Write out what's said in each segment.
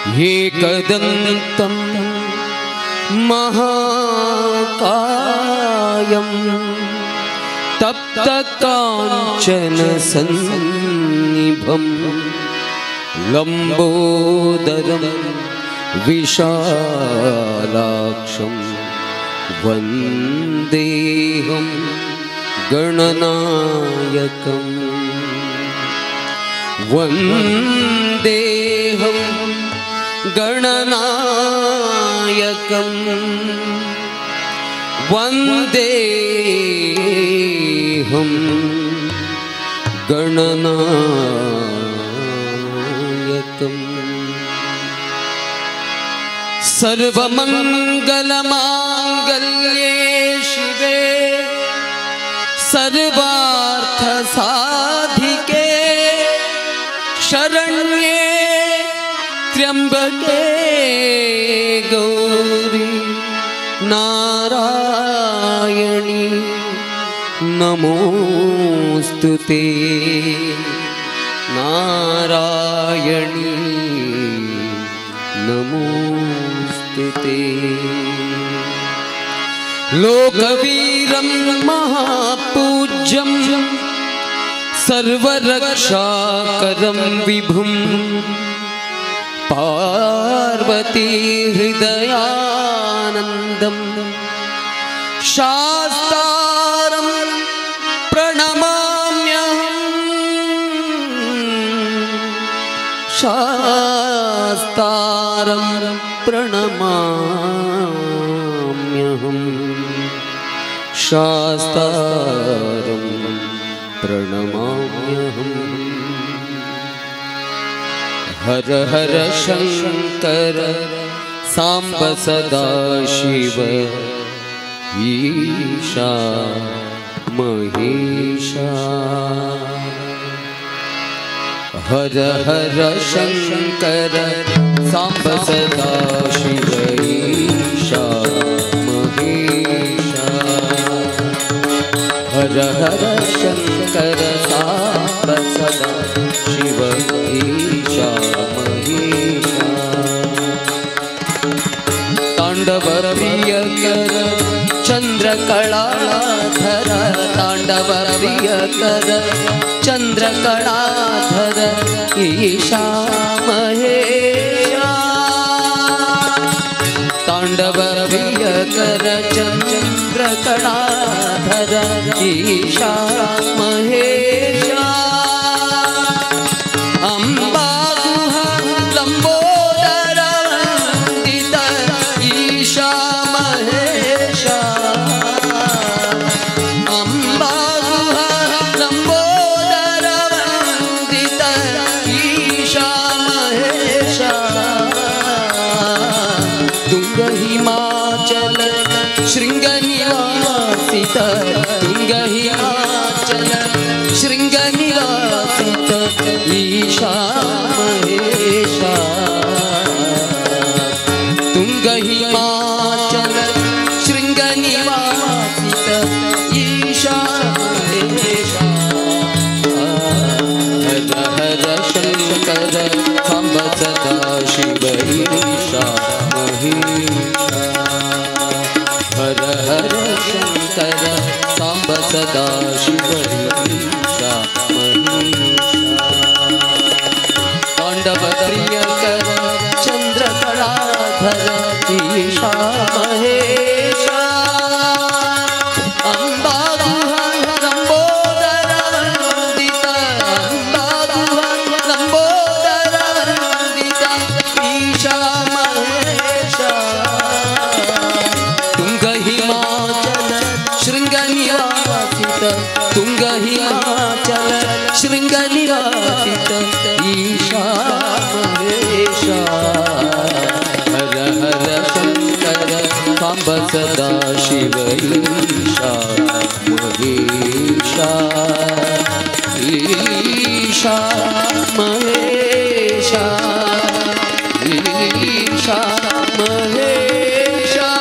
एकदन्तं महाकायं तप्तकाञ्चनसन्निभं लम्बोदरं विशालाक्षं वन्देऽहं गणनायकं वन्देऽहं गणनायकं वन्देऽहं गणनायकम् सर्वमङ्गलमाङ्गल्ये शिवे सर्वार्थसाधिके शरण्ये त्र्यंबके गौरी नारायणी नमोस्तुते नारायणी नमोस्तुते। लोकवीरं महापूज्यं सर्वरक्षाकरं विभुं पार्वती हृदयानन्दं शास्तारं प्रणमाम्यहं शास्तारं प्रणमाम्यहं शास्तारं प्रणमाम्यहम्। हर हर शंकर सांब सदा शिव ईशा महेशा। हर हर शंकर सांब सदा शिव ईशा महेशा। हर हर शंकर सांब सदा शिव ईशा महेशा। तांडव प्रियकर चंद्रकलाधर तांडव प्रियकर चंद्रकलाधर ईशा महेशा। तांडव प्रियकर चंद्रकलाधर ईशा महेशा। अम्बा गुहा लंबोदर वंदित ईशा महेशा। अम्बा गुहा लंबोदर वंदित ईशा महेशा। तुंग हिमाचल शृंग निवासित तुंग हिमाचल शृंग निवासित ईशा महेशा। तुंग हिमाचल शृंग निवासित ईशा महेशा। हर हर शंकर सांब सदा शिव ईशा महेशा। हर हर शंकर सांब सदा शिव ईशा महेशा। तांडव प्रियकर चंद्रकलाधर ईशा महेशा। अम्बा गुहा लंबोदर वंदित अम्बा गुहा लंबोदर वंदित ईशा महेशा। तुंग हिमाचल शृंग निवासित तुंग हिमाचल शृंग निवासित ईशा महेशा। हर हर शंकर सांब सदा शिव ईशा महेशा। ईशा महेशा ईशा महेशा।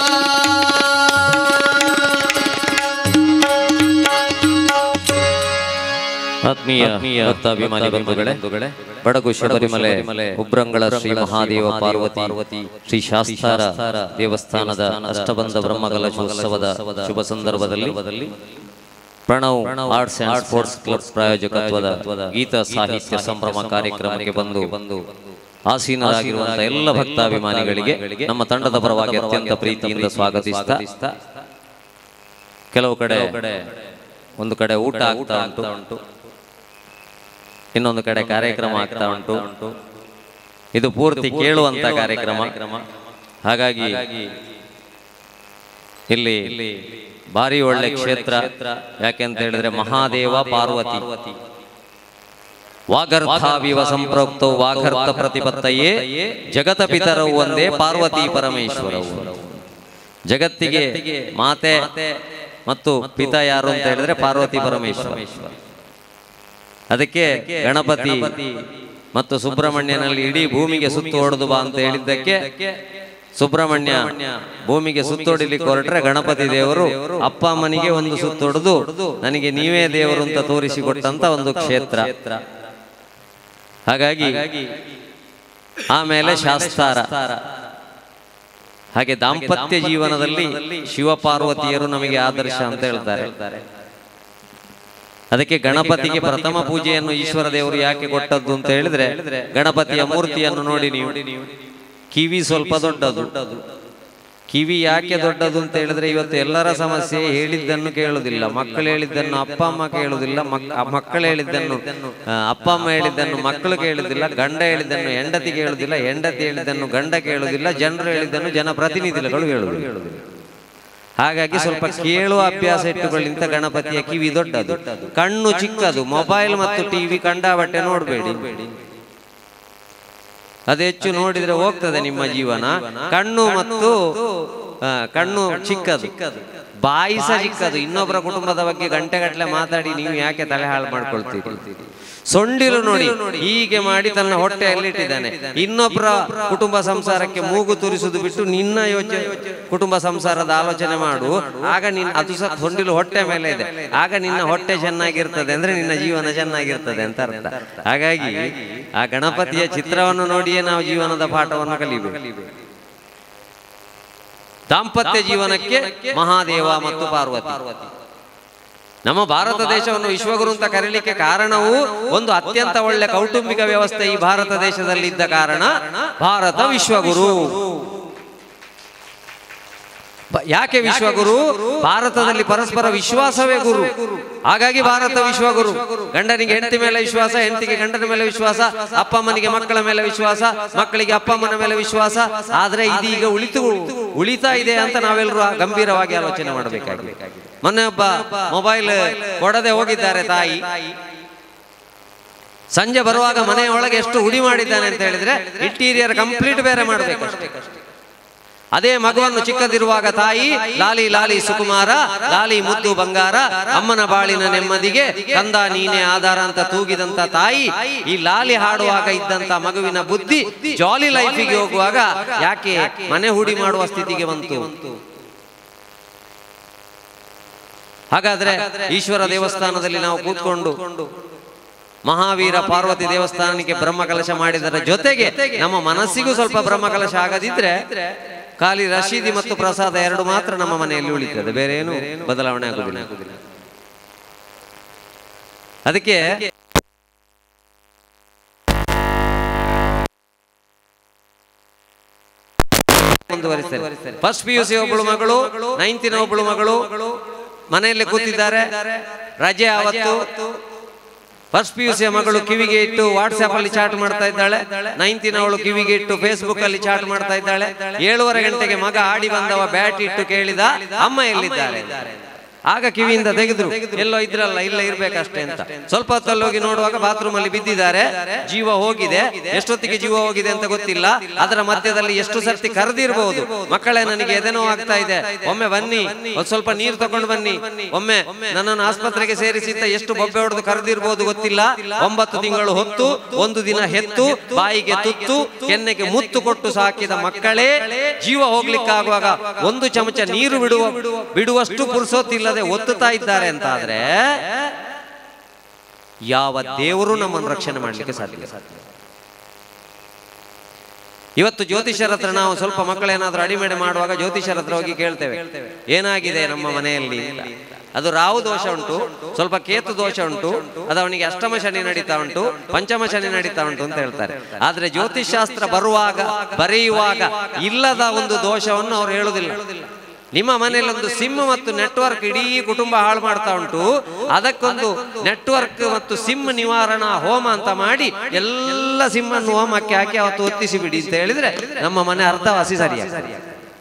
ಆತ್ಮೀಯ ಭಕ್ತಾಭಿಮಾನಿ ಬಂಧುಗಳೇ, ಬಡಗು ಶಬರಿಮಲೆ ಉಬ್ರಂಗಳ ಶ್ರೀ ಮಹಾದೇವ ಪಾರ್ವತಿ ಶ್ರೀ ಶಾಸ್ತಾರ ದೇವಸ್ಥಾನದ ಅಷ್ಟಬಂಧ ಬ್ರಹ್ಮಕಲಶೋತ್ಸವದ ಶುಭ ಸಂದರ್ಭದಲ್ಲಿ Pranav arts and sports club ಪ್ರಾಯೋಜಕತ್ವದ ಗೀತ ಸಾಹಿತ್ಯ ಸಂಭ್ರಮ ಕಾರ್ಯಕ್ರಮಕ್ಕೆ ಬಂದು ಆಸೀನರಾಗಿರುವಂತಹ ಎಲ್ಲ ಭಕ್ತಾಭಿಮಾನಿಗಳಿಗೆ ನಮ್ಮ ತಂಡದ ಪರವಾಗಿ ಅತ್ಯಂತ ಪ್ರೀತಿಯಿಂದ ಸ್ವಾಗತಿಸ್ತಾ, ಕೆಲವು ಕಡೆ ಒಂದು ಕಡೆ ಊಟ ಆಗ್ತಾ ಉಂಟು, ಇನ್ನೊಂದು ಕಡೆ ಕಾರ್ಯಕ್ರಮ ಆಗ್ತಾ ಉಂಟು. ಇದು ಪೂರ್ತಿ ಕೇಳುವಂತ ಕಾರ್ಯಕ್ರಮ. ಹಾಗಾಗಿ ಇಲ್ಲಿ ಭಾರಿ ಒಳ್ಳೆ ಕ್ಷೇತ್ರ. ಯಾಕೆಂತ ಹೇಳಿದ್ರೆ ಮಹಾದೇವ ಪಾರ್ವತಿ ವಾಗರ್ಥಾವಿವ ಸಂಪ್ರೋಕ್ತೋ ವಾಗರ್ಥ ಪ್ರತಿಪತ್ತಯೇ ಜಗತ ಪಿತರವು ಒಂದೇ ಪಾರ್ವತಿ ಪರಮೇಶ್ವರವು. ಜಗತ್ತಿಗೆ ಮಾತೆ ಮತ್ತು ಪಿತ ಯಾರು ಅಂತ ಹೇಳಿದ್ರೆ ಪಾರ್ವತಿ ಪರಮೇಶ್ವರ. ಅದಕ್ಕೆ ಗಣಪತಿ ಮತ್ತು ಸುಬ್ರಹ್ಮಣ್ಯನಲ್ಲಿ ಇಡೀ ಭೂಮಿಗೆ ಸುತ್ತು ಹೊಡೆದು ಬಾ ಅಂತ ಹೇಳಿದ್ದಕ್ಕೆ ಸುಬ್ರಹ್ಮಣ್ಯ ಭೂಮಿಗೆ ಸುತ್ತೊಡಿಲಿಕ್ಕೆ ಹೊರಟ್ರೆ ಗಣಪತಿ ದೇವರು ಅಪ್ಪ ಅಮ್ಮನಿಗೆ ಒಂದು ಸುತ್ತೊಡೆದು ನನಗೆ ನೀವೇ ದೇವರು ಅಂತ ತೋರಿಸಿಕೊಟ್ಟಂತ ಒಂದು ಕ್ಷೇತ್ರ. ಹಾಗಾಗಿ ಆಮೇಲೆ ಶಾಸ್ತಾರ. ಹಾಗೆ ದಾಂಪತ್ಯ ಜೀವನದಲ್ಲಿ ಶಿವಪಾರ್ವತಿಯರು ನಮಗೆ ಆದರ್ಶ ಅಂತ ಹೇಳ್ತಾರೆ. ಅದಕ್ಕೆ ಗಣಪತಿಗೆ ಪ್ರಥಮ ಪೂಜೆಯನ್ನು ಈಶ್ವರ ದೇವರು ಯಾಕೆ ಕೊಟ್ಟದ್ದು ಅಂತ ಹೇಳಿದ್ರೆ, ಗಣಪತಿಯ ಮೂರ್ತಿಯನ್ನು ನೋಡಿ ನೀವು, ಕಿವಿ ಸ್ವಲ್ಪ ದೊಡ್ಡದು. ಕಿವಿ ಯಾಕೆ ದೊಡ್ಡದು ಅಂತ ಹೇಳಿದ್ರೆ, ಇವತ್ತು ಎಲ್ಲರ ಸಮಸ್ಯೆ ಹೇಳಿದ್ದನ್ನು ಕೇಳುವುದಿಲ್ಲ, ಮಕ್ಕಳು ಹೇಳಿದ್ದನ್ನು ಅಪ್ಪ ಅಮ್ಮ ಕೇಳುವುದಿಲ್ಲ, ಮಕ್ಕಳು ಹೇಳಿದ್ದನ್ನು ಅಪ್ಪ ಅಮ್ಮ ಹೇಳಿದ್ದನ್ನು ಮಕ್ಕಳು ಕೇಳುವುದಿಲ್ಲ, ಗಂಡ ಹೇಳಿದ್ದನ್ನು ಹೆಂಡತಿ ಕೇಳುವುದಿಲ್ಲ, ಹೆಂಡತಿ ಹೇಳಿದ್ದನ್ನು ಗಂಡ ಕೇಳುವುದಿಲ್ಲ, ಜನರು ಹೇಳಿದ್ದನ್ನು ಜನಪ್ರತಿನಿಧಿಗಳು ಹೇಳುವುದಿಲ್ಲ. ಹಾಗಾಗಿ ಸ್ವಲ್ಪ ಕೇಳುವ ಅಭ್ಯಾಸ ಇಟ್ಟುಕೊಳ್ಳಿಂತ ಗಣಪತಿಯ ಕಿವಿ ದೊಡ್ಡದು, ಕಣ್ಣು ಚಿಕ್ಕದು. ಮೊಬೈಲ್ ಮತ್ತು ಟಿವಿ ಕಂಡಾಬಟ್ಟೆ ನೋಡಬೇಡಿ, ಅದು ಹೆಚ್ಚು ನೋಡಿದ್ರೆ ಹೋಗ್ತದೆ ನಿಮ್ಮ ಜೀವನ. ಕಣ್ಣು ಚಿಕ್ಕದು, ಬಾಯಿ ಸಹ ಚಿಕ್ಕದು. ಇನ್ನೊಬ್ಬರ ಕುಟುಂಬದ ಬಗ್ಗೆ ಗಂಟೆಗಟ್ಟಲೆ ಮಾತಾಡಿ ನೀವು ಯಾಕೆ ತಲೆ ಹಾಳು ಮಾಡ್ಕೊಳ್ತೀರಿ? ಸೊಂಡಿಲು ನೋಡಿ ಹೀಗೆ ಮಾಡಿ ತನ್ನ ಹೊಟ್ಟೆಯಲ್ಲಿಟ್ಟಿದ್ದಾನೆ. ಇನ್ನೊಬ್ಬರ ಕುಟುಂಬ ಸಂಸಾರಕ್ಕೆ ಮೂಗು ತುರಿಸುವುದು ಬಿಟ್ಟು ನಿನ್ನ ಕುಟುಂಬ ಸಂಸಾರದ ಆಲೋಚನೆ ಮಾಡು. ಆಗ ಅದು ಸಹ ಸೊಂಡಿಲು ಹೊಟ್ಟೆ ಮೇಲೆ ಇದೆ. ಆಗ ನಿನ್ನ ಹೊಟ್ಟೆ ಚೆನ್ನಾಗಿರ್ತದೆ ಅಂದ್ರೆ ನಿನ್ನ ಜೀವನ ಚೆನ್ನಾಗಿರ್ತದೆ ಅಂತ ಅರ್ಥ. ಹಾಗಾಗಿ ಆ ಗಣಪತಿಯ ಚಿತ್ರವನ್ನು ನೋಡಿಯೇ ನಾವು ಜೀವನದ ಪಾಠವನ್ನು ಕಲಿಬೇಕು. ದಾಂಪತ್ಯ ಜೀವನಕ್ಕೆ ಮಹಾದೇವ ಮತ್ತು ಪಾರ್ವತಿ. ನಮ್ಮ ಭಾರತ ದೇಶವನ್ನು ವಿಶ್ವಗುರು ಅಂತ ಕರೀಲಿಕ್ಕೆ ಕಾರಣವು ಒಂದು ಅತ್ಯಂತ ಒಳ್ಳೆ ಕೌಟುಂಬಿಕ ವ್ಯವಸ್ಥೆ ಈ ಭಾರತ ದೇಶದಲ್ಲಿ ಇದ್ದ ಕಾರಣ ಭಾರತ ವಿಶ್ವಗುರು. ಯಾಕೆ ವಿಶ್ವಗುರು? ಭಾರತದಲ್ಲಿ ಪರಸ್ಪರ ವಿಶ್ವಾಸವೇ ಗುರು. ಹಾಗಾಗಿ ಭಾರತ ವಿಶ್ವಗುರು. ಗಂಡನಿಗೆ ಹೆಂಡತಿ ಮೇಲೆ ವಿಶ್ವಾಸ, ಹೆಂಡತಿಗೆ ಗಂಡನ ಮೇಲೆ ವಿಶ್ವಾಸ, ಅಪ್ಪ ಅಮ್ಮನಿಗೆ ಮಕ್ಕಳ ಮೇಲೆ ವಿಶ್ವಾಸ, ಮಕ್ಕಳಿಗೆ ಅಪ್ಪ ಅಮ್ಮನ ಮೇಲೆ ವಿಶ್ವಾಸ. ಆದ್ರೆ ಇದೀಗ ಉಳಿತಾ ಇದೆ ಅಂತ ನಾವೆಲ್ಲರೂ ಗಂಭೀರವಾಗಿ ಆಲೋಚನೆ ಮಾಡಬೇಕಾಗಿದೆ. ಮೊನ್ನೆ ಒಬ್ಬ ಮೊಬೈಲ್ ಕೊಡದೆ ಹೋಗಿದ್ದಾರೆ ತಾಯಿ. ಸಂಜೆ ಬರುವಾಗ ಮನೆಯ ಒಳಗೆ ಎಷ್ಟು ಹುಡಿ ಮಾಡಿದ್ದಾನೆ ಅಂತ ಹೇಳಿದ್ರೆ ಇಂಟೀರಿಯರ್ ಕಂಪ್ಲೀಟ್ ಬೇರೆ ಮಾಡಬೇಕು. ಅದೇ ಮಗುವನ್ನು ಚಿಕ್ಕದಿರುವಾಗ ತಾಯಿ ಲಾಲಿ ಲಾಲಿ ಸುಕುಮಾರ, ಲಾಲಿ ಮುದ್ದು ಬಂಗಾರ, ಅಮ್ಮನ ಬಾಳಿನ ನೆಮ್ಮದಿಗೆ ಕಂದ ನೀನೇ ಆಧಾರ ಅಂತ ತೂಗಿದಂತ ತಾಯಿ ಈ ಲಾಲಿ ಹಾಡುವಾಗ ಇದ್ದಂತ ಮಗುವಿನ ಬುದ್ಧಿ ಜಾಲಿ ಲೈಫಿಗೆ ಹೋಗುವಾಗ ಯಾಕೆ ಮನೆ ಹುಡಿ ಮಾಡುವ ಸ್ಥಿತಿಗೆ ಬಂತು? ಹಾಗಾದ್ರೆ ಈಶ್ವರ ದೇವಸ್ಥಾನದಲ್ಲಿ ನಾವು ಕೂತ್ಕೊಂಡು ಮಹಾವೀರ ಪಾರ್ವತಿ ದೇವಸ್ಥಾನಕ್ಕೆ ಬ್ರಹ್ಮಕಲಶ ಮಾಡಿದರ ಜೊತೆಗೆ ನಮ್ಮ ಮನಸ್ಸಿಗೂ ಸ್ವಲ್ಪ ಬ್ರಹ್ಮಕಲಶ ಆಗದಿದ್ರೆ ಖಾಲಿ ರಶೀದಿ ಮತ್ತು ಪ್ರಸಾದ ಎರಡು ಮಾತ್ರ ನಮ್ಮ ಮನೆಯಲ್ಲಿ ಉಳಿತದೆ, ಬೇರೆ ಏನು ಬದಲಾವಣೆ ಆಗುದಿಲ್ಲ. ಅದಕ್ಕೆ ಮುಂದುವರಿಸ್ತಾರೆ. ಫಸ್ಟ್ PUC ಒಬ್ಬಳು ಮಗಳು, 9th ಒಬ್ಬಳು ಮಗಳು ಮನೆಯಲ್ಲಿ ಕೂತಿದ್ದಾರೆ. ರಜೆ ಆವತ್ತು ಫಸ್ಟ್ PUC ಮಗಳು ಕಿವಿಗೆ ಇಟ್ಟು ವಾಟ್ಸ್ಆಪ್ ಅಲ್ಲಿ ಚಾಟ್ ಮಾಡ್ತಾ ಇದ್ದಾಳೆ. 9th ಅವಳು ಕಿವಿಗೆ ಇಟ್ಟು ಫೇಸ್ಬುಕ್ ಅಲ್ಲಿ ಚಾಟ್ ಮಾಡ್ತಾ ಇದ್ದಾಳೆ. 7:30 ಗಂಟೆಗೆ ಮಗ ಆಡಿ ಬಂದವ ಬ್ಯಾಟ್ ಇಟ್ಟು ಕೇಳಿದ ಅಮ್ಮ ಎಲ್ಲಿದ್ದಾರೆ? ಆಗ ಕಿವಿಯಿಂದ ತೆಗೆದ್ರು, ಎಲ್ಲೋ ಇದ್ರಲ್ಲ, ಇಲ್ಲ ಇರ್ಬೇಕಷ್ಟೇ ಅಂತ. ಸ್ವಲ್ಪ ಹೊತ್ತಲ್ಲಿ ಹೋಗಿ ನೋಡುವಾಗ ಬಾತ್ರೂಮ್ ಅಲ್ಲಿ ಬಿದ್ದಿದ್ದಾರೆ, ಜೀವ ಹೋಗಿದೆ. ಎಷ್ಟೊತ್ತಿಗೆ ಜೀವ ಹೋಗಿದೆ ಅಂತ ಗೊತ್ತಿಲ್ಲ. ಅದರ ಮಧ್ಯದಲ್ಲಿ ಎಷ್ಟು ಸರ್ತಿ ಕರೆದಿರಬಹುದು, ಮಕ್ಕಳೇ ನನಗೆ ಎದೆನೋ ಆಗ್ತಾ ಇದೆ, ಒಮ್ಮೆ ಬನ್ನಿ, ಒಂದ್ ಸ್ವಲ್ಪ ನೀರು ತಗೊಂಡು ಬನ್ನಿ, ಒಮ್ಮೆ ನನ್ನನ್ನು ಆಸ್ಪತ್ರೆಗೆ ಸೇರಿಸಿದ್ದ ಎಷ್ಟು ಬೊಬ್ಬೆ ಹೊಡೆದು ಕರೆದಿರ್ಬೋದು ಗೊತ್ತಿಲ್ಲ. 9 ತಿಂಗಳು ಹೊತ್ತು, 1 ದಿನ ಹೆತ್ತು, ಬಾಯಿಗೆ ತುತ್ತು, ಕೆನ್ನೆಗೆ ಮುತ್ತು ಕೊಟ್ಟು ಸಾಕಿದ ಮಕ್ಕಳೇ ಜೀವ ಹೋಗ್ಲಿಕ್ಕಾಗುವಾಗ 1 ಚಮಚ ನೀರು ಬಿಡುವಷ್ಟು ಪುರ್ಸೊತ್ತಿಲ್ಲ ಒತ್ತುತ್ತಾ ಇದ್ದಾರೆ ಅಂತ ಆದ್ರೆ ಯಾವ ದೇವರು ನಮ್ಮನ್ನು ರಕ್ಷಣೆ ಮಾಡಲಿಕ್ಕೆ ಸಾಧ್ಯ. ಇವತ್ತು ಜ್ಯೋತಿಷ್ಯರ ಹತ್ರ ನಾವು ಸ್ವಲ್ಪ ಮಕ್ಕಳೇನಾದ್ರೂ ಅಡಿಮೇಡೆ ಮಾಡುವಾಗ ಜ್ಯೋತಿಷ್ಯರ ಹತ್ರ ಹೋಗಿ ಕೇಳ್ತೇವೆ, ಏನಾಗಿದೆ ನಮ್ಮ ಮನೆಯಲ್ಲಿ. ಅದು ರಾಹು ದೋಷ ಉಂಟು, ಸ್ವಲ್ಪ ಕೇತು ದೋಷ ಉಂಟು, ಅದು ಅವನಿಗೆ ಅಷ್ಟಮ ಶನಿ ನಡೀತಾ ಉಂಟು, ಪಂಚಮ ಶನಿ ನಡೀತಾ ಉಂಟು ಅಂತ ಹೇಳ್ತಾರೆ. ಆದ್ರೆ ಜ್ಯೋತಿಷಾಸ್ತ್ರ ಬರೆಯುವಾಗ ಇಲ್ಲದ ಒಂದು ದೋಷವನ್ನು ಅವ್ರು ಹೇಳುದಿಲ್ಲ. ನಿಮ್ಮ ಮನೆಯಲ್ಲಿ ಒಂದು ಸಿಮ್ ಮತ್ತು ನೆಟ್ವರ್ಕ್ ಇಡೀ ಕುಟುಂಬ ಹಾಳು ಮಾಡ್ತಾ ಉಂಟು, ಅದಕ್ಕೊಂದು ನೆಟ್ವರ್ಕ್ ಮತ್ತು ಸಿಮ್ ನಿವಾರಣಾ ಹೋಮ ಅಂತ ಮಾಡಿ ಎಲ್ಲ ಸಿಮ್ ಅನ್ನು ಹೋಮಕ್ಕೆ ಹಾಕಿ ಅವತ್ತು ಒತ್ತಿಸಿ ಬಿಡಿ ಅಂತ ಹೇಳಿದ್ರೆ ನಮ್ಮ ಮನೆ ಅರ್ಧವಾಸಿ ಸರಿಯಾಗಿ.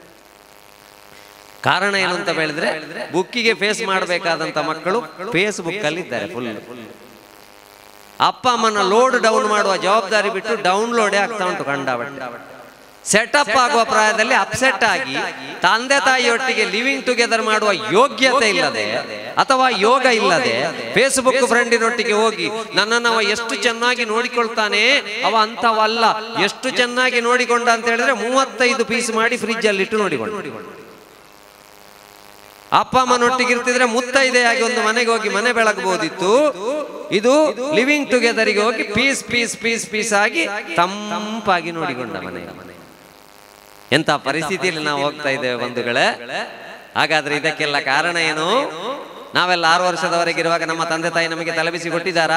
ಕಾರಣ ಏನು ಅಂತ ಹೇಳಿದ್ರೆ, ಬುಕ್ಕಿಗೆ ಫೇಸ್ ಮಾಡಬೇಕಾದಂತ ಮಕ್ಕಳು ಫೇಸ್ಬುಕ್ ಅಲ್ಲಿ ಇದ್ದಾರೆ ಫುಲ್. ಅಪ್ಪ ಅಮ್ಮನ ಲೋಡ್ ಡೌನ್ ಮಾಡುವ ಜವಾಬ್ದಾರಿ ಬಿಟ್ಟು ಡೌನ್ಲೋಡೇ ಆಗ್ತಾ ಉಂಟು ಕಂಡಾಬಟ್ಟೆ. ಸೆಟಪ್ ಆಗುವ ಪ್ರಾಯದಲ್ಲಿ ಅಪ್ಸೆಟ್ ಆಗಿ ತಂದೆ ತಾಯಿಯೊಟ್ಟಿಗೆ ಲಿವಿಂಗ್ ಟುಗೆದರ್ ಮಾಡುವ ಯೋಗ್ಯತೆ ಇಲ್ಲದೆ ಅಥವಾ ಯೋಗ ಇಲ್ಲದೆ ಫೇಸ್ಬುಕ್ ಫ್ರೆಂಡಿನೊಟ್ಟಿಗೆ ಹೋಗಿ ನನ್ನನ್ನು ಅವ ಎಷ್ಟು ಚೆನ್ನಾಗಿ ನೋಡಿಕೊಳ್ತಾನೆ, ಅವ ಅಂತವಲ್ಲ, ಎಷ್ಟು ಚೆನ್ನಾಗಿ ನೋಡಿಕೊಂಡ ಅಂತ ಹೇಳಿದ್ರೆ 35 ಪೀಸ್ ಮಾಡಿ ಫ್ರಿಜ್ ಅಲ್ಲಿ ಇಟ್ಟು ನೋಡಿಕೊಂಡು. ಅಪ್ಪ ಅಮ್ಮನೊಟ್ಟಿಗೆ ಇರ್ತಿದ್ರೆ ಮುತ್ತೈದೆಯಾಗಿ ಒಂದು ಮನೆಗೆ ಹೋಗಿ ಮನೆ ಬೆಳಗಬಹುದಿತ್ತು. ಇದು ಲಿವಿಂಗ್ ಟುಗೆದರ್ಗೆ ಹೋಗಿ ಪೀಸ್ ಪೀಸ್ ಪೀಸ್ ಪೀಸ್ ಆಗಿ ತಂಪಾಗಿ ನೋಡಿಕೊಂಡ ಮನೆ. ಎಂತ ಪರಿಸ್ಥಿತಿಯಲ್ಲಿ ನಾವು ಹೋಗ್ತಾ ಇದ್ದೇವೆ ಬಂಧುಗಳೇ. ಹಾಗಾದ್ರೆ ಇದಕ್ಕೆಲ್ಲ ಕಾರಣ ಏನು? ನಾವೆಲ್ಲ 6 ವರ್ಷದವರೆಗಿರುವಾಗ ನಮ್ಮ ತಂದೆ ತಾಯಿ ನಮಗೆ ತಲೆಬಿಸಿ ಕೊಟ್ಟಿದ್ದಾರಾ?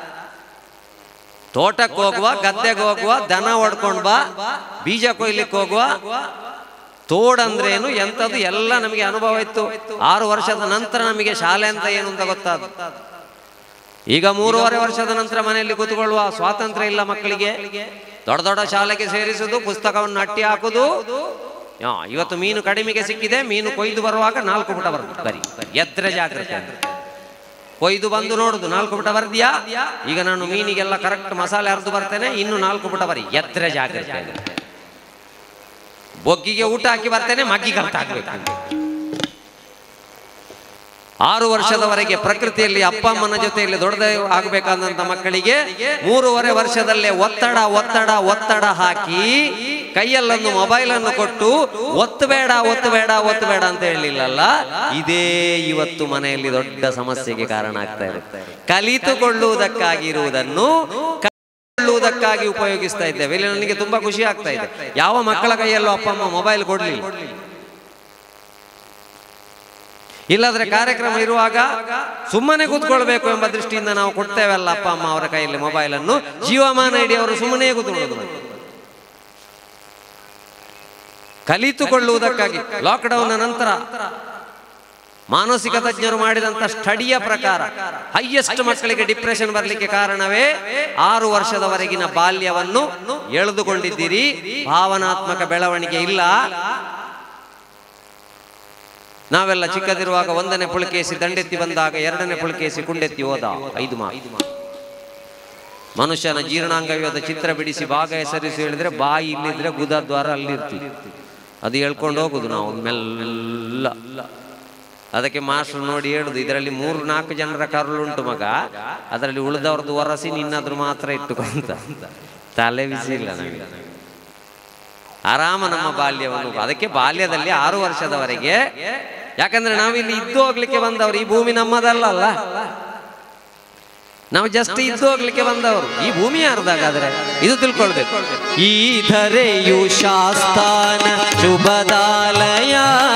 ತೋಟಕ್ಕೆ ಹೋಗುವ, ಗದ್ದೆಗೆ ಹೋಗುವ, ದನ ಹೊಡ್ಕೊಂಡ್ ಬಾ, ಬೀಜ ಕೊಯ್ಲಿಕ್ಕೆ ಹೋಗುವ, ತೋಡಂದ್ರೇನು ಎಂಥದ್ದು ಎಲ್ಲ ನಮಗೆ ಅನುಭವ ಇತ್ತು. 6 ವರ್ಷದ ನಂತರ ನಮಗೆ ಶಾಲೆ ಅಂತ ಏನು ಅಂತ ಗೊತ್ತಾದ. ಈಗ 3.5 ವರ್ಷದ ನಂತರ ಮನೆಯಲ್ಲಿ ಕೂತ್ಕೊಳ್ಳುವ ಸ್ವಾತಂತ್ರ್ಯ ಇಲ್ಲ ಮಕ್ಕಳಿಗೆ. ದೊಡ್ಡ ದೊಡ್ಡ ಶಾಲೆಗೆ ಸೇರಿಸುದು, ಪುಸ್ತಕವನ್ನು ಅಟ್ಟಿ ಹಾಕುದು. ಇವತ್ತು ಮೀನು ಕಡಿಮೆಗೆ ಸಿಕ್ಕಿದೆ, ಮೀನು ಕೊಯ್ದು ಬರುವಾಗ 4 ಪುಟ ಬರ್ತದೆ, ಬರಿ ಎದ್ರೆ ಜಾಗ್ರತೆ. ಕೊಯ್ದು ಬಂದು ನೋಡುದು 4 ಪುಟ ಬರ್ದಿಯಾ, ಈಗ ನಾನು ಮೀನಿಗೆಲ್ಲ ಕರೆಕ್ಟ್ ಮಸಾಲೆ ಅರ್ದು ಬರ್ತೇನೆ, ಇನ್ನು 4 ಪುಟ ಬರಿ ಎದ್ರೆ ಜಾಗ್ರತೆ. ಬೊಗ್ಗಿಗೆ ಊಟ ಹಾಕಿ ಬರ್ತೇನೆ, ಮಗ್ಗಿ ಕರ್ತ ಹಾಕ್ಬೇಕು. 6 ವರ್ಷದವರೆಗೆ ಪ್ರಕೃತಿಯಲ್ಲಿ ಅಪ್ಪ ಅಮ್ಮನ ಜೊತೆಯಲ್ಲಿ ದೊಡ್ಡದ ಆಗಬೇಕಾದಂತ ಮಕ್ಕಳಿಗೆ 3.5 ವರ್ಷದಲ್ಲೇ ಒತ್ತಡ ಒತ್ತಡ ಒತ್ತಡ ಹಾಕಿ ಕೈಯಲ್ಲೊಂದು ಮೊಬೈಲ್ ಅನ್ನು ಕೊಟ್ಟು ಒತ್ತಬೇಡ ಒತ್ತಬೇಡ ಒತ್ತಬೇಡ ಅಂತ ಹೇಳಿಲ್ಲಲ್ಲ. ಇದೇ ಇವತ್ತು ಮನೆಯಲ್ಲಿ ದೊಡ್ಡ ಸಮಸ್ಯೆಗೆ ಕಾರಣ ಆಗ್ತಾ ಇರುತ್ತೆ. ಕಲಿತುಕೊಳ್ಳುವುದಕ್ಕಾಗಿರುವುದನ್ನು ಕ್ಕಾಗಿ ಉಪಯೋಗಿಸ್ತಾ ಇದ್ದೇವೆ. ಇಲ್ಲಿ ನನಗೆ ತುಂಬಾ ಖುಷಿ ಆಗ್ತಾ ಇದೆ, ಯಾವ ಮಕ್ಕಳ ಕೈಯಲ್ಲೂ ಅಪ್ಪ ಅಮ್ಮ ಮೊಬೈಲ್ ಕೊಡ್ಲಿಲ್ಲ. ಇಲ್ಲಾದ್ರೆ ಕಾರ್ಯಕ್ರಮ ಇರುವಾಗ ಸುಮ್ಮನೆ ಕೂತ್ಕೊಳ್ಬೇಕು ಎಂಬ ದೃಷ್ಟಿಯಿಂದ ನಾವು ಕೊಡ್ತೇವಲ್ಲ ಅಪ್ಪ ಅಮ್ಮ ಅವರ ಕೈಯಲ್ಲಿ ಮೊಬೈಲ್ ಅನ್ನು. ಜೀವಮಾನ ಇಡೀ ಅವರು ಸುಮ್ಮನೆ ಕೂತ್ಕೊಳ್ಳೋದು. ಕಲಿತುಕೊಳ್ಳುವುದಕ್ಕಾಗಿ ಲಾಕ್ಡೌನ್ ನಂತರ ಮಾನಸಿಕ ತಜ್ಞರು ಮಾಡಿದಂತ ಸ್ಟಡಿಯ ಪ್ರಕಾರ ಹೈಯೆಸ್ಟ್ ಮಕ್ಕಳಿಗೆ ಡಿಪ್ರೆಷನ್ ಬರಲಿಕ್ಕೆ ಕಾರಣವೇ 6 ವರ್ಷದವರೆಗಿನ ಬಾಲ್ಯವನ್ನು ಎಳೆದುಕೊಂಡಿದ್ದೀರಿ. ಭಾವನಾತ್ಮಕ ಬೆಳವಣಿಗೆ ಇಲ್ಲ. ನಾವೆಲ್ಲ ಚಿಕ್ಕದಿರುವಾಗ 1ನೇ ಪುಳಕೇಸಿ ದಂಡೆತ್ತಿ ಬಂದಾಗ 2ನೇ ಪುಳಕೇಸಿ ಕುಂಡೆತ್ತಿ ಹೋದ 5 ಮಾರ್ಕ್ಸ್. ಮನುಷ್ಯನ ಜೀರ್ಣಾಂಗವ್ಯದ ಚಿತ್ರ ಬಿಡಿಸಿ ಭಾಗ ಹೆಸರಿಸಿ ಹೇಳಿದ್ರೆ ಬಾಯಿ ಇಲ್ಲಿದ್ರೆ ಗುದದ್ವಾರ ಅಲ್ಲಿರ್ತೀವಿ. ಅದು ಹೇಳ್ಕೊಂಡು ಹೋಗುದು ನಾವು ಮೆಲ್ಲ. ಅದಕ್ಕೆ ಮಾಸ್ಟರ್ ನೋಡಿ ಹೇಳುದು, ಇದರಲ್ಲಿ 3-4 ಜನರ ಕರುಳುಂಟು ಮಗ, ಅದರಲ್ಲಿ ಉಳಿದವ್ರದ್ದು ಒರಸಿ ನಿನ್ನಾದ್ರೂ ಮಾತ್ರ ಇಟ್ಟುಕೊಂತ. ತಲೆ ಬಿಸಿ ಇಲ್ಲ ನಮಗೆ. ಆರಾಮ ನಮ್ಮ ಬಾಲ್ಯವನ್ನು. ಅದಕ್ಕೆ ಬಾಲ್ಯದಲ್ಲಿ 6 ವರ್ಷದವರೆಗೆ, ಯಾಕಂದ್ರೆ ನಾವಿಲ್ಲಿ ಇದ್ದು ಹೋಗ್ಲಿಕ್ಕೆ ಬಂದವರು, ಈ ಭೂಮಿ ನಮ್ಮದಲ್ಲ. ನಾವು ಜಸ್ಟ್ ಇದ್ದು ಹೋಗ್ಲಿಕ್ಕೆ ಬಂದವರು. ಈ ಭೂಮಿ ಯಾರ್ದಾಗಾದ್ರೆ ಇದು ತಿಳ್ಕೊಳ್ಬೇಕು. ಈ ಧರೆಯು ಶಾಸ್ತಾನ ಶುಭದಾಲಯ,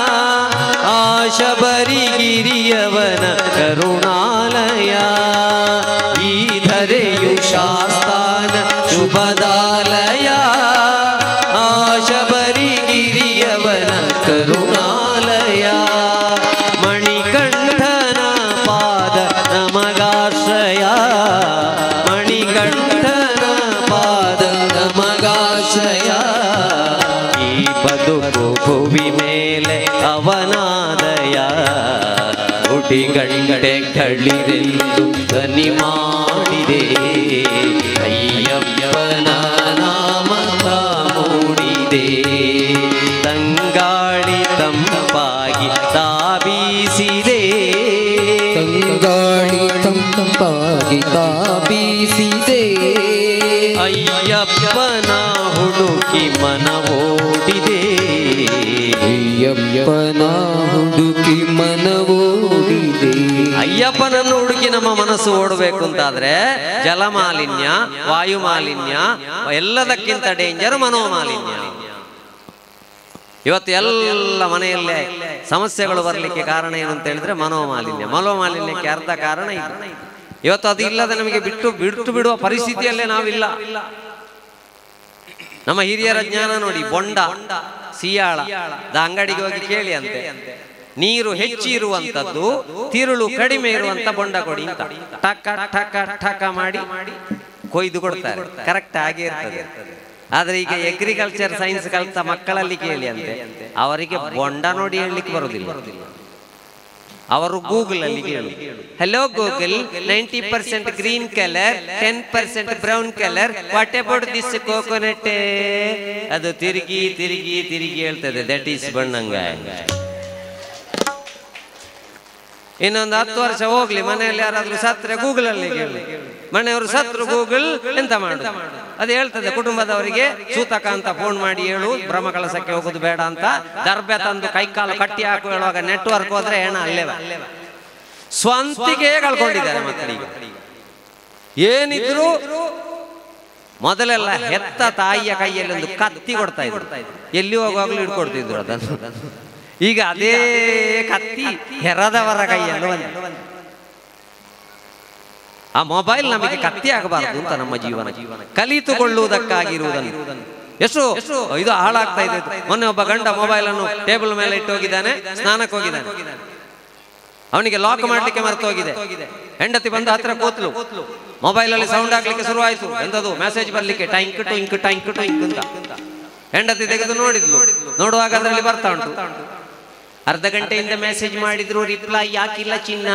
ಆಶಬರಿಗಿರಿಯವನ ಕರುಣಾಲಯ. ಈ ಧರೆಯು ಶಾಸ್ತಾನ ಶುಭದಾಲಯ, ಆಶಬರಿಗಿರಿಯವನ ಕರುಣಾಲಯ. ಮಣಿಕಂಠನ ಪಾದ ನಮಗಾಶ್ರಯ, ಮಣಿಕಂಠನ ಪಾದ ನಮಗಾಶ್ರಯ. ಈ ಬದುಕು ಭುವಿ ಮೇಲೆ ಅವನಾದಯ, ಹುಡಿಗಂಟೆಗಳಿರೆಂದು ಧ್ವನಿ ಮಾಡಿದೆ. ಅಯ್ಯಪ್ಪನ ನಾಮ ಮೂಡಿದೆ. ತಂಗಾಳಿ ತಂಪಾಗಿ ತಾಬೀಸಿದೆ, ತಂಗಾಳಿ ತಂಪಾಗಿ ತಾಬೀಸಿದೆ. ಅಯ್ಯಪ್ಪನ ಹುಡುಕಿ ಮನ ಓಡಿದೆ. ಅಯ್ಯಪ್ಪನ ಹುಡುಕಿ ಮನವೋಡಿದೆ. ಅಯ್ಯಪ್ಪನನ್ನು ಹುಡುಕಿ ನಮ್ಮ ಮನಸ್ಸು ಓಡಬೇಕು ಅಂತಾದ್ರೆ ಜಲಮಾಲಿನ್ಯ, ವಾಯುಮಾಲಿನ್ಯ, ಎಲ್ಲದಕ್ಕಿಂತ ಡೇಂಜರ್ ಮನೋಮಾಲಿನ್ಯ. ಇವತ್ತು ಎಲ್ಲ ಮನೆಯಲ್ಲೇ ಸಮಸ್ಯೆಗಳು ಬರಲಿಕ್ಕೆ ಕಾರಣ ಏನು ಅಂತ ಹೇಳಿದ್ರೆ ಮನೋಮಾಲಿನ್ಯ. ಮನೋಮಾಲಿನ್ಯಕ್ಕೆ ಅರ್ಧ ಕಾರಣ ಇದು. ಇವತ್ತು ಅದು ಇಲ್ಲದೆ ನಮಗೆ ಬಿಟ್ಟು ಬಿಡುವ ಪರಿಸ್ಥಿತಿಯಲ್ಲೇ ನಾವಿಲ್ಲ. ನಮ್ಮ ಹಿರಿಯರ ಜ್ಞಾನ ನೋಡಿ. ಬೊಂಡ, ಸಿಯಾಳ ಅಂಗಡಿಗೆ ಹೋಗಿ ಕೇಳಿ ಅಂತೆ, ನೀರು ಹೆಚ್ಚಿರುವಂತದ್ದು, ತಿರುಳು ಕಡಿಮೆ ಇರುವಂತ ಬೊಂಡ ಕೊಡಿ ಅಂತ ಟಕ ಟಕ ಟಕ ಮಾಡಿ ಕೊಯ್ದು ಕೊಡ್ತಾರೆ. ಕರೆಕ್ಟ್ ಆಗಿ ಇರ್ತದೆ. ಆದ್ರೆ ಈಗ ಅಗ್ರಿಕಲ್ಚರ್ ಸೈನ್ಸ್ ಕಲಿತ ಮಕ್ಕಳಲ್ಲಿ ಕೇಳಿ ಅಂತೆ, ಅವರಿಗೆ ಬೊಂಡ ನೋಡಿ ಹೇಳಲಿಕ್ಕೆ ಬರುವುದಿಲ್ಲ. ಅವರು ಗೂಗಲ್ ಅಲ್ಲಿ ಕೇಳಿ, hello Google, 90% green colour, 10% brown colour, what about this coconut? ಅದು ತಿರುಗಿ ತಿರುಗಿ ತಿರುಗಿ ಹೇಳ್ತದೆ, ದಟ್ ಈಸ್ ಬಣ್ಣಂಗ. ಇನ್ನೊಂದು 10 ವರ್ಷ ಹೋಗ್ಲಿ, ಮನೆಯಲ್ಲಿ ಯಾರಾದ್ರೂ ಸತ್ರೆ ಗೂಗಲ್ ಅಲ್ಲಿ ಕೇಳಿ. ಮನೆಯವರು ಸತ್ರು ಗೂಗಲ್ ಎಂತ ಮಾಡುದು? ಅದು ಹೇಳ್ತದೆ ಕುಟುಂಬದವರಿಗೆ ಸೂತಕ ಅಂತ ಫೋನ್ ಮಾಡಿ ಹೇಳು, ಬ್ರಹ್ಮ ಕಳಸಕ್ಕೆ ಹೋಗುದು ಬೇಡ ಅಂತ. ದರ್ಬೆ ತಂದು ಕೈಕಾಲು ಕಟ್ಟಿ ಹಾಕು ಹೇಳುವಾಗ ನೆಟ್ವರ್ಕ್ ಹೋದ್ರೆ ಏನ ಅಲ್ಲೇವ. ಸ್ವಂತಿಗೆ ಕಳ್ಕೊಂಡಿದ್ದಾರೆ ಮಕ್ಕಳಿಗೆ. ಏನಿದ್ರು ಮೊದಲೆಲ್ಲ ಹೆತ್ತ ತಾಯಿಯ ಕೈಯಲ್ಲಿ ಒಂದು ಕತ್ತಿ ಕೊಡ್ತಾ ಇದ್ರು, ಎಲ್ಲಿ ಹೋಗುವಾಗ್ಲೂ ಹಿಡ್ಕೊಡ್ತಿದ್ರು ಅದನ್ನು. ಈಗ ಅದೇ ಕತ್ತಿ ಹೆರದವರ ಕೈಯಲ್ಲಿ ಬಂದಿದೆ. ಆ ಮೊಬೈಲ್ ನಮಗೆ ಕತ್ತಿ ಆಗಬಾರದು ಅಂತ ನಮ್ಮ ಜೀವನ ಕಲಿತುಕೊಳ್ಳುವುದಕ್ಕಾಗಿರುವುದನ್ನು ಎಷ್ಟು ಇದು ಹಾಳಾಗ್ತಾ ಇದೆ. ಮೊನ್ನೆ ಒಬ್ಬ ಗಂಡ ಮೊಬೈಲ್ ಅನ್ನು ಟೇಬಲ್ ಮೇಲೆ ಇಟ್ಟು ಹೋಗಿದ್ದಾನೆ, ಸ್ನಾನಕ್ಕೆ ಹೋಗಿದ್ದಾನೆ. ಅವನಿಗೆ ಲಾಕ್ ಮಾಡ್ಲಿಕ್ಕೆ ಮರೆತು ಹೋಗಿದೆ. ಹೆಂಡತಿ ಬಂದು ಹತ್ರ ಕೂತ್ಲು, ಮೊಬೈಲ್ ಅಲ್ಲಿ ಸೌಂಡ್ ಆಗ್ಲಿಕ್ಕೆ ಶುರುವಾಯಿತು. ಎಂತದು ಮೆಸೇಜ್ ಬರ್ಲಿಕ್ಕೆ, ಟೈಂಕ್ ಟೈಂಕ್ ಟೈಂಕ್ ಟೈಂಕ್ ಅಂತ. ಹೆಂಡತಿ ತೆಗೆದು ನೋಡಿದ್ಲು. ನೋಡುವಾಗ ಅದರಲ್ಲಿ ಬರ್ತಾ ಉಂಟು, ಅರ್ಧ ಗಂಟೆಯಿಂದ ಮೆಸೇಜ್ ಮಾಡಿದ್ರು, ರಿಪ್ಲೈ ಯಾಕಿಲ್ಲ ಚಿನ್ನ,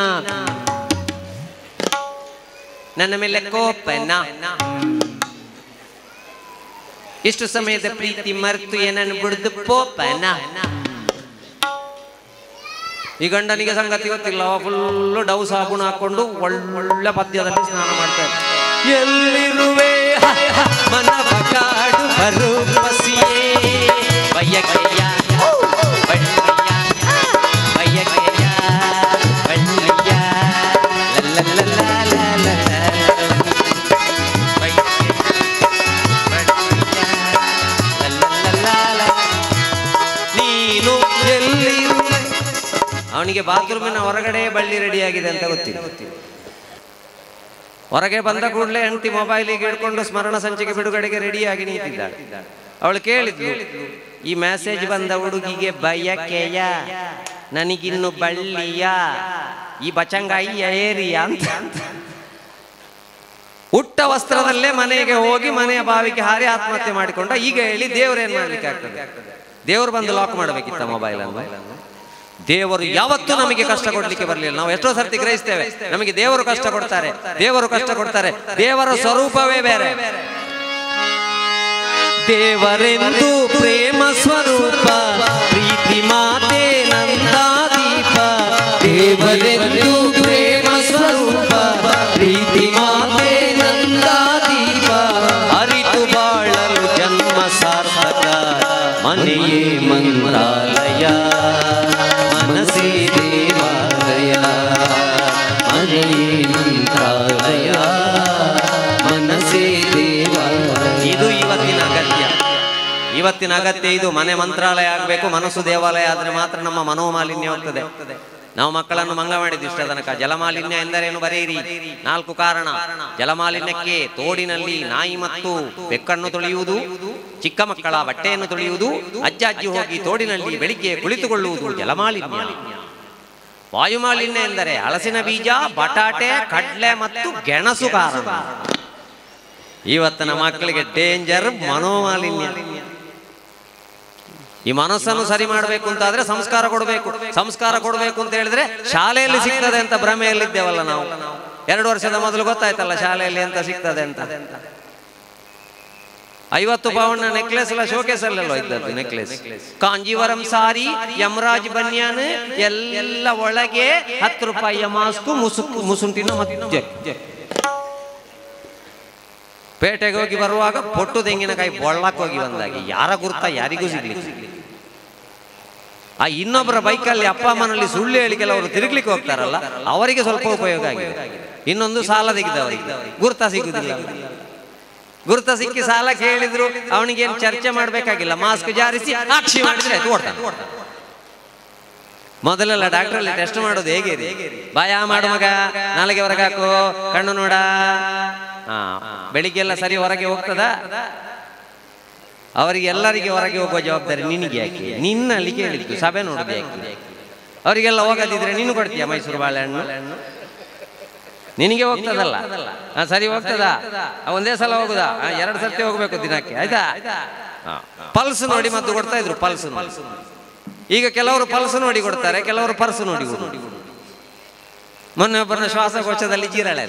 ನನ್ನ ಮೇಲೆ ಕೋಪನ, ಇಷ್ಟು ಸಮಯದ ಪ್ರೀತಿ ಮರೆತು ಏನನ್ನು ಬಿಡುದು ಪೋಪನ. ಈ ಗಂಡನಿಗೆ ಸಂಗತಿ ಗೊತ್ತಿಲ್ಲ, ಫುಲ್ಲು ಡವ್ ಸಾಬೂನು ಹಾಕೊಂಡು ಒಳ್ಳೆ ಪದ್ಯದಲ್ಲಿ ಸ್ನಾನ ಮಾಡ್ತಾರೆ. ಎಲ್ಲಿರುವೆ ಮನವ ಕಾಡು ಬರು ಬಸಿಯೇ ಬಯ್ಯಕಯ್ಯ ಬಯ್ಯಕಯ್ಯ ಬಳ್ಳಿಯ ನೀನು ಎಲ್ಲಿ. ಅವನಿಗೆ ಬಾತ್ರೂಮಿನ ಹೊರಗಡೆ ಬಳ್ಳಿ ರೆಡಿ ಆಗಿದೆ ಅಂತ ಗೊತ್ತಿಲ್ಲ. ಹೊರಗೆ ಬಂದ ಕೂಡಲೇ ಹೆಂಡತಿ ಮೊಬೈಲಿಗೆ ಹಿಡ್ಕೊಂಡು ಸ್ಮರಣ ಸಂಚಿಕೆ ಬಿಡುಗಡೆಗೆ ರೆಡಿಯಾಗಿ ನಿಂತಿದ್ದಾಳೆ. ಅವಳು ಕೇಳಿದ್ಲು, ಈ ಮೆಸೇಜ್ ಬಂದ ಹುಡುಗಿಗೆ ಬಯಕೆಯ, ನನಗಿನ್ನು ಬಳ್ಳಿಯ, ಈ ಬಚಂಗಾಯಿಯ ಏರಿಯಾ ಅಂತ. ಹುಟ್ಟ ವಸ್ತ್ರದಲ್ಲೇ ಮನೆಗೆ ಹೋಗಿ ಮನೆಯ ಬಾವಿಗೆ ಹಾರಿ ಆತ್ಮಹತ್ಯೆ ಮಾಡಿಕೊಂಡ. ಈಗ ಹೇಳಿ ದೇವರೇನ್ ಮಾಡ್ಲಿಕ್ಕೆ ಆಗ್ತದೆ? ದೇವರು ಬಂದು ಲಾಕ್ ಮಾಡಬೇಕಿತ್ತ ಮೊಬೈಲ್ ಅನ್ನು? ದೇವರು ಯಾವತ್ತೂ ನಮಗೆ ಕಷ್ಟ ಕೊಡ್ಲಿಕ್ಕೆ ಬರಲಿಲ್ಲ. ನಾವು ಎಷ್ಟೋ ಸರ್ತಿ ಗ್ರಹಿಸ್ತೇವೆ, ನಮಗೆ ದೇವರು ಕಷ್ಟ ಕೊಡ್ತಾರೆ, ದೇವರು ಕಷ್ಟ ಕೊಡ್ತಾರೆ. ದೇವರ ಸ್ವರೂಪವೇ ಬೇರೆ. ದೇವರೆಂದು ಪ್ರೇಮ ಸ್ವರೂಪ, ಪ್ರೀತಿ ಮಾತೆ ನಂದಾದೀಪ. ದೇವರೆಂದು ಪ್ರೇಮ ಸ್ವರೂಪ, ಪ್ರೀತಿ ಮಾತೆ ನಂದಾದೀಪ. ಅರಿತು ಬಾಳಲು ಜನ್ಮ ಸಾರ್ಥಕ, ಮನೆಯೇ ಮಂತ್ರಾಲಯ, ಮನಸ್ಸೇ ದೇವಾಲಯ, ಮನೆಯೇ ಮಂತ್ರಾಲಯ, ಮನಸ್ಸೇ ದೇವಾಲಯ. ಇದು ಇವತ್ತಿನ ಅಗತ್ಯ. ಇವತ್ತಿನ ಅಗತ್ಯ ಇದು. ಮನೆ ಮಂತ್ರಾಲಯ ಆಗಬೇಕು, ಮನಸ್ಸು ದೇವಾಲಯ ಆದ್ರೆ ಮಾತ್ರ ನಮ್ಮ ಮನೋಮಾಲಿನ್ಯ ಹೋಗ್ತದೆ. ನಾವು ಮಕ್ಕಳನ್ನು ಮಂಗ ಮಾಡಿದ್ದು ಇಷ್ಟ ತನಕ. ಜಲಮಾಲಿನ್ಯ ಎಂದರೇನು ಬರೆಯಿರಿ. 4 ಕಾರಣ. ಜಲಮಾಲಿನ್ಯಕ್ಕೆ ತೋಡಿನಲ್ಲಿ ನಾಯಿ ಮತ್ತು ಬೆಕ್ಕನ್ನು ತೊಳೆಯುವುದು, ಚಿಕ್ಕ ಮಕ್ಕಳ ಬಟ್ಟೆಯನ್ನು ತೊಳೆಯುವುದು, ಅಜ್ಜ ಅಜ್ಜಿ ಹೋಗಿ ತೋಡಿನಲ್ಲಿ ಬೆಳಿಗ್ಗೆ ಕುಳಿತುಕೊಳ್ಳುವುದು ಜಲಮಾಲಿನ್ಯ. ವಾಯುಮಾಲಿನ್ಯ ಎಂದರೆ ಹಲಸಿನ ಬೀಜ, ಬಟಾಟೆ, ಕಡ್ಲೆ ಮತ್ತು ಗೆಣಸು ಕಾರಣ. ಇವತ್ತಿನ ಮಕ್ಕಳಿಗೆ ಡೇಂಜರ್ ಮನೋಮಾಲಿನ್ಯ. ಈ ಮನಸ್ಸನ್ನು ಸರಿ ಮಾಡಬೇಕು ಅಂತಾದ್ರೆ ಸಂಸ್ಕಾರ ಕೊಡಬೇಕು. ಸಂಸ್ಕಾರ ಕೊಡಬೇಕು ಅಂತ ಹೇಳಿದ್ರೆ ಶಾಲೆಯಲ್ಲಿ ಸಿಗ್ತದೆ ಅಂತ ಭ್ರಮೆಯಲ್ಲಿದ್ದೇವಲ್ಲ ನಾವು. 2 ವರ್ಷದ ಮೊದಲು ಗೊತ್ತಾಯ್ತಲ್ಲ ಶಾಲೆಯಲ್ಲಿ ಎಂತ ಸಿಗ್ತದೆ ಅಂತ. 50 ಪೌಂಡ್ ನೆಕ್ಲೆಸ್ ಎಲ್ಲ ಶೋಕೇಸ್ ಅಲ್ಲೆಲ್ಲ ಇದ್ದದ್ದು necklace. Kanjeevaram sari, Yamraj banyan ಎಲ್ಲ ಒಳಗೆ 10 ರೂಪಾಯಿಯ ಮಾಸ್ಕು, ಮುಸುಂಟಿನ ಮಧ್ಯ. ಪೇಟೆಗೆ ಹೋಗಿ ಬರುವಾಗ ಪೊಟ್ಟು ತೆಂಗಿನಕಾಯಿ ಬೊಳ್ಳಕ್ಕೆ ಹೋಗಿ ಬಂದಾಗಿ ಯಾರ ಗುರ್ತ ಯಾರಿಗೂ ಸಿಗ್ಲಿಕ್ಕೆ. ಆ ಇನ್ನೊಬ್ಬರ ಬೈಕಲ್ಲಿ ಅಪ್ಪ ಅಮ್ಮನಲ್ಲಿ ಸುಳ್ಳು ಹೇಳಿ ಕೆಲವರು ತಿರುಗ್ಲಿಕ್ಕೆ ಹೋಗ್ತಾರಲ್ಲ, ಅವರಿಗೆ ಸ್ವಲ್ಪ ಉಪಯೋಗ ಆಗಿದೆ. ಇನ್ನೊಂದು ಸಾಲ ತೆಗೆದವರಿಗೆ ಗುರ್ತ ಸಿಗುದಿಲ್ಲ. ಗುರ್ತ ಸಿಕ್ಕಿ ಸಾಲ ಕೇಳಿದ್ರು ಅವನಿಗೇನು ಚರ್ಚೆ ಮಾಡ್ಬೇಕಾಗಿಲ್ಲ, ಮಾಸ್ಕ್ ಜಾರಿಸಿ ಸಾಕ್ಷಿ ಮಾಡಿದ್ರೆ ಆಯ್ತು, ಓಡ್ತಾನೆ. ಮೊದಲೆಲ್ಲ ಡಾಕ್ಟ್ರಲ್ಲಿ ಟೆಸ್ಟ್ ಮಾಡೋದು ಹೇಗೆ ರೀ, ಬಾಯ ಮಾಡು ಮಗ, ನಾಲಿಗೆ ಹೊರಗೆ ಹಾಕು, ಕಣ್ಣು ನೋಡ, ಬೆಳಿಗ್ಗೆ ಎಲ್ಲ ಸರಿ ಹೊರಗೆ ಹೋಗ್ತದ? ಅವರಿಗೆ ಎಲ್ಲರಿಗೆ ಹೊರಗೆ ಹೋಗುವ ಜವಾಬ್ದಾರಿ ನಿನಗೆ ಯಾಕೆ? ನಿನ್ನಲ್ಲಿ ಕೇಳಿದ್ದು ಸಭೆ ನೋಡುದು ಯಾಕೆ? ಅವರಿಗೆಲ್ಲ ಹೋಗೋದಿದ್ರೆ ನೀನು ಕೊಡ್ತೀಯ ಮೈಸೂರು ಬಾಳೆಹಣ್ಣು? ನಿನಗೆ ಹೋಗ್ತದಲ್ಲ, ಸರಿ ಹೋಗ್ತದ? ಒಂದೇ ಸಲ ಹೋಗುದಾ? 2 ಸರ್ತಿ ಹೋಗ್ಬೇಕು ದಿನಕ್ಕೆ, ಆಯ್ತಾ? ಪಲ್ಸ್ ನೋಡಿ ಮದ್ದು ಕೊಡ್ತಾ ಇದ್ರು, ಪಲ್ಸ್. ಈಗ ಕೆಲವರು ಪಲ್ಸ್ ನೋಡಿ ಕೊಡ್ತಾರೆ, ಕೆಲವರು ಪರ್ಸ್ ನೋಡಿ. ಮೊನ್ನೆ ಒಬ್ಬರನ್ನ ಶ್ವಾಸಕೋಶದಲ್ಲಿ ಜಿರಳೆ,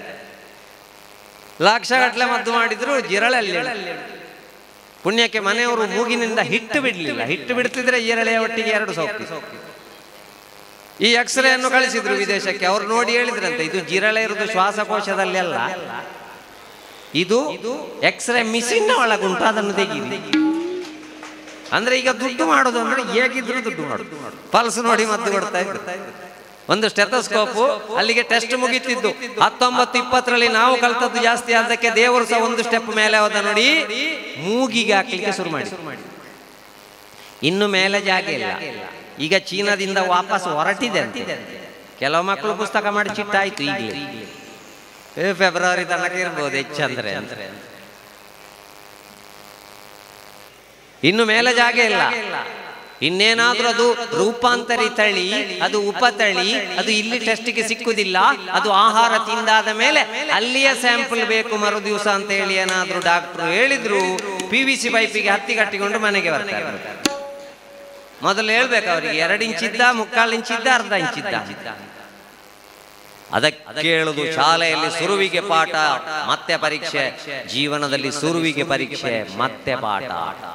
ಲಕ್ಷಗಟ್ಟಲೆ ಮದ್ದು ಮಾಡಿದ್ರು, ಜಿರಳೆಲ್ಲಿ. ಪುಣ್ಯಕ್ಕೆ ಮನೆಯವರು ಮೂಗಿನಿಂದ ಹಿಟ್ಟು ಬಿಡ್ಲಿಲ್ಲ, ಹಿಟ್ಟು ಬಿಡ್ತಿದ್ರೆ ಜಿರಳೆಯ ಒಟ್ಟಿಗೆ 2 ಸೋಕ್ತಿ. ಈ ಎಕ್ಸ್ರೇ ಅನ್ನು ಕಳಿಸಿದ್ರು ವಿದೇಶಕ್ಕೆ, ಅವ್ರು ನೋಡಿ ಹೇಳಿದ್ರಂತೆ ಇದು ಜಿರಳೆ ಇರುವುದು ಶ್ವಾಸಕೋಶದಲ್ಲಿ ಅಲ್ಲ, ಇದು ಎಕ್ಸ್ರೇ ಮಿಷಿನ್ ಒಳಗುಂಟು, ಅದನ್ನು ತೆಗೀರಿ. ಅಂದ್ರೆ ಈಗ ದುಡ್ಡು ಮಾಡೋದು ಅಂದ್ರೆ ಹೇಗಿದ್ರು ದುಡ್ಡು ಮಾಡೋದು. ಪಲ್ಸ್ ನೋಡಿ ಮದ್ದು ಕೊಡ್ತಾ ಇದ್ರು. ಒಂದು ಸ್ಟೆಥೋಸ್ಕೋಪು, ಅಲ್ಲಿಗೆ ಟೆಸ್ಟ್ ಮುಗಿತಿದ್ದು. 1920ರಲ್ಲಿ ನಾವು ಕಲ್ತದ್ದು ಜಾಸ್ತಿ, ಅದಕ್ಕೆ ದೇವರು ಸಹ ಒಂದು ಸ್ಟೆಪ್ ಮೇಲೆ ಹೋದ ನೋಡಿ, ಮೂಗಿಗೆ ಹಾಕ್ಲಿಕ್ಕೆ ಶುರು ಮಾಡಿ. ಇನ್ನು ಮೇಲೆ ಜಾಗ ಇಲ್ಲ. ಈಗ ಚೀನಾದಿಂದ ವಾಪಸ್ ಹೊರಟಿದೆ ಅಂತೆ. ಕೆಲವು ಮಕ್ಕಳು ಪುಸ್ತಕ ಮಾಡಿ ಚಿಟ್ಟಾಯ್ತು, ಈಗಲೇ ಫೆಬ್ರವರಿ ತನಕ ಇರ್ಬೋದು ಹೆಚ್ಚಂದ್ರೆ. ಇನ್ನು ಮೇಲೆ ಜಾಗ ಇಲ್ಲ. ಇನ್ನೇನಾದ್ರೂ ಅದು ರೂಪಾಂತರಿ ತಳಿ, ಅದು ಉಪತಳಿ, ಅದು ಇಲ್ಲಿ ಟೆಸ್ಟ್ಗೆ ಸಿಕ್ಕುದಿಲ್ಲ. ಅದು ಆಹಾರ ತಿಂದಾದ ಮೇಲೆ ಅಲ್ಲಿಯ ಸ್ಯಾಂಪಲ್ ಬೇಕು ಮರು ದಿವಸ ಅಂತ ಹೇಳಿ ಏನಾದ್ರೂ ಡಾಕ್ಟ್ರು ಹೇಳಿದ್ರು, PVC ಪೈಪಿಗೆ ಹತ್ತಿ ಕಟ್ಟಿಕೊಂಡು ಮನೆಗೆ ಬರ್ತಾರೆ. ಮೊದಲು ಹೇಳ್ಬೇಕು ಅವರಿಗೆ 2 ಇಂಚಿದ್ದ, 3/4 ಇಂಚಿದ್ದ, ಅರ್ಧ ಇಂಚಿದ್ದ. ಅದಕ್ಕೆ ಹೇಳುದು ಶಾಲೆಯಲ್ಲಿ ಸುರುವಿಗೆ ಪಾಠ ಮತ್ತೆ ಪರೀಕ್ಷೆ, ಜೀವನದಲ್ಲಿ ಸುರುವಿಗೆ ಪರೀಕ್ಷೆ ಮತ್ತೆ ಪಾಠ.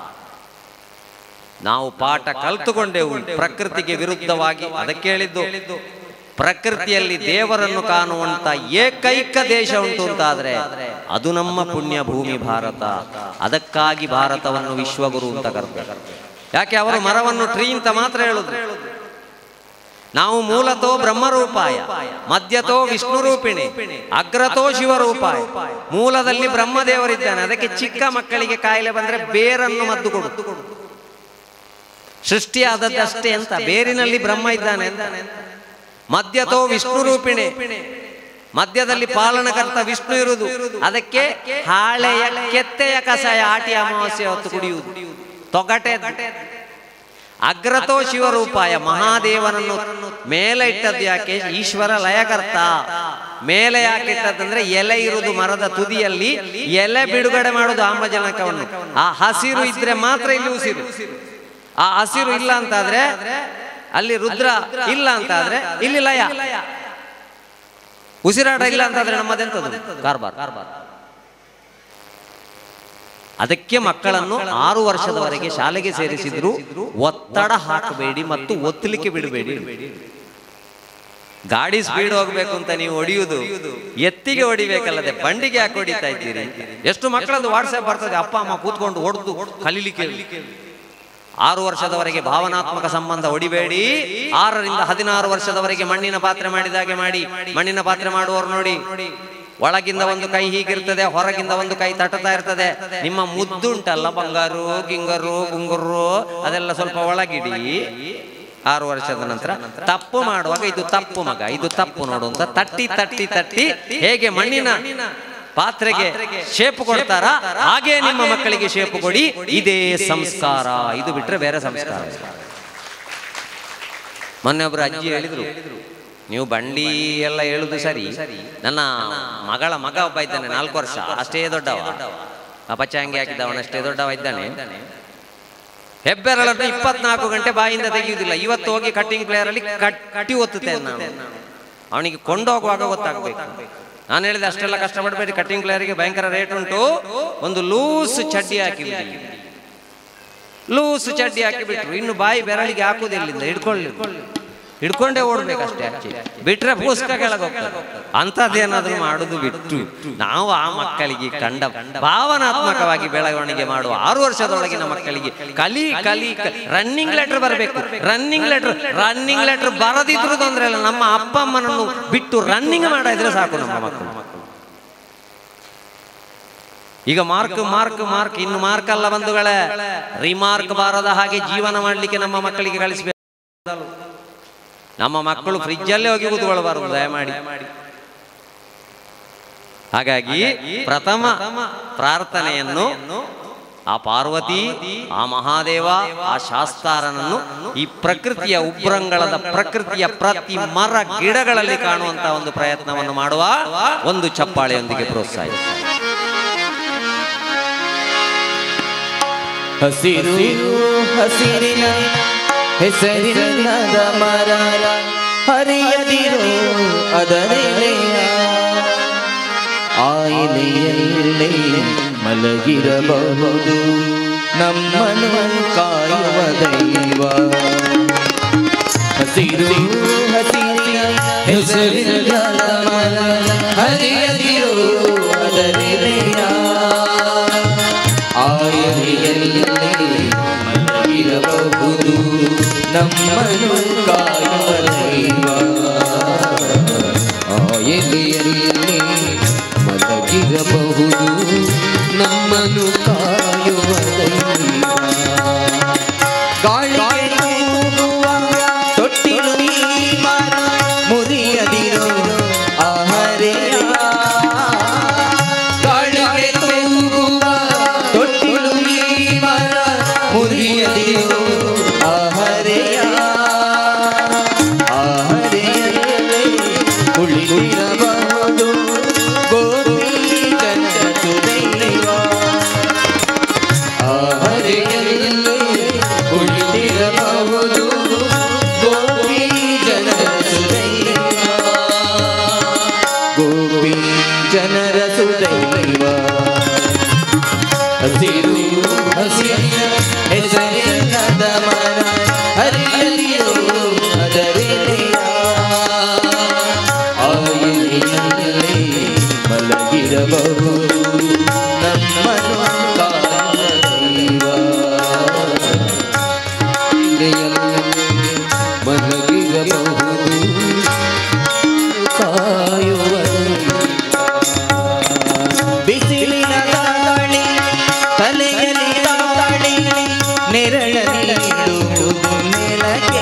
ನಾವು ಪಾಠ ಕಲ್ತುಕೊಂಡೆವು ಪ್ರಕೃತಿಗೆ ವಿರುದ್ಧವಾಗಿ. ಅದಕ್ಕೆ ಹೇಳಿದ್ದು, ಪ್ರಕೃತಿಯಲ್ಲಿ ದೇವರನ್ನು ಕಾಣುವಂತ ಏಕೈಕ ದೇಶ ಉಂಟು ಅಂತಾದ್ರೆ ಅದು ನಮ್ಮ ಪುಣ್ಯ ಭೂಮಿ ಭಾರತ. ಅದಕ್ಕಾಗಿ ಭಾರತವನ್ನು ವಿಶ್ವಗುರು ಅಂತ ಕರೆದರು. ಯಾಕೆ? ಅವರು ಮರವನ್ನು ಟ್ರೀ ಅಂತ ಮಾತ್ರ ಹೇಳುದು. ನಾವು ಮೂಲತೋ ಬ್ರಹ್ಮರೂಪಾಯ, ಮಧ್ಯತೋ ವಿಷ್ಣು ರೂಪಿಣಿ, ಅಗ್ರತೋ ಶಿವರೂಪಾಯ. ಮೂಲದಲ್ಲಿ ಬ್ರಹ್ಮದೇವರಿದ್ದಾನೆ. ಅದಕ್ಕೆ ಚಿಕ್ಕ ಮಕ್ಕಳಿಗೆ ಕಾಯಿಲೆ ಬಂದ್ರೆ ಬೇರನ್ನು ಮದ್ದು ಕೊಡು. ಸೃಷ್ಟಿಯಾದದ್ದಷ್ಟೇ ಅಂತ, ಬೇರಿನಲ್ಲಿ ಬ್ರಹ್ಮ ಇದ್ದಾನೆ ಅಂತ. ಮಧ್ಯತೋ ವಿಷ್ಣು ರೂಪಿಣಿ, ಮಧ್ಯದಲ್ಲಿ ಪಾಲನಕರ್ತ ವಿಷ್ಣು ಇರುವುದು. ಅದಕ್ಕೆ ಹಾಳೆಯ ಕೆತ್ತೆಯ ಕಷಾಯ ಆಟಿ ಅಮಾವಾಸ್ಯೆ ಹೊತ್ತು ಕುಡಿಯುವುದು, ತೊಗಟೆ. ಅಗ್ರತೋ ಶಿವರೂಪಾಯ, ಮಹಾದೇವನನ್ನು ಮೇಲೆ ಇಟ್ಟದ್ದು ಯಾಕೆ? ಈಶ್ವರ ಲಯಕರ್ತ. ಮೇಲೆ ಯಾಕೆ ಇಟ್ಟದಂದ್ರೆ ಎಲೆ ಇರುವುದು ಮರದ ತುದಿಯಲ್ಲಿ, ಎಲೆ ಬಿಡುಗಡೆ ಮಾಡುದು ಆಮ್ಲಜನಕವನ್ನು. ಆ ಹಸಿರು ಇದ್ರೆ ಮಾತ್ರ ಇಲ್ಲಿ ಉಸಿರು. ಆ ಹಸಿರು ಇಲ್ಲ ಅಂತಾದ್ರೆ ಅಲ್ಲಿ ರುದ್ರ, ಇಲ್ಲ ಅಂತಾದ್ರೆ ಇಲ್ಲಿ ಲಯ. ಉಸಿರಾಟ ಇಲ್ಲ ಅಂತಾದ್ರೆ ನಮ್ಮದೆಂತದ್ದು? ಕಾರ್ಬಾರ್. ಅದಕ್ಕೆ ಮಕ್ಕಳನ್ನು 6 ವರ್ಷದವರೆಗೆ ಶಾಲೆಗೆ ಸೇರಿಸಿದ್ರು. ಒತ್ತಡ ಹಾಕಬೇಡಿ ಮತ್ತು ಒತ್ತಲಿಕ್ಕೆ ಬಿಡಬೇಡಿ. ಗಾಡಿ ಸ್ಪೀಡ್ ಹೋಗ್ಬೇಕು ಅಂತ ನೀವು ಹೊಡೆಯುವುದು ಎತ್ತಿಗೆ ಹೊಡಿಬೇಕಲ್ಲದೆ ಬಂಡಿಗೆ ಯಾಕೆ ಹೊಡಿತಾ ಇದ್ದೀರಿ? ಎಷ್ಟು ಮಕ್ಕಳದ್ದು ವಾಟ್ಸ್ಆಪ್ ಬರ್ತದೆ, ಅಪ್ಪ ಅಮ್ಮ ಕೂತ್ಕೊಂಡು ಹೊಡೆದು ಕಲೀಲಿಕ್ಕೆ. 6 ವರ್ಷದವರೆಗೆ ಭಾವನಾತ್ಮಕ ಸಂಬಂಧ ಹೊಡಿಬೇಡಿ. 6ರಿಂದ 16 ವರ್ಷದವರೆಗೆ ಮಣ್ಣಿನ ಪಾತ್ರೆ ಮಾಡಿದಾಗೆ ಮಾಡಿ. ಮಣ್ಣಿನ ಪಾತ್ರೆ ಮಾಡುವವರು ನೋಡಿ, ಒಳಗಿಂದ ಒಂದು ಕೈ ಹೀಗಿರ್ತದೆ, ಹೊರಗಿಂದ ಒಂದು ಕೈ ತಟ್ಟತಾ ಇರ್ತದೆ. ನಿಮ್ಮ ಮುದ್ದುಂಟಲ್ಲ, ಬಂಗಾರು ಗಿಂಗರು ಗುಂಗುರು, ಅದೆಲ್ಲ ಸ್ವಲ್ಪ ಒಳಗಿಡಿ. 6 ವರ್ಷದ ನಂತರ ತಪ್ಪು ಮಾಡುವಾಗ ಇದು ತಪ್ಪು ಮಗ, ಇದು ತಪ್ಪು ನೋಡು ಅಂತ ತಟ್ಟಿ ತಟ್ಟಿ ತಟ್ಟಿ ಹೇಗೆ ಮಣ್ಣಿನ ಪಾತ್ರೆಗೆ ಶೇಪು ಕೊಡ್ತಾರ ಹಾಗೆ ನಿಮ್ಮ ಮಕ್ಕಳಿಗೆ ಶೇಪು ಕೊಡಿ. ಇದೇ ಸಂಸ್ಕಾರ. ಇದು ಬಿಟ್ರೆ ಬೇರೆ ಸಂಸ್ಕಾರ. ಮೊನ್ನೆ ಒಬ್ರು ಅಜ್ಜಿ ಹೇಳಿದ್ರು, ನೀವು ಬಂಡಿ ಎಲ್ಲ ಹೇಳುದು ಸರಿ, ನನ್ನ ಮಗಳ ಮಗ ಒಬ್ಬ ಇದ್ದಾನೆ 4 ವರ್ಷ, ಅಷ್ಟೇ ದೊಡ್ಡವ, ಪಚಾಂಗಿ ಹಾಕಿದವನಷ್ಟೇ ದೊಡ್ಡವ ಇದ್ದಾನೆ. ಹೆಬ್ಬೆರಳನ್ನು 24 ಗಂಟೆ ಬಾಯಿಂದ ತೆಗೆಯುವುದಿಲ್ಲ. ಇವತ್ತು ಹೋಗಿ ಕಟ್ಟಿಂಗ್ ಪ್ಲೇಯರ್ ಅಲ್ಲಿ ಕಟ್ಟಿ ಒತ್ತುತ್ತೇನೆ ನಾನು. ಅವನಿಗೆ ಕೊಂಡೋಗುವಾಗ ಗೊತ್ತಾಗ್ಬೇಕು. ನಾನು ಹೇಳಿದೆ ಅಷ್ಟೆಲ್ಲ ಕಷ್ಟಪಡಬೇಡಿ, ಕಟ್ಟಿಂಗ್ ಪ್ಲೇಯರ್ಗೆ ಭಯಂಕರ ರೇಟ್ ಉಂಟು. ಒಂದು ಲೂಸ್ ಚಡ್ಡಿ ಹಾಕಿಬಿಡಿ. ಲೂಸ್ ಚಡ್ಡಿ ಹಾಕಿಬಿಟ್ರು. ಇನ್ನು ಬಾಯಿ ಬೆರಳಿಗೆ ಹಾಕುವುದಿಲ್ಲಿಂದ ಹಿಡ್ಕೊಳ್ಳಿ. ಹಿಡ್ಕೊಂಡೇ ಓಡ್ಬೇಕಷ್ಟೇ. ಬಿಟ್ರೆ ಪುಸ್ತಕ ಕೆಳಗೋಗ್ತದೆ. ಅಂಥದ್ದೇನಾದ್ರೂ ಮಾಡುದು ಬಿಟ್ಟು ನಾವು ಆ ಮಕ್ಕಳಿಗೆ ಕಂಡ ಭಾವನಾತ್ಮಕವಾಗಿ ಬೆಳವಣಿಗೆ ಮಾಡುವ 6 ವರ್ಷದೊಳಗಿನ ಮಕ್ಕಳಿಗೆ ಕಲಿ ಕಲಿ ರನ್ನಿಂಗ್ ಲೆಟರ್ ಬರಬೇಕು. ರನ್ನಿಂಗ್ ಲೆಟರ್ ಬರದಿದ್ರು ತೊಂದ್ರೆ ಇಲ್ಲ. ನಮ್ಮ ಅಪ್ಪ ಅಮ್ಮನನ್ನು ಬಿಟ್ಟು ರನ್ನಿಂಗ್ ಮಾಡಿದ್ರೆ ಸಾಕು ನಮ್ಮ ಮಕ್ಕಳು. ಈಗ ಮಾರ್ಕ್ ಇನ್ನು ಮಾರ್ಕ್ ಅಲ್ಲ ಬಂಧುಗಳೇ, ರಿಮಾರ್ಕ್ ಬಾರದ ಹಾಗೆ ಜೀವನ ಮಾಡಲಿಕ್ಕೆ ನಮ್ಮ ಮಕ್ಕಳಿಗೆ ಕಳಿಸಬೇಕು. ನಮ್ಮ ಮಕ್ಕಳು ಫ್ರಿಜ್ಜಲ್ಲೇ ಹೋಗಿ ಕೂತ್ಕೊಳ್ಬಾರದು ದಯಮಾಡಿ. ಹಾಗಾಗಿ ಪ್ರಥಮ ಪ್ರಾರ್ಥನೆಯನ್ನು ಆ ಪಾರ್ವತಿ, ಆ ಮಹಾದೇವ, ಆ ಶಾಸ್ತಾರನನ್ನು ಈ ಪ್ರಕೃತಿಯ ಉಬ್ರಂಗಳದ ಪ್ರಕೃತಿಯ ಪ್ರತಿ ಮರ ಗಿಡಗಳಲ್ಲಿ ಕಾಣುವಂತಹ ಒಂದು ಪ್ರಯತ್ನವನ್ನು ಮಾಡುವ ಒಂದು ಚಪ್ಪಾಳೆಯೊಂದಿಗೆ ಪ್ರೋತ್ಸಾಹಿಸಿ. ಹಸಿರು ಹಸಿರಿನ ಹೆಸರಿಲ್ಲದ ಮರ ಹರಿಯದಿರೋ ಅದರೆಲೆಯ ಆಯಿಲೆಯಲ್ಲೇ ಮಲಗಿರಬಹುದು ನಮ್ಮನ್ನು ಕಾಯುವ ದೈವ. ಹಸಿರು ಹಸಿರಿನ ಹೆಸರಿಲ್ಲದ ಮರ ಹರಿಯದಿರೋ ಅದರೆಲೆಯ ಆಯಿಲೆಯಲ್ಲೇ ಮಲಗಿರಬಹುದು ನಮ್ಮನ್ನು ಕಾಯುವ ದೈವ. ಆಯಿಲೆಯಲ್ಲೇ ಮಲಗಿರಬಹುದು ನಮ್ಮನ್ನು ಕಾಯುವ ದೈವ. ಗಾಳಿಗೆ ತೂಗುವ ತೊಟ್ಟಿಲು ಈ ಮರ ಮುರಿಯದಿರೋ ಆಹರೆಯ. ಗಾಳಿಗೆ ತೂಗುವ ತೊಟ್ಟಿಲು ಈ ಮರ ಮುರಿಯದಿರೋ ಆಹರೆಯ. ಆಹರೆಯಲ್ಲೇ ಉಳಿದಿರಬಹುದು ಗೋಪಿ ಜನರ ದೈವ. ಆಹರೆಯಲ್ಲೇ ಉಳಿದಿರಬಹುದು ಗೋಪಿ ಜನರ ದೈವ. ಗೋಪಿ ಜನರ ಸುದೈವ. ಹಸಿರು ಹಸಿರಿನ ಹೆಸರಿಲ್ಲದ ಮರ ಹರಿಯಲಿಯೋ ಅದರೆಲೆಯ ಆಯಿಲೆಯಲ್ಲೇ ಮಲಗಿರಬಹುದು ನಮ್ಮನ್ನು ಕಾಯುವ ದೈವ. ಆಯಿಲೆಯಲ್ಲೇ ಮಲಗಿರಬಹುದು ಕಾಯುವ ದೈವ. ಬಿಸಿಲಿನ ಗಾಳಿ ತಲೆಯಲ್ಲಿ ಗಾಳಿ ನೆರಳಲ್ಲಿಡುವುದು ನೆಲಕ್ಕೆ.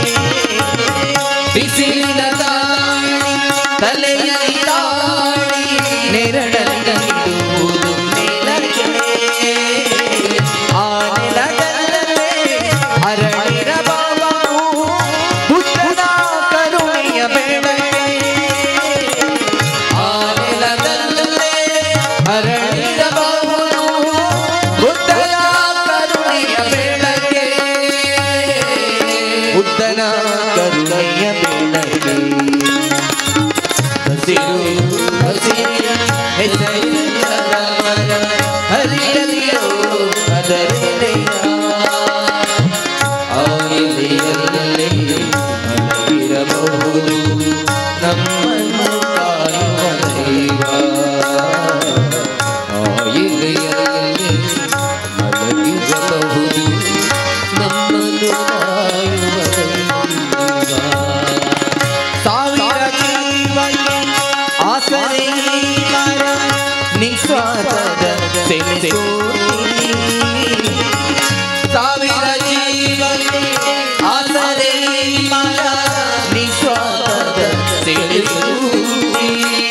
ಬಿಸಿಲಿನ ಗಾಳಿ ತಲೆಯಲ್ಲಿ ಗಾಳಿ ನೆರಳಲ್ಲಿಡುವುದು ನೆಲಕ್ಕೆ. ಆ ನೆಲದಲ್ಲೇ ಅರಳಿರಬಹುದು ಬುದ್ಧನ ಕರುಣೆಯ ಬೆಳಕೆ. ಆ ನೆಲದಲ್ಲೇ ಅರಳಿರಬಹುದು ಬುದ್ಧನ ಕರುಣೆಯ ಬೆಳಕೆ. ಬುದ್ಧನ ಕರುಣೆಯ ಬೆಳಕೆ. ಹಸಿರು ಹಸಿರಿನ ಹೆಸರಿಲ್ಲದ ಮರ ಹರಿಯಲಿಯೋ ಅದರೆಲೆಯ ಆಯಿಲೆಯಲ್ಲೇ ಮಲಗಿರಬಹುದು ನಮ್ಮನ್ನು ಕಾಯುವ ದೈವ. ಆಯಿಲೆಯಲ್ಲೇ ಮಲಗಿರಬಹುದು ನಮ್ಮನ್ನು ಕಾಯುವ ದೈವ. ಸಾವಿರ ಜೀವಕ್ಕೆ ಆಸರೆ ಮರ ನಿಸ್ವಾರ್ಥದ ಸೆಲೆಸೂತಿ. ಸಾವಿರ ಜೀವಕ್ಕೆ ಆಸರೆ ಮರ ನಿಸ್ವಾರ್ಥದ ಸೆಲೆಸೂತಿ.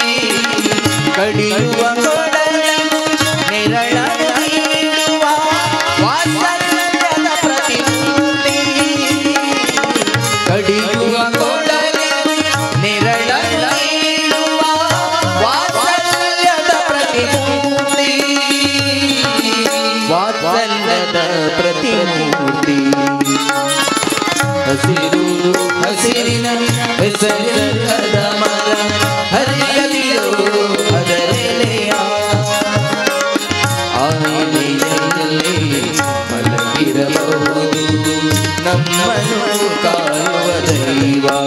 ಕಡಿಯುವ ಕೊಡಲನ್ನು ನೆರಳನ್ನು ನೀಡುವ ವಾತ್ಸಲ್ಯದ ಪ್ರತಿಮೂರ್ತಿ. ಕಡಿಯುವ ಕೊಡಲನ್ನು ನೆರಳನ್ನು ನೀಡುವ ವಾತ್ಸಲ್ಯದ ಪ್ರತಿಮೂರ್ತಿ. ವಾತ್ಸಲ್ಯದ ಪ್ರತಿಮೂರ್ತಿ. ಹಸಿರು ಹಸಿರಿನ ಹೆಸರಿಲ್ಲದ ಮರ ಹರಿಯಲಿಯೋ ಅದರೆಲೆಯ ಆಯಿಲೆಯಲ್ಲೇ ಮಲಗಿರಬಹುದು ನಮ್ಮನ್ನು ಕಾಯುವ ದೈವ.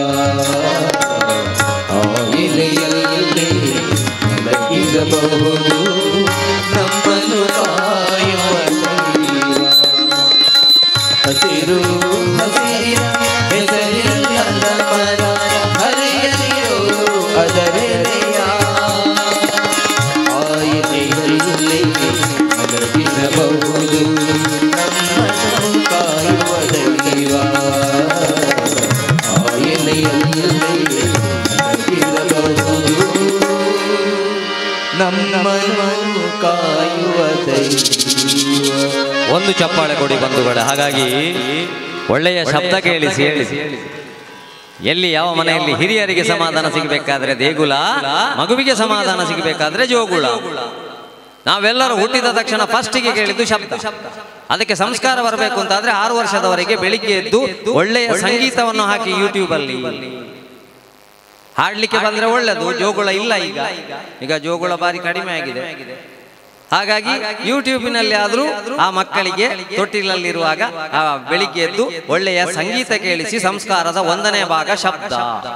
ಎಲ್ಲಿರಬಹುದು ನಮ್ಮನ್ನು ಕಾಯುವ ದೈವ. ಹಸಿರು ಹಸಿರಿನ ಹೆಸರಿಲ್ಲದ ಮರ ಹರಿಯದಿರೋ ಅದರೆಲೆಯ ಆಯನೆಯಲ್ಲಿ ಮಲಗಿರಬಹುದು ನಮ್ಮನ್ನು ಕಾಯುವ ದೈವ. ಆಯನೆಯಲ್ಲಿ ಮಲಗಿರಬಹುದು ನಮ್ಮನ್ನು ಕಾಯುವ ದೈವ. ಒಂದು ಚಪ್ಪಾಳೆ ಕೊಡಿ ಬಂಧುಗಳೇ. ಹಾಗಾಗಿ ಒಳ್ಳೆಯ ಶಬ್ದ ಕೇಳಿಸಿ ಹೇಳಿಸಿ. ಎಲ್ಲಿ ಯಾವ ಮನೆಯಲ್ಲಿ ಹಿರಿಯರಿಗೆ ಸಮಾಧಾನ ಸಿಗಬೇಕಾದ್ರೆ ದೇಗುಲ, ಮಗುವಿಗೆ ಸಮಾಧಾನ ಸಿಗಬೇಕಾದ್ರೆ ಜೋಗುಳ. ನಾವೆಲ್ಲರೂ ಹುಟ್ಟಿದ ತಕ್ಷಣ ಫಸ್ಟಿಗೆ ಕೇಳಿದ್ದು ಶಬ್ದ. ಅದಕ್ಕೆ ಸಂಸ್ಕಾರ ಬರಬೇಕು ಅಂತಾದ್ರೆ 6 ವರ್ಷದವರೆಗೆ ಬೆಳಿಗ್ಗೆ ಎದ್ದು ಒಳ್ಳೆಯ ಸಂಗೀತವನ್ನು ಹಾಕಿ ಯೂಟ್ಯೂಬ್ ಅಲ್ಲಿ ಹಾಡ್ಲಿಕ್ಕೆ ಬಂದ್ರೆ ಒಳ್ಳೆದು. ಜೋಗುಳ ಇಲ್ಲ, ಈಗ ಜೋಗುಳ ಬಾರಿ ಕಡಿಮೆ ಆಗಿದೆ. ಹಾಗಾಗಿ ಯೂಟ್ಯೂಬಿನಲ್ಲಿ ಆದ್ರೂ ಆ ಮಕ್ಕಳಿಗೆ ತೊಟ್ಟಿಲಲ್ಲಿರುವಾಗ ಆ ಬೆಳಿಗ್ಗೆ ಎದ್ದು ಒಳ್ಳೆಯ ಸಂಗೀತ ಕೇಳಿಸಿ ಸಂಸ್ಕಾರದ 1ನೇ ಭಾಗ ಶಬ್ದ.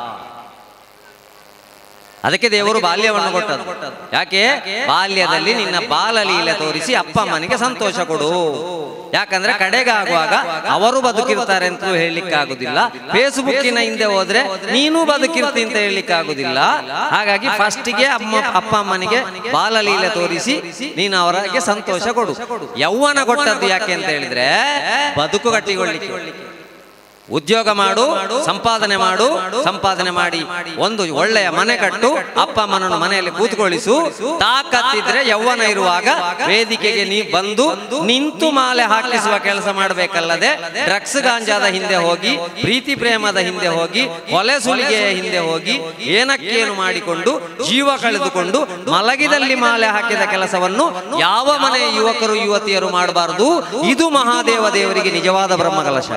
ಅದಕ್ಕೆ ದೇವರು ಬಾಲ್ಯವನ್ನು ಕೊಟ್ಟದ್ದು. ಯಾಕೆ? ಬಾಲ್ಯದಲ್ಲಿ ನಿನ್ನ ಬಾಲಲೀಲೆ ತೋರಿಸಿ ಅಪ್ಪ ಅಮ್ಮನಿಗೆ ಸಂತೋಷ ಕೊಡು. ಯಾಕಂದ್ರೆ ಕಡೆಗಾಗುವಾಗ ಅವರು ಬದುಕಿರ್ತಾರೆ ಅಂತ ಹೇಳಲಿಕ್ಕೆ ಆಗುದಿಲ್ಲ. ಫೇಸ್ಬುಕ್ಕಿನ ಹಿಂದೆ ಹೋದ್ರೆ ನೀನು ಬದುಕಿರ್ತಿ ಅಂತ ಹೇಳಲಿಕ್ಕೆ ಆಗುದಿಲ್ಲ. ಹಾಗಾಗಿ ಫಸ್ಟಿಗೆ ಅಪ್ಪ ಅಮ್ಮನಿಗೆ ಬಾಲಲೀಲೆ ತೋರಿಸಿ ನೀನು ಅವರಿಗೆ ಸಂತೋಷ ಕೊಡು. ಯೌವನ ಕೊಟ್ಟದ್ದು ಯಾಕೆ ಅಂತ ಹೇಳಿದ್ರೆ ಬದುಕು ಕಟ್ಟಿಕೊಳ್ಳಿಕ್ಕೆ. ಉದ್ಯೋಗ ಮಾಡು, ಸಂಪಾದನೆ ಮಾಡು, ಸಂಪಾದನೆ ಮಾಡಿ ಒಂದು ಒಳ್ಳೆಯ ಮನೆ ಕಟ್ಟು, ಅಪ್ಪ ಅಮ್ಮನನ್ನು ಮನೆಯಲ್ಲಿ ಕೂತ್ಕೊಳ್ಳಿಸು. ತಾಕತ್ತಿದ್ರೆ ಯೌವನ ಇರುವಾಗ ವೇದಿಕೆಗೆ ನೀ ಬಂದು ನಿಂತು ಮಾಲೆ ಹಾಕಿಸುವ ಕೆಲಸ ಮಾಡಬೇಕಲ್ಲದೆ ಡ್ರಗ್ಸ್ ಗಾಂಜಾದ ಹಿಂದೆ ಹೋಗಿ, ಪ್ರೀತಿ ಪ್ರೇಮದ ಹಿಂದೆ ಹೋಗಿ, ಕೊಲೆ ಸುಲಿಗೆಯ ಹಿಂದೆ ಹೋಗಿ ಏನಕ್ಕೇನು ಮಾಡಿಕೊಂಡು ಜೀವ ಕಳೆದುಕೊಂಡು ಮಲಗಿದಲ್ಲಿ ಮಾಲೆ ಹಾಕಿದ ಕೆಲಸವನ್ನು ಯಾವ ಮನೆಯ ಯುವಕರು ಯುವತಿಯರು ಮಾಡಬಾರದು. ಇದು ಮಹಾದೇವ ದೇವರಿಗೆ ನಿಜವಾದ ಬ್ರಹ್ಮಕಲಶ.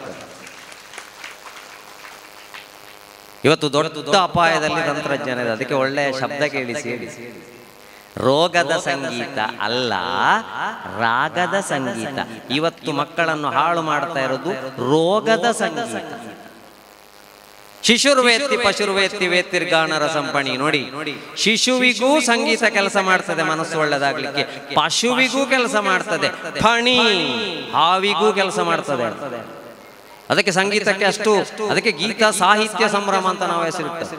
ಇವತ್ತು ದೊಡ್ಡ ಅಪಾಯದಲ್ಲಿ ತಂತ್ರಜ್ಞಾನ ಇದೆ. ಅದಕ್ಕೆ ಒಳ್ಳೆಯ ಶಬ್ದ ಕೇಳಿಸಿ. ರೋಗದ ಸಂಗೀತ ಅಲ್ಲ, ರಾಗದ ಸಂಗೀತ. ಇವತ್ತು ಮಕ್ಕಳನ್ನು ಹಾಳು ಮಾಡ್ತಾ ಇರೋದು ರೋಗದ ಸಂಗೀತ. ಶಿಶುರ್ವೇತ್ತಿ ಪಶುರ್ವೇತ್ತಿ ವೇತ್ತಿರ್ಗಾಣರ ಸಂಪಣಿ. ನೋಡಿ, ಶಿಶುವಿಗೂ ಸಂಗೀತ ಕೆಲಸ ಮಾಡ್ತದೆ ಮನಸ್ಸು ಒಳ್ಳೆದಾಗ್ಲಿಕ್ಕೆ, ಪಶುವಿಗೂ ಕೆಲಸ ಮಾಡ್ತದೆ, ಫಣಿ ಹಾವಿಗೂ ಕೆಲಸ ಮಾಡ್ತದೆ. ಅದಕ್ಕೆ ಸಂಗೀತಕ್ಕೆ ಅಷ್ಟು, ಅದಕ್ಕೆ ಗೀತ ಸಾಹಿತ್ಯ ಸಂಭ್ರಮ ಅಂತ ನಾವು ಹೆಸರಿರ್ತೇವೆ.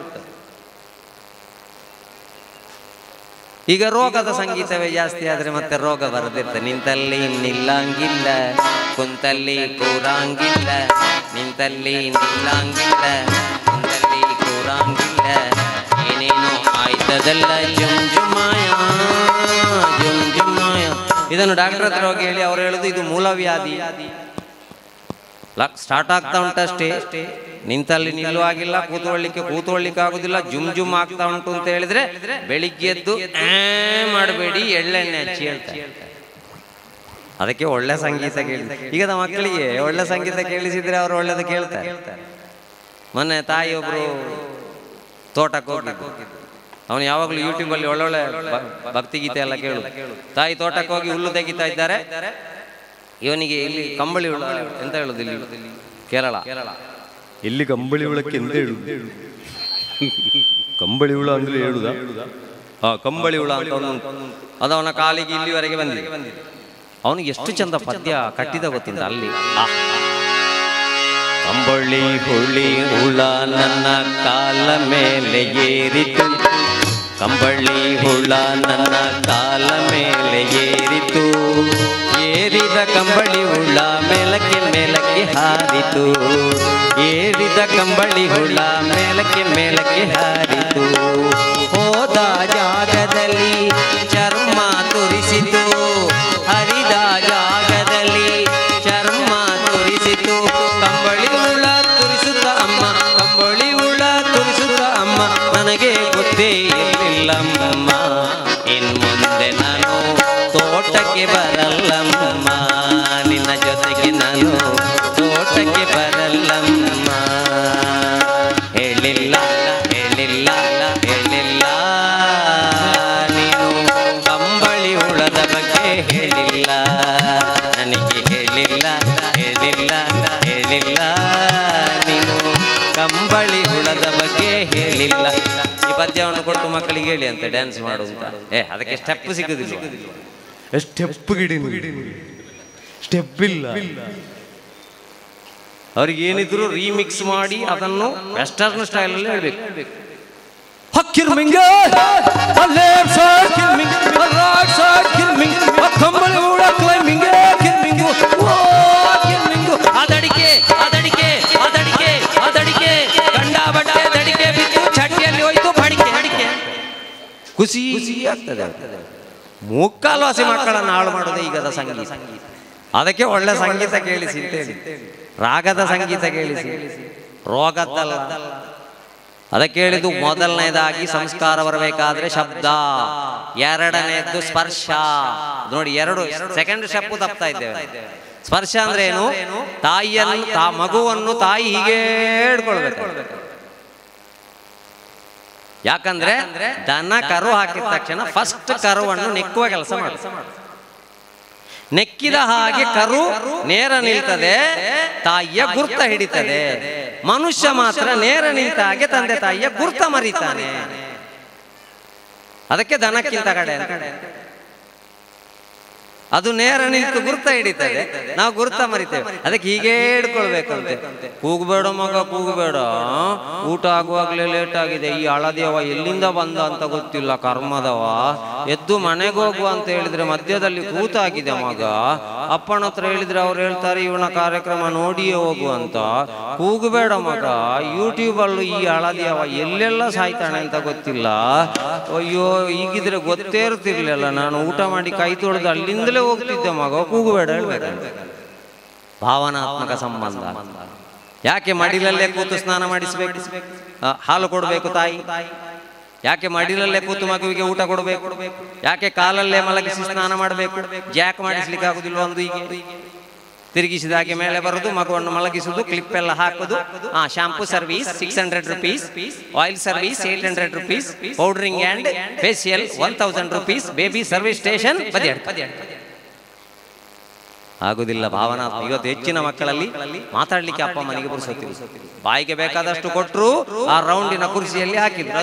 ಈಗ ರೋಗದ ಸಂಗೀತವೇ ಜಾಸ್ತಿ ಆದ್ರೆ ಮತ್ತೆ ರೋಗ ಬರದಿರ್ತದೆ. ನಿಂತಲ್ಲಿ ನಿಲ್ಲಂಗಿಲ್ಲ, ಕುಂತಲ್ಲಿ ಕೂರಂಗಿಲ್ಲ, ನಿಂತಲ್ಲಿ ನಿಲ್ಲಂಗಿಲ್ಲ, ಕುಂತಲ್ಲಿ ಕೂರಂಗಿಲ್ಲ, ಏನೇನೋ ಆಯ್ತದಲ್ಲ ಜುಮ್ ಜುಮಾಯ ಜುಮ್ ಜುಮಾಯ. ಇದನ್ನು ಡಾಕ್ಟರ್ ಹತ್ರ ಹೋಗಿ ಹೇಳಿ ಅವ್ರು ಹೇಳುದು ಇದು ಮೂಲವ್ಯಾಧಿ. ಸ್ಟಾರ್ಟ್ ಆಗ್ತಾ ಉಂಟಷ್ಟೇ, ನಿಂತಲ್ಲಿ ನಿಲ್ಲುವಾಗಿಲ್ಲ, ಕೂತ್ಕೊಳ್ಳಿಕ್ಕೆ ಆಗುದಿಲ್ಲ, ಜುಮ್ ಜುಮ್ ಆಗ್ತಾ ಉಂಟು ಅಂತ ಹೇಳಿದ್ರೆ ಬೆಳಿಗ್ಗೆ ಎದ್ದು ಮಾಡಬೇಡಿ, ಎಳ್ಳೆಣ್ಣೆ ಹಚ್ಚಿ ಹೇಳ್ತಾರೆ. ಅದಕ್ಕೆ ಒಳ್ಳೆ ಸಂಗೀತ ಕೇಳಿ. ಈಗ ನಮ್ಮ ಮಕ್ಕಳಿಗೆ ಒಳ್ಳೆ ಸಂಗೀತ ಕೇಳಿಸಿದ್ರೆ ಅವರು ಒಳ್ಳೇದು ಕೇಳ್ತಾರೆ. ಮೊನ್ನೆ ತಾಯಿ ಒಬ್ರು ತೋಟಕ್ಕೆ ಹೋಗಿದ್ದು, ಅವನು ಯಾವಾಗಲೂ ಯೂಟ್ಯೂಬಲ್ಲಿ ಒಳ್ಳೊಳ್ಳೆ ಭಕ್ತಿಗೀತೆ ಎಲ್ಲ ಕೇಳು. ತಾಯಿ ತೋಟಕ್ಕೆ ಹೋಗಿ ಹುಲ್ಲು ತೆಗಿತಾ ಇದ್ದಾರೆ. ಇವನಿಗೆ ಇಲ್ಲಿ ಕಂಬಳಿ ಹುಳ ಎಂತ ಹೇಳುದು, ಇಲ್ಲಿ ಕೇರಳ ಇಲ್ಲಿ ಕಂಬಳಿ ಹುಳಕ್ಕೆ ಎಂತ ಹೇಳುದು, ಕಂಬಳಿ ಹುಳ ಅಂದ್ರೆ ಹೇಳುದ, ಕಂಬಳಿ ಹುಳ ಅಂತ ಅದು ಅವನ ಕಾಲಿಗೆ ಇಲ್ಲಿವರೆಗೆ ಬಂದಿದೆ. ಅವನಿಗೆ ಎಷ್ಟು ಚಂದ ಪದ್ಯ ಕಟ್ಟಿದ ಗೊತ್ತಿಂದ ಅಲ್ಲಿ. ಕಂಬಳಿ ಹುಳಿ ಹುಳ ನನ್ನ ಕಾಲ ಮೇಲೆ ಏರಿತು, ಕಂಬಳಿ ಹುಳ ನನ್ನ ಕಾಲ ಮೇಲೆ ಏರಿತು, ಏರಿದ ಕಂಬಳಿ ಹುಳ ಮೇಲಕ್ಕೆ ಮೇಲಕ್ಕೆ ಹಾರಿತು, ಏರಿದ ಕಂಬಳಿ ಹುಳ ಮೇಲಕ್ಕೆ ಮೇಲಕ್ಕೆ ಹಾರಿತು, ಹೋದ ಜಾಗದಲ್ಲಿ ಚರ್ಮ ತುರಿಸಿತು, ಹರಿದ ಜಾಗದಲ್ಲಿ ಚರ್ಮ ತುರಿಸಿತು, ಕಂಬಳಿ ಹುಳ ತುರಿಸುತ್ತ ಅಮ್ಮ, ಕಂಬಳಿ ಹುಳ ತುರಿಸುತ್ತ ಅಮ್ಮ, ನನಗೆ ಗೊತ್ತೇ ಇರಲಿಲ್ಲಮ್ಮ, ಇನ್ ಮುಂದೆ ನಾನು ತೋಟಕ್ಕೆ ಬರಲ್ಲಮ್ಮ, ನಿನ್ನ ಜೊತೆಗೆ ನಾನು ತೋಟಕ್ಕೆ ಬರಲ್ಲಮ್ಮ, ಹೇಳಿಲ್ಲ ಹೇಳಿಲ್ಲ ಹೇಳಿಲ್ಲ ನೀನು ಕಂಬಳಿ ಹುಳದ ಬಗ್ಗೆ ಹೇಳಿಲ್ಲ, ನನಗೆ ಹೇಳಿಲ್ಲ ಹೇಳಿಲ್ಲ ಹೇಳಿಲ್ಲ ನೀನು ಕಂಬಳಿ ಹುಳದ ಬಗ್ಗೆ ಹೇಳಿಲ್ಲ. ಈ ಪದ್ಯವನ್ನು ಕೊಟ್ಟು ಮಕ್ಕಳಿಗೆ ಹೇಳಿ ಅಂತ ಡ್ಯಾನ್ಸ್ ಮಾಡು ಅಂತ. ಅದಕ್ಕೆ ಸ್ಟೆಪ್ ಸಿಗುದಿಲ್ಲ. ಸ್ಟೆಪ್ ಇಲ್ಲ. ಅವ್ರಿಗೆ ಏನಿದ್ರು ರೀಮಿಕ್ಸ್ ಮಾಡಿ ಅದನ್ನು ವೆಸ್ಟರ್ನ್ ಸ್ಟೈಲ್ ಅಲ್ಲಿ ಹೇಳ್ಬೇಕು. ಅದಡಿಕೆ ಅದಡಿಕೆ ಅದಡಿಕೆ ಅದಡಿಕೆ ಗಂಡ ಬಟ್ಟೆ ದಡಿಕೆ ಬಿದ್ದು ಚಡ್ಡಿಯಲ್ಲಿ ಹೋಯ್ತು ಬಡಿಕೆ ಅಡಿಕೆ ಖುಷಿ ಆಗ್ತದೆ. ಮುಕ್ಕಾಲು ಹಸಿ ಮಕ್ಕಳನ್ನು ಹಾಳು ಮಾಡೋದು ಈಗದ ಸಂಗೀತ. ಅದಕ್ಕೆ ಒಳ್ಳೆ ಸಂಗೀತ ಕೇಳಿಸಿ ಅಂತೇಳಿ, ರಾಗದ ಸಂಗೀತ ಕೇಳಿಸಿ, ರೋಗದ್ದಲ್ಲ. ಅದಕ್ಕೆ ಹೇಳಿದ್ದು ಮೊದಲನೇದಾಗಿ ಸಂಸ್ಕಾರ ಬರಬೇಕಾದ್ರೆ ಶಬ್ದ, ಎರಡನೇದ್ದು ಸ್ಪರ್ಶ. ನೋಡಿ, ಸೆಕೆಂಡ್ ಸ್ಟೆಪ್ ತಪ್ತಾ ಇದ್ದೇವೆ. ಸ್ಪರ್ಶ ಅಂದ್ರೆ ಏನು? ತಾಯಿಯನ್ನು ಮಗುವನ್ನು ತಾಯಿ ಹೀಗೆ ಹಿಡ್ಕೊಳ್ಬೇಕು. ಯಾಕಂದ್ರೆ ದನ ಕರು ಹಾಕಿದ ತಕ್ಷಣ ಫಸ್ಟ್ ಕರುವನ್ನು ನೆಕ್ಕುವ ಕೆಲಸ ಮಾಡಿ, ನೆಕ್ಕಿದ ಹಾಗೆ ಕರು ನೇರ ನಿಲ್ತದೆ, ತಾಯಿಯ ಗುರ್ತ ಹಿಡಿತದೆ. ಮನುಷ್ಯ ಮಾತ್ರ ನೇರ ನಿಂತ ಹಾಗೆ ತಂದೆ ತಾಯಿಯ ಗುರ್ತ ಮರಿತಾನೆ. ಅದಕ್ಕೆ ದನಕ್ಕಿಂತ ಕಡೆ ಅದು ನೇರ ನಿಂತು ಗುರ್ತ ಹಿಡಿತದೆ, ನಾವು ಗುರ್ತ ಮರಿತೇವೆ. ಅದಕ್ಕೆ ಹೀಗೆ ಹಿಡ್ಕೊಳ್ಬೇಕಂತೆ. ಕೂಗಬೇಡ ಮಗ, ಕೂಗಬೇಡ, ಊಟ ಆಗುವಾಗ್ಲೇ ಲೇಟ್ ಆಗಿದೆ, ಈ ಹಳದಿಯವ ಎಲ್ಲಿಂದ ಬಂದ ಅಂತ ಗೊತ್ತಿಲ್ಲ, ಕರ್ಮದವ, ಎದ್ದು ಮನೆಗೆ ಹೋಗುವ ಅಂತ ಹೇಳಿದ್ರೆ ಮಧ್ಯದಲ್ಲಿ ಕೂತಾಗಿದೆ ಮಗ. ಅಪ್ಪನ ಹತ್ರ ಹೇಳಿದ್ರೆ ಅವ್ರು ಹೇಳ್ತಾರೆ ಇವನ ಕಾರ್ಯಕ್ರಮ ನೋಡಿಯೇ ಹೋಗು ಅಂತ. ಕೂಗಬೇಡ ಮಗ, ಯೂಟ್ಯೂಬಲ್ಲೂ ಈ ಹಳದಿಯವ ಎಲ್ಲೆಲ್ಲ ಸಾಯ್ತಾನೆ ಅಂತ ಗೊತ್ತಿಲ್ಲ. ಅಯ್ಯೋ, ಈಗಿದ್ರೆ ಗೊತ್ತೇ ಇರ್ತಿರ್ಲಿಲ್ಲ, ನಾನು ಊಟ ಮಾಡಿ ಕೈ ತೊಳೆದು ಅಲ್ಲಿಂದಲೇ ಹೋಗ್ತಿದ್ದೆ ಮಗ, ಕೂಗಬೇಡ ಹೇಳ್ಬೇಕು. ಭಾವನಾತ್ಮಕ ಸಂಬಂಧ. ಯಾಕೆ ಮಡಿಲಲ್ಲೇ ಕೂತು ಸ್ನಾನ ಮಾಡಿಸ್ಬೇಕು, ಹಾಲು ಕೊಡಬೇಕು ತಾಯಿ? ಯಾಕೆ ಮಡಿಲಲ್ಲೇ ಕೂತು ಮಗುವಿಗೆ ಊಟ ಕೊಡಬೇಕು? ಯಾಕೆ ಕಾಲಲ್ಲೇ ಮಲಗಿಸಿ ಸ್ನಾನ ಮಾಡಬೇಕು? ಜಾಕ್ ಮಾಡಿಸ್ಲಿಕ್ಕೆ ಆಗುದಿಲ್ಲ. ಒಂದು ಹೀಗೆ ತಿರುಗಿಸಿದ ಹಾಗೆ ಮೇಲೆ ಬರುದು, ಮಗುವನ್ನು ಮಲಗಿಸುದು, ಕ್ಲಿಪ್ ಎಲ್ಲ ಹಾಕುದು. Shampoo service 600 rupees, oil service 800 rupees, powdering and facial 1000 rupees, baby service station ಆಗುದಿಲ್ಲ. ಭಾವನಾತ್ಮಕ. ಇವತ್ತು ಹೆಚ್ಚಿನ ಮಕ್ಕಳಲ್ಲಿ ಮಾತಾಡ್ಲಿಕ್ಕೆ ಅಪ್ಪ ಮನೆಗೆ ಬುರ್ಸೋತಿಲ್ಲ. ಬಾಯಿಗೆ ಬೇಕಾದಷ್ಟು ಕೊಟ್ಟರು ಆ ರೌಂಡಿನ ಕುರ್ಚಿಯಲ್ಲಿ ಹಾಕಿದ್ರು.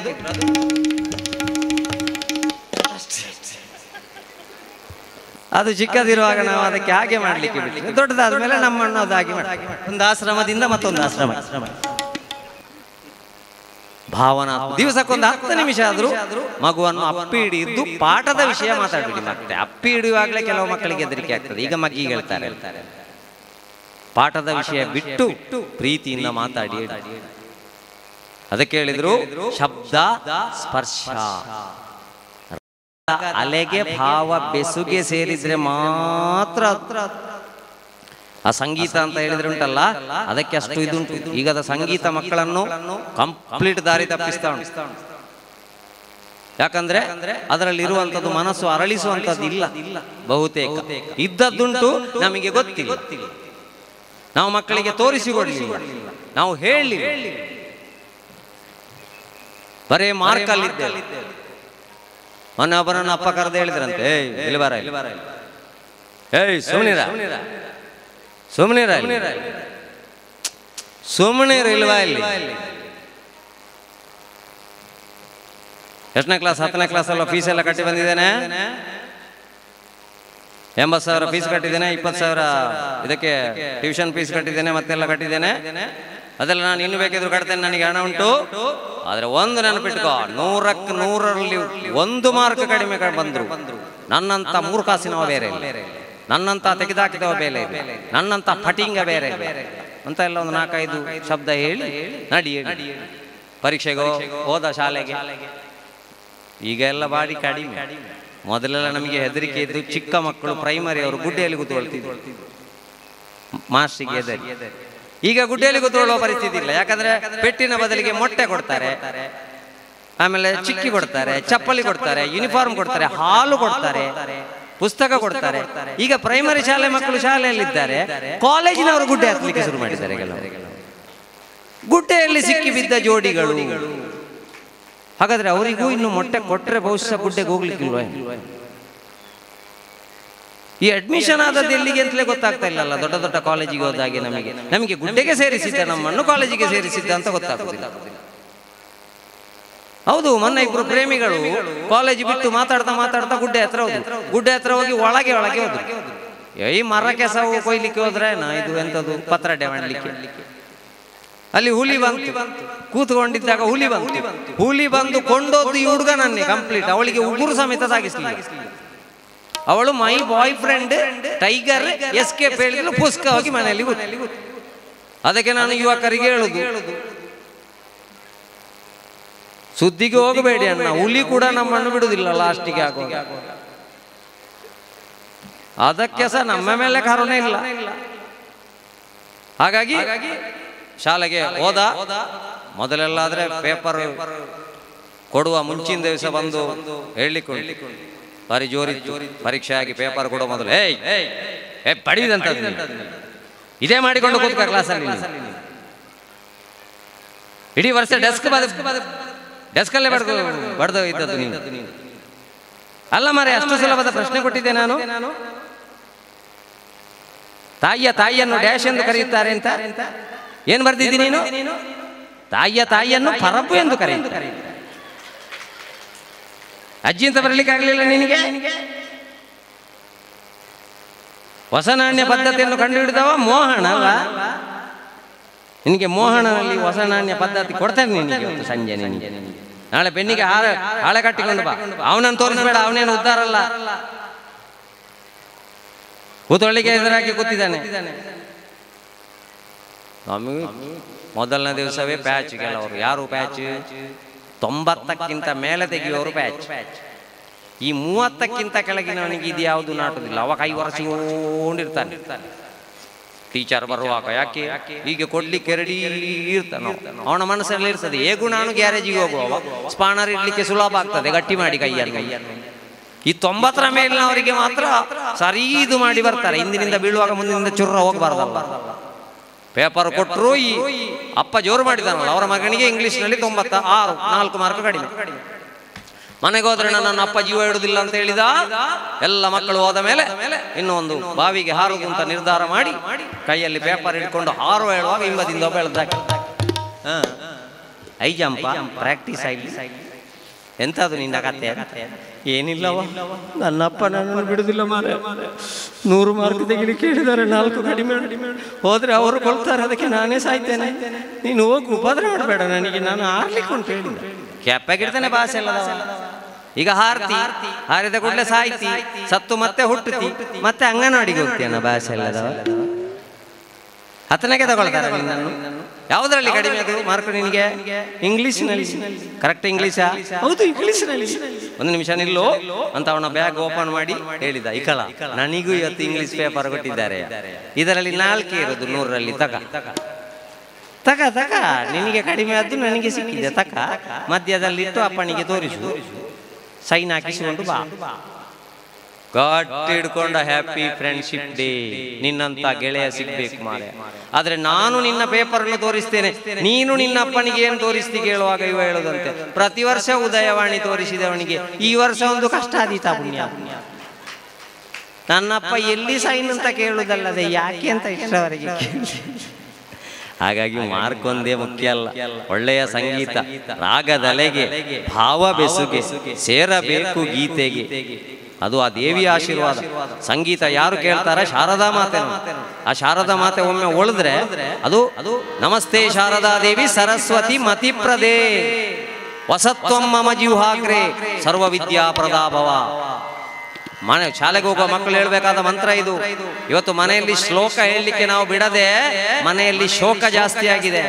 ಅದು ಚಿಕ್ಕದಿರುವಾಗ ನಾವು ಅದಕ್ಕೆ ಹಾಗೆ ಮಾಡ್ಲಿಕ್ಕೆ ಬಿಟ್ಟು, ದೊಡ್ಡದಾದ ಮೇಲೆ ನಮ್ಮನ್ನು ಅದಾಗಿ ಮಾಡಿ ಒಂದು ಆಶ್ರಮದಿಂದ ಮತ್ತೊಂದು ಆಶ್ರಮ. ಭಾವನಾತ್ಮಕ. ದಿವಸಕ್ಕೊಂದು 10 ನಿಮಿಷ ಆದ್ರೂ ಮಗುವನ್ನು ಅಪ್ಪಿ ಹಿಡಿದು ಪಾಠದ ವಿಷಯ ಮಾತಾಡ್ಬಿಡಿ. ಮತ್ತೆ ಅಪ್ಪಿ ಹಿಡಿಯುವಾಗಲೇ ಕೆಲವು ಮಕ್ಕಳಿಗೆ ಹೆದರಿಕೆ ಆಗ್ತದೆ. ಈಗ ಮಗ್ಗಿಗೆ ಹೇಳ್ತಾರೆ, ಪಾಠದ ವಿಷಯ ಬಿಟ್ಟು ಪ್ರೀತಿಯಿಂದ ಮಾತಾಡಿ. ಅದಕ್ಕೆ ಹೇಳಿದ್ರು ಶಬ್ದ ಸ್ಪರ್ಶ. ಅಲೆಗೆ ಭಾವ ಬೆಸುಗೆ ಸೇರಿದ್ರೆ ಮಾತ್ರ ಆ ಸಂಗೀತ ಅಂತ ಹೇಳಿದ್ರೆ ಉಂಟಲ್ಲ, ಅದಕ್ಕೆ ಅಷ್ಟು ಇದುಂಟು. ಈಗದ ಸಂಗೀತ ಮಕ್ಕಳನ್ನು ಕಂಪ್ಲೀಟ್ ದಾರಿ ತಪ್ಪಿಸ್ತಾ ಉಂಟು. ಯಾಕಂದ್ರೆ ಅದರಲ್ಲಿ ಇರುವಂತದ್ದು ಮನಸ್ಸು ಅರಳಿಸುವಂತದ್ದು ಇಲ್ಲ. ಬಹುತೇಕ ಇದ್ದದ್ದುಂಟು, ನಮಗೆ ಗೊತ್ತಿಲ್ಲ. ನಾವು ಮಕ್ಕಳಿಗೆ ತೋರಿಸಿಕೊಡ್ಲಿಲ್ಲ, ನಾವು ಹೇಳಲಿಲ್ಲ, ಬರೇ ಮಾರ್ಕಲ್ಲಿದ್ದೇವೆ. ಮೊನ್ನೆ ಒಬ್ಬರನ್ನು ಅಪ್ಪ ಕರೆದು ಹೇಳಿದ್ರಂತೆ, ಇಲ್ಲಿ ಬರ, ಸುಮ್ನಿರ ಸುಮ್ನಿರ ಸುಮ್ನಿರ ಇಲ್ವಾ ಇಲ್ಲಿ. ಎಷ್ಟನೇ ಕ್ಲಾಸ್? 10ನೇ ಕ್ಲಾಸ್ ಅಲ್ಲ. ಫೀಸ್ ಎಲ್ಲ ಕಟ್ಟಿ ಬಂದಿದ್ದೇನೆ. 80,000 ಫೀಸ್ ಕಟ್ಟಿದ್ದೇನೆ, 20,000 ಇದಕ್ಕೆ ಟ್ಯೂಷನ್ ಫೀಸ್ ಕಟ್ಟಿದ್ದೇನೆ, ಮತ್ತೆಲ್ಲ ಕಟ್ಟಿದ್ದೇನೆ. ಅದೆಲ್ಲ ನಾನು ಇನ್ನು ಬೇಕಿದ್ರು ಕಟ್ತೇನೆ, ನನಗೆ ಹಣ ಉಂಟು. ಆದ್ರೆ ಒಂದು ನೆನಪಿಟ್ಕೋ, 100ಕ್ಕೆ 100ರಲ್ಲಿ 1 ಮಾರ್ಕ್ ಕಡಿಮೆ ಬಂದ್ರು ನನ್ನಂತ ಮೂರ್ಖಾಸಿನವ ಬೇರೆ ಇಲ್ಲ, ನನ್ನಂತ ತೆಗೆದಾಕಿದವ ಬೇರೆ ಇಲ್ಲ, ನನ್ನಂತ ಫಟಿಂಗ ಬೇರೆ ಅಂತ ಎಲ್ಲ ಒಂದು 4-5 ಶಬ್ದ ಹೇಳಿ ನಡಿ ಪರೀಕ್ಷೆಗೋ ಹೋದ ಶಾಲೆಗೆ. ಈಗ ಎಲ್ಲ ಬಾಡಿ ಕಡಿಮೆ. ಮೊದಲೆಲ್ಲ ನಮಗೆ ಹೆದರಿಕೆ ಇದ್ದು, ಚಿಕ್ಕ ಮಕ್ಕಳು ಪ್ರೈಮರಿ ಅವರು ಗುಡ್ಡೆಯಲ್ಲಿ ಕೂತ್ಕೊಳ್ತಿದ್ರು, ಮಾಸ್ಟಿಗೆ ಹೆದರಿ. ಈಗ ಗುಡ್ಡೆಯಲ್ಲಿ ಕೂತ್ಕೊಳ್ಳುವ ಪರಿಸ್ಥಿತಿ ಇಲ್ಲ. ಯಾಕಂದ್ರೆ ಪೆಟ್ಟಿನ ಬದಲಿಗೆ ಮೊಟ್ಟೆ ಕೊಡ್ತಾರೆ, ಆಮೇಲೆ ಚಿಕ್ಕಿ ಕೊಡ್ತಾರೆ, ಚಪ್ಪಲಿ ಕೊಡ್ತಾರೆ, ಯೂನಿಫಾರ್ಮ್ ಕೊಡ್ತಾರೆ, ಹಾಲು ಕೊಡ್ತಾರೆ, ಪುಸ್ತಕ ಕೊಡ್ತಾರೆ. ಈಗ ಪ್ರೈಮರಿ ಶಾಲೆ ಮಕ್ಕಳು ಶಾಲೆಯಲ್ಲಿದ್ದಾರೆ, ಕಾಲೇಜಿನವರು ಗುಡ್ಡೆ ಹತ್ತಲಿಕ್ಕೆ ಶುರು ಮಾಡಿದ್ದಾರೆ. ಕೆಲವರು ಗುಡ್ಡೆಯಲ್ಲಿ ಸಿಕ್ಕಿ ಬಿದ್ದ ಜೋಡಿಗಳು. ಹಾಗಾದ್ರೆ ಅವರಿಗೂ ಇನ್ನು ಮೊಟ್ಟೆ ಕೊಟ್ಟರೆ ಬಹುಶಃ ಗುಡ್ಡೆಗೆ ಹೋಗ್ಲಿಕ್ಕಿಲ್ವ? ಈ ಅಡ್ಮಿಷನ್ ಆದದ್ದು ಎಲ್ಲಿಗೆ ಅಂತಲೇ ಗೊತ್ತಾಗ್ತಾ ಇಲ್ಲಲ್ಲ. ದೊಡ್ಡ ದೊಡ್ಡ ಕಾಲೇಜಿಗೆ ಹೋದಾಗೆ ನಮಗೆ ಗುಡ್ಡೆಗೆ ಸೇರಿಸಿದ್ದ, ನಮ್ಮನ್ನು ಕಾಲೇಜಿಗೆ ಸೇರಿಸಿದ್ದ ಅಂತ ಗೊತ್ತಾಗುದಿಲ್ಲ. ಹೌದು, ಮೊನ್ನೆ ಇಬ್ರು ಪ್ರೇಮಿಗಳು ಕಾಲೇಜ್ ಬಿಟ್ಟು ಮಾತಾಡ್ತಾ ಮಾತಾಡ್ತಾ ಗುಡ್ಡೆ ಹತ್ರ ಹೋದ್ರು. ಗುಡ್ಡೆ ಹತ್ರ ಹೋಗಿ ಒಳಗೆ ಹೋದ್ರು. ಈ ಮರಕ್ಕೆ ಸಾವು ಕೊಯ್ಲಿಕ್ಕೆ ಹೋದ್ರೆ ಇದು ಎಂತದ್ದು ಪತ್ರಡೆ ಮಾಡಲಿಕ್ಕೆ. ಅಲ್ಲಿ ಹುಲಿ ಬಂತು, ಕೂತ್ಕೊಂಡಿದ್ದಾಗ ಹುಲಿ ಬಂದು ಕೊಂಡೋದು ಈ ಹುಡುಗನನ್ನೇ ಕಂಪ್ಲೀಟ್. ಅವಳಿಗೆ ಉಗುರು ಸಮೇತ ಸಾಗಿಸ್ಲಿಲ್ಲ. ಅವಳು my boyfriend tiger escape ಹೇಳಿದ್ರು, ಪುಸ್ಕ ಹೋಗಿ ಮನೆಯಲ್ಲಿ ಕೂತು. ಅದಕ್ಕೆ ನಾನು ಯುವಕರಿಗೆ ಹೇಳುದು, ಸುದ್ದಿಗೆ ಹೋಗಬೇಡಿ ಅಣ್ಣ, ಹುಲಿ ಕೂಡ ನಮ್ಮನ್ನು ಬಿಡುವುದಿಲ್ಲ ಲಾಸ್ಟಿಗೆ ಆಗುವಾಗ. ಅದಕ್ಕೆ ಸಹ ನಮ್ಮ ಮೇಲೆ ಕರುಣೆ ಇಲ್ಲ. ಹಾಗಾಗಿ ಶಾಲೆಗೆ ಹೋದ. ಮೊದಲೆಲ್ಲಾದ್ರೆ ಪೇಪರ್ ಕೊಡುವ ಮುಂಚಿನ ದಿವಸ ಬಂದು ಹೇಳಲಿಕ್ಕೆ ಬಾರಿ ಜೋರಿ ಪರೀಕ್ಷೆ ಆಗಿ ಪೇಪರ್ ಕೊಡುವ ಮೊದಲು ಪಡಿದಂತ ಇದೇ ಮಾಡಿಕೊಂಡು ಕೂತ್ಕ ಕ್ಲಾಸಲ್ಲಿ. ಇಡೀ ವರ್ಷ ಡೆಸ್ಕಲ್ಲೇ ಬಡ್ದು ಇದ್ದದ್ದು ನೀನು. ಅಲ್ಲ ಮಾರೆ, ಅಷ್ಟು ಸುಲಭದ ಪ್ರಶ್ನೆ ಕೊಟ್ಟಿದ್ದೆ ನಾನು. ತಾಯಿಯನ್ನು ಡ್ಯಾಶ್ ಎಂದು ಕರೆಯುತ್ತಾರೆ ಅಂತ ಏನ್ ಬರ್ದಿದ್ದೀನಿ ನೀನು? ತಾಯಿಯನ್ನು ಪರಪ್ಪು ಎಂದು ಕರೆಯುತ್ತಾರೆ. ಅಜ್ಜಿ ಅಂತ ಬರಲಿಕ್ಕೆ ಆಗ್ಲಿಲ್ಲ ನಿನಗೆ? ಹೊಸ ನಾಣ್ಯ ಪದ್ಧತಿಯನ್ನು ಕಂಡುಹಿಡಿದವ ಮೋಹನ ಅಲ್ಲ. ನಿನಗೆ ಮೋಹನಲ್ಲಿ ಹೊಸ ನಾಣ್ಯ ಪದ್ಧತಿ ಕೊಡ್ತೇನೆ ನಿನಗೆ ಇವತ್ತು ಸಂಜೆ. ನಿನಗೆ ನಾಳೆ ಬೆನ್ನಿಗೆ ಹಾಳೆ ಕಟ್ಟಿಕೊಂಡು ಬಾ. ಅವನನ್ನು ತೋರಿಸ್ಬೇಡ, ಅವನೇನು ಉದ್ಧಾರ ಅಲ್ಲ. ಕೂತೊಳ್ಳಿಗೆ ಎದುರಾಗಿ ಕೂತಿದ್ದಾನೆ. ಮೊದಲನೇ ದಿವಸವೇ ಪ್ಯಾಚ್. ಕೆಲವರು ಯಾರು ಪ್ಯಾಚ್ 90ಕ್ಕಿಂತ ಮೇಲೆ ತೆಗೆಯುವವರು ಪ್ಯಾಚ್. ಈ 30ಕ್ಕಿಂತ ಕೆಳಗಿನವನಿಗೆ ಇದು ಯಾವುದು ನಾಟುದಿಲ್ಲ. ಅವ ಕೈ ಒರೆಸಿಕೊಂಡಿರ್ತಾನೆ. ಟೀಚರ್ ಬರುವಾಗ ಯಾಕೆ ಹೀಗೆ ಕೊಡ್ಲಿಕ್ಕೆ ರೆಡಿ ಇರ್ತಾನೋ ಅವನ ಮನಸ್ಸಲ್ಲಿ ಇರ್ತದೆ. ಹೇಗೂ ನಾನು ಗ್ಯಾರೇಜಿಗೆ ಹೋಗುವ ಸ್ಪಾನರ್ ಇಡ್ಲಿಕ್ಕೆ ಸುಲಭ ಆಗ್ತದೆ, ಗಟ್ಟಿ ಮಾಡಿ ಕೈಯನ್ನು. ಈ 90ರ ಮೇಲಿನವರಿಗೆ ಮಾತ್ರ ಸರಿ ಇದು ಮಾಡಿ ಬರ್ತಾರೆ. ಹಿಂದಿನಿಂದ ಬೀಳುವಾಗ ಮುಂದಿನಿಂದ ಚುರ್ರ ಹೋಗಬಾರ್ದಲ್ಲ. ಪೇಪರ್ ಕೊಟ್ಟರು ಈ ಅಪ್ಪ ಜೋರು ಮಾಡಿದಾನಲ್ಲ, ಅವರ ಮಗನಿಗೆ ಇಂಗ್ಲಿಷ್ನಲ್ಲಿ 96, 4 ಮಾರ್ಕ್ ಕಡಿಮೆ. ಮನೆಗೆ ಹೋದ್ರೆ ನನ್ನ ಅಪ್ಪ ಜೀವ ಇಡುವುದಿಲ್ಲ ಅಂತ ಹೇಳಿದ. ಎಲ್ಲ ಮಕ್ಕಳು ಹೋದ ಮೇಲೆ ಇನ್ನು ಒಂದು ಬಾವಿಗೆ ಹಾರುದು ಅಂತ ನಿರ್ಧಾರ ಮಾಡಿ ಕೈಯಲ್ಲಿ ಪೇಪರ್ ಹಿಡ್ಕೊಂಡು ಹಾರುವ ಹೇಳುವಾಗ ಹಿಂಬದಿಂದ ಒಬ್ಬ ಹೇಳ್ದಾಕ ಐ ಜಂಪ ಪ್ರಾಕ್ಟೀಸ್ ಆಗಿ. ಎಂತದು ನಿನ್ನ ಕತೆ? ಏನಿಲ್ಲವ, ನನ್ನಪ್ಪ ನನ್ನನ್ನು ಬಿಡುದಿಲ್ಲ ಮಾರೆ. 100 ಮಾರ್ಕ್ ತೆಗಿಲಿಕ್ಕೆ ಹೇಳಿದ್ದಾರೆ, 4 ಕಡಿಮೆ. ಹೋದ್ರೆ ಅವರು ಕೊಳ್ತಾರೆ, ಅದಕ್ಕೆ ನಾನೇ ಸಾಯ್ತೇನೆ. ನೀನು ಹೋಗಿ ಉಪದ್ರ ಮಾಡಬೇಡ ನನಗೆ, ನಾನು ಹಾರ್ಲಿಕ್ಕೆ ಉಂಟು ಹೇಳಿ ಕೆಪ್ಪಾಗಿಡ್ತೇನೆ. ಭಾಷೆ ಎಲ್ಲ ಈಗ ಹಾರಿದ ಕೂಡಲೇ ಸಾಯ್ತಿ, ಸತ್ತು ಮತ್ತೆ ಹುಟ್ಟುತ್ತಿ, ಮತ್ತೆ ಅಂಗನವಾಡಿಗೆ ಹೋಗ್ತೀಯಣ್ಣ. ಭಾಷೆ ಎಲ್ಲದವ ಹತ್ತನೇಗೆ ತಗೊಳ್ತಾರೆ ನಿನ್ನನ್ನು. ಯಾವುದರಲ್ಲಿ ಕಡಿಮೆ ಅದು ಮಾರ್ಕ್ ನಿನಗೆ? ಇಂಗ್ಲಿಷ್ನಲ್ಲಿ. ಕರೆಕ್ಟ್ ಇಂಗ್ಲಿಷಾ? ಹೌದು, ಇಂಗ್ಲಿಷ್ನಲ್ಲಿ. ಒಂದು ನಿಮಿಷ ನಿಲ್ಲು ಅಂತ ಅವನ ಬ್ಯಾಗ್ ಓಪನ್ ಮಾಡಿ ಹೇಳಿದ, ಇಕಳ ನನಗೂ ಇವತ್ತು ಇಂಗ್ಲಿಷ್ ಪೇಪರ್ ಕೊಟ್ಟಿದ್ದಾರೆ, ಇದರಲ್ಲಿ 4 ಇರೋದು 100ರಲ್ಲಿ, ತಕ ನಿನಗೆ ಕಡಿಮೆ ಆದ್ದು ನನಗೆ ಸಿಕ್ಕಿದೆ, ತಕ ಮಧ್ಯದಲ್ಲಿಟ್ಟು ಅಪ್ಪನಿಗೆ ತೋರಿಸು, ಸೈನ್ ಹಾಕಿಸಿಕೊಂಡು ಬಾ. ಗಟ್ಟಿ ಹಿಡ್ಕೊಂಡ ಹ್ಯಾಪಿ ಫ್ರೆಂಡ್ಶಿಪ್ ಡೇ. ನಿನ್ನಂತ ಗೆಳೆಯ ಸಿಗ್ಬೇಕು ಮಾರೆ. ಆದ್ರೆ ನಾನು ನಿನ್ನ ಪೇಪರ್ ಅನ್ನು ತೋರಿಸ್ತೇನೆ, ನೀನು ನಿನ್ನ ಅಪ್ಪನಿಗೆ ಏನು ತೋರಿಸ್ತಿ ಕೇಳುವಾಗ ಇವ ಹೇಳೋದಂತೆ, ಪ್ರತಿ ವರ್ಷ ಉದಯವಾಣಿ ತೋರಿಸಿದವನಿಗೆ ಈ ವರ್ಷ ಒಂದು ಕಷ್ಟ ಆದೀತ ಪುಣ್ಯ. ನನ್ನಪ್ಪ ಎಲ್ಲಿ ಸೈನ್ ಅಂತ ಕೇಳುವುದಲ್ಲದೆ ಯಾಕೆ ಅಂತ ಇಷ್ಟವರೆಗೆ. ಹಾಗಾಗಿ ಮಾರ್ಕ್ ಒಂದೇ ಮುಖ್ಯ ಅಲ್ಲ, ಒಳ್ಳೆಯ ಸಂಗೀತ, ರಾಗದಲೆಗೆ, ಭಾವ ಬೆಸುಗೆ ಸೇರಬೇಕು ಗೀತೆಗೆ. ಅದು ಆ ದೇವಿಯ ಆಶೀರ್ವಾದ. ಸಂಗೀತ ಯಾರು ಕೇಳ್ತಾರೆ? ಶಾರದಾ ಮಾತೆ. ಆ ಶಾರದಾ ಮಾತೆ ಒಮ್ಮೆ ಒಳಿದ್ರೆ ಅದು ನಮಸ್ತೆ ಶಾರದಾ ದೇವಿ ಸರಸ್ವತಿ ಮತಿಪ್ರದೇ ವಸತ್ವಂ ಮಮ ಜಿಹ್ವಾಗ್ರೇ ಸರ್ವ ವಿದ್ಯಾ ಪ್ರದಾಭವ. ಶಾಲೆಗೆ ಹೋಗುವ ಮಕ್ಕಳು ಹೇಳ್ಬೇಕಾದ ಮಂತ್ರ ಇದು. ಇವತ್ತು ಮನೆಯಲ್ಲಿ ಶ್ಲೋಕ ಹೇಳಲಿಕ್ಕೆ ನಾವು ಬಿಡದೆ ಮನೆಯಲ್ಲಿ ಶೋಕ ಜಾಸ್ತಿ ಆಗಿದೆ.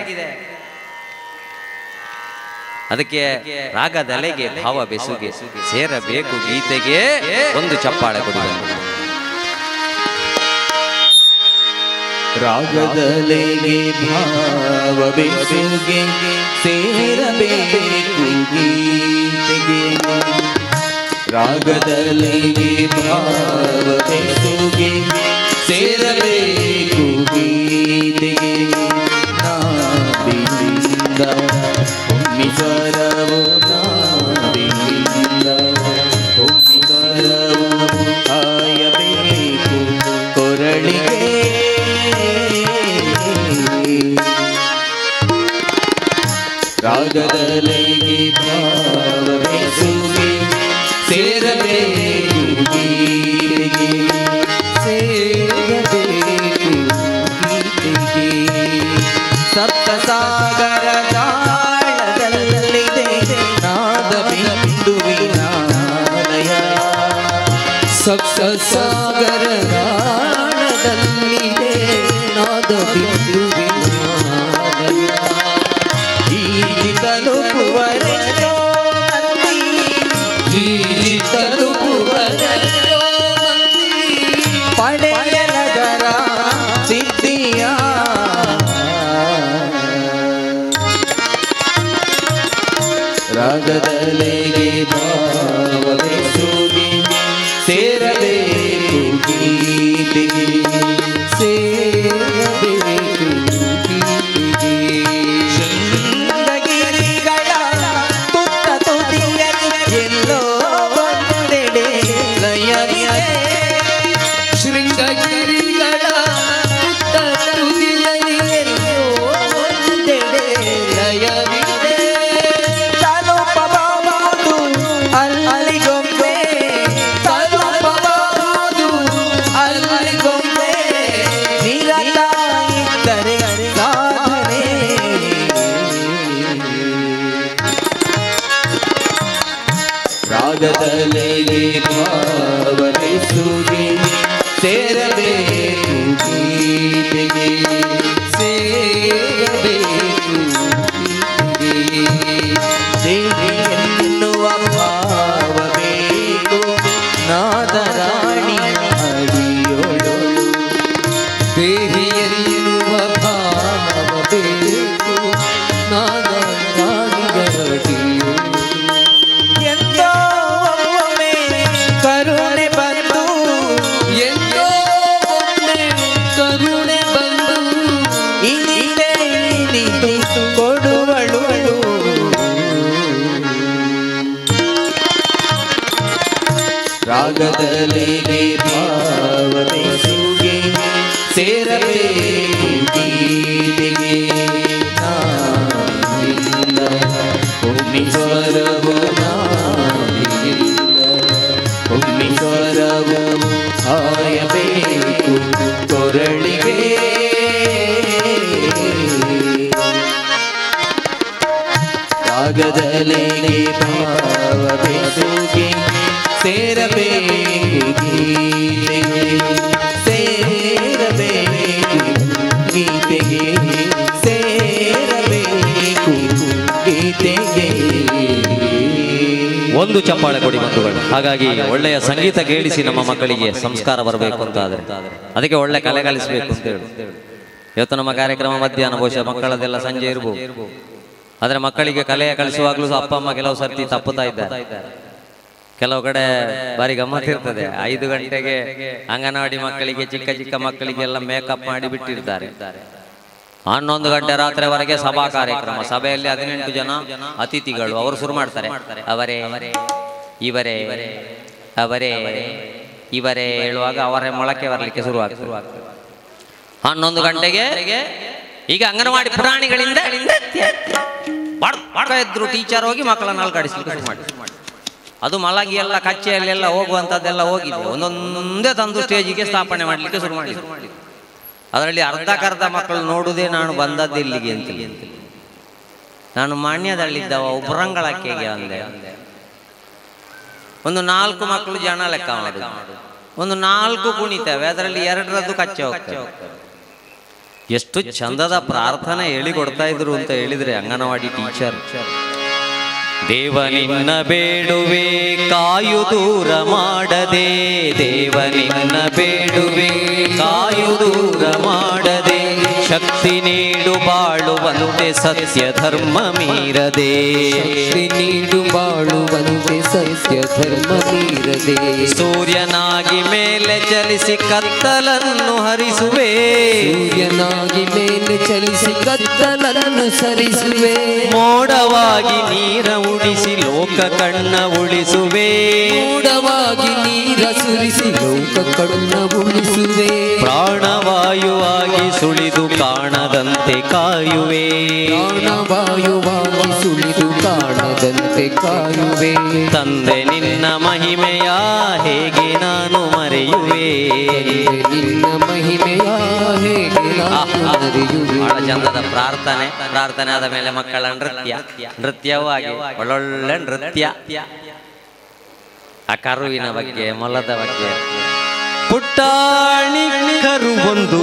ಅದಕ್ಕೆ ರಾಗದಲೆಗೆ, ಭಾವ ಬೆಸುಗೆ ಸೇರಬೇಕು ಗೀತೆಗೆ ಒಂದು ಚಪ್ಪಾಳೆ ಕೊಡಿ. ರಾಗದಲೆಗೆ ಭಾವ ಬೆಸುಗೆ ಸೇರಬೇಕು ಗೀತೆಗೆ. ರಾಗದಲೆಗೆ ಭಾವ ಬೆಸುಗೆ ಸೇರಬೇಕು ಗೀತೆಗೆ. ನಾಬಿನಿಂದ ಹೊಮ್ಮಿಸರವು, ನಾಬಿನಿಂದ ಹೊಮ್ಮಿಸರವು ಕಾಯಬೇಕು ಕೊರಳಿಗೆ. ರಾಗದಲೆಗೆ ಭಾವ ಸಾಗರ ಗಾನದಲ್ಲಿದೆ ನಾದ ಬಿಂದುವಿನ ಈ ತಲುಪುವರೆಷ್ಟೋ ಮಂದಿ, ಈ ತಲುಪುವರೆಷ್ಟೋ ಮಂದಿ ಪಡೆಯಲಗರ ಸಿದ್ಧಿಯ ರಾಗದಲೆಗೆ ಭಾವವೇ ಸುಗಿ ಸೇರಬೇಕು ಗೀತೆಗೆ, ಸೇರಬೇಕು ಗೀತೆಗೆ. ಶೃಂಗಗಿರಿಗಳ ತುತ್ತ ತುದಿಯಲ್ಲಿ ಎಲ್ಲೋ ಒಂದೆಡೆ ಲಯವಿದೆ. ಶೃಂಗಗಿರಿಗಳ ತುತ್ತ ತುದಿಯಲ್ಲಿ ಎಲ್ಲೋ ಒಂದೆಡೆ ಲಯವಿದೆ. ತಲುಪಬಹುದು ಅಲ್ಲಿಗೊಮ್ಮೆ, ತಲುಪಬಹುದು ಅಲ್ಲಿಗೊಮ್ಮೆ, ನಿರತ ಇದ್ದರೆ ಸಾಧನೆ. ರಾಗದಲೆಗೆ ಭಾವನೆ ಸುಗಿ ಸೇರಬೇಕು ಗೀತೆಗೆ, ಸೇರಬೇಕು ಗೀತೆಗೆ. ದೇವಿ ಎನ್ನುವ ಭಾವ ಬೇಕು ನಾದರಾಣಿ ಅಡಿಯೋಳು, ದೇವಿ ಎನ್ನುವ ಭಾವ ಬೇಕು ನಾದರಾಣಿ ಅಡಿಯೋಳು. ಎಂದೋ ಒಮ್ಮೆ ಕರುಣೆ ಬಂದು, ಎಂದೋ ಒಮ್ಮೆ ಕರುಣೆ ಬಂದು ಇನಿದೆ ಇನಿದು ಕೊಡುವಳು. ರಾಗದಲೆಗೆ ಭಾವನೆ ಸುಗಿ ಸೇರಬೇಕು ಗೀತೆಗೆ. ನಾವಿಲ್ಲ ಒಮ್ಮೆ ಸ್ವರವು, ನಾವಿಲ್ಲ ಒಮ್ಮೆ ಸ್ವರವು ಹಾಯಬೇಕು ಕೊರಳಿಗೆ. ರಾಗದಲೆಗೆ ಭಾವನೆ ಸುಗಿ ಸೇರಬೇಕು ಗೀತೆಗೆ, ಸೇರಬೇಕು ಗೀತೆಗೆ, ಸೇರಬೇಕು ಗೀತೆಗೆ. ಒಂದು ಚಪ್ಪಾಳೆ ಕೊಡಿ ಬಂಧುಗಳು. ಹಾಗಾಗಿ ಒಳ್ಳೆಯ ಸಂಗೀತ ಕೇಳಿಸಿ ನಮ್ಮ ಮಕ್ಕಳಿಗೆ ಸಂಸ್ಕಾರ ಬರಬೇಕು ಅಂತ ಆದ್ರೆ ಅದಕ್ಕೆ ಒಳ್ಳೆ ಕಲೆ ಕಲಿಸಬೇಕು ಅಂತ ಹೇಳಿ ಇವತ್ತು ನಮ್ಮ ಕಾರ್ಯಕ್ರಮ ಮಧ್ಯಾಹ್ನ ಬಹುಶಃ ಮಕ್ಕಳದೆಲ್ಲ ಸಂಜೆ ಇರ್ಬೋದು. ಆದ್ರೆ ಮಕ್ಕಳಿಗೆ ಕಲೆಯ ಕಲಿಸುವಾಗಲೂ ಅಪ್ಪ ಅಮ್ಮ ಕೆಲವು ಸರ್ತಿ ತಪ್ಪುತ್ತಾ ಇದ್ದಾರೆ. ಕೆಲವು ಕಡೆ ಬಾರಿ ಗಮ್ಮತ್ ಇರ್ತದೆ. 5 ಗಂಟೆಗೆ ಅಂಗನವಾಡಿ ಮಕ್ಕಳಿಗೆ ಚಿಕ್ಕ ಚಿಕ್ಕ ಮಕ್ಕಳಿಗೆಲ್ಲ ಮೇಕಪ್ ಮಾಡಿ ಬಿಟ್ಟಿರ್ತಾರೆ. 11 ಗಂಟೆ ರಾತ್ರಿವರೆಗೆ ಸಭಾ ಕಾರ್ಯಕ್ರಮ. ಸಭೆಯಲ್ಲಿ 18 ಜನ ಅತಿಥಿಗಳು. ಅವರು ಶುರು ಮಾಡ್ತಾರೆ, ಅವರೇ ಇವರೇ ಅವರೇ ಇವರೇ ಹೇಳುವಾಗ ಅವರೇ ಮೊಳಕೆ ಬರಲಿಕ್ಕೆ ಶುರುವಾಗ್ತದೆ. 11 ಗಂಟೆಗೆ ಈಗ ಅಂಗನವಾಡಿ ಪುರಾಣಿಗಳಿಂದ ಎದ್ರು ಟೀಚರ್ ಹೋಗಿ ಮಕ್ಕಳನ್ನ ಅಲ್ಕಾಡಿಸ್ಲಿಕ್ಕೆ ಶುರು ಮಾಡಿ. ಅದು ಮಲಗಿ ಎಲ್ಲ ಕಚ್ಚೆಯಲ್ಲೆಲ್ಲ ಹೋಗುವಂಥದ್ದೆಲ್ಲ ಹೋಗಿದೆ. ಒಂದೊಂದೇ ತಂದು ಸ್ಟೇಜಿಗೆ ಸ್ಥಾಪನೆ ಮಾಡಲಿಕ್ಕೆ ಶುರು ಮಾಡಿ. ಅದರಲ್ಲಿ ಅರ್ಧಕ್ಕರ್ಧ ಮಕ್ಕಳು ನೋಡುವುದೇ ನಾನು ಬಂದದ್ದು ಇಲ್ಲಿಗೆ ಅಂತ. ನಾನು ಮಾನ್ಯದಲ್ಲಿದ್ದವ ಉಬ್ರಂಗಳಕ್ಕೆಗೆ ಅಂದೆ. ಒಂದು 4 ಮಕ್ಕಳು ಜನ ಲೆಕ್ಕ ಮಾಡುದು, ಒಂದು 4 ಕುಣಿತವೆ, ಅದರಲ್ಲಿ 2ರದ್ದು ಕಚ್ಚೆ ಹೋಗ್ತವೆ. ಎಷ್ಟು ಚಂದದ ಪ್ರಾರ್ಥನೆ ಹೇಳಿಕೊಡ್ತಾ ಇದ್ರು ಅಂತ ಹೇಳಿದ್ರೆ ಅಂಗನವಾಡಿ ಟೀಚರ್. ದೇವನಿನ್ನ ಬೇಡುವೆ ಕಾಯು ದೂರ ಮಾಡದೆ, ದೇವನಿನ್ನ ಬೇಡುವೆ ಕಾಯು ದೂರ ಮಾಡದೆ, ಶಕ್ತಿ ನೀಡು ಬಾಳುವಂತೆ ಸತ್ಯ ಧರ್ಮ ಮೀರದೆ, ಶಕ್ತಿ ನೀಡು ಬಾಳುವಂತೆ ಸತ್ಯ ಧರ್ಮ ಮೀರದೆ, ಸೂರ್ಯನಾಗಿ ಮೇಲೆ ಚಲಿಸಿ ಕತ್ತಲನ್ನು ಹರಿಸುವೆ, ಸೂರ್ಯನಾಗಿ ಮೇಲೆ ಚಲಿಸಿ ಕತ್ತಲನ್ನು ಸರಿಸುವೆ, ಮೋಡವಾಗಿ ನೀರ ಉಳಿಸಿ ಲೋಕ ಕಣ್ಣ ಉಳಿಸುವೆ, ಮೋಡವಾಗಿ ನೀರ ಸುರಿಸಿ ಲೋಕ ಕಣ್ಣ ಉಳಿಸುವೆ, ಪ್ರಾಣವಾಯುವಾಗಿ ಸುಳಿದು ಕಾಣದಂತೆ ಕಾಯುವೆ, ಪ್ರಾಣವಾಯುವಾಗಿ ಸುಳಿದು ಕಾಣದಂತೆ ಕಾಯುವೆ, ತಂದೆ ನಿನ್ನ ಮಹಿಮೆಯ ಹೇಗೆ ನಾನು ಮರೆಯುವೆ, ನಿನ್ನ ಮಹಿಮೆಯ ಹೇಗೆ ನಾನು ಮರೆಯುವೆ. ಬಹಳ ಚಂದದ ಪ್ರಾರ್ಥನೆ. ಪ್ರಾರ್ಥನೆ ಆದ ಮೇಲೆ ಮಕ್ಕಳ ನೃತ್ಯವೂ ಆಗಿ ಒಳ್ಳೊಳ್ಳೆ ನೃತ್ಯ. ಆ ಕರುವಿನ ಬಗ್ಗೆ, ಮೊಲದ ಬಗ್ಗೆ ಪುಟ್ಟಾಣಿ ಕರು ಒಂದು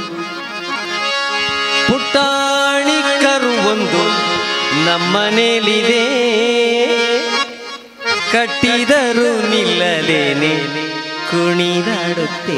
ಪುಟ್ಟಾಣಿ ಕರು ಒಂದು ನಮ್ಮನೇಲಿದೆ, ಕಟ್ಟಿದರು ನಿಲ್ಲಲೇನೆ ಕುಣಿದಾಡುತ್ತೆ.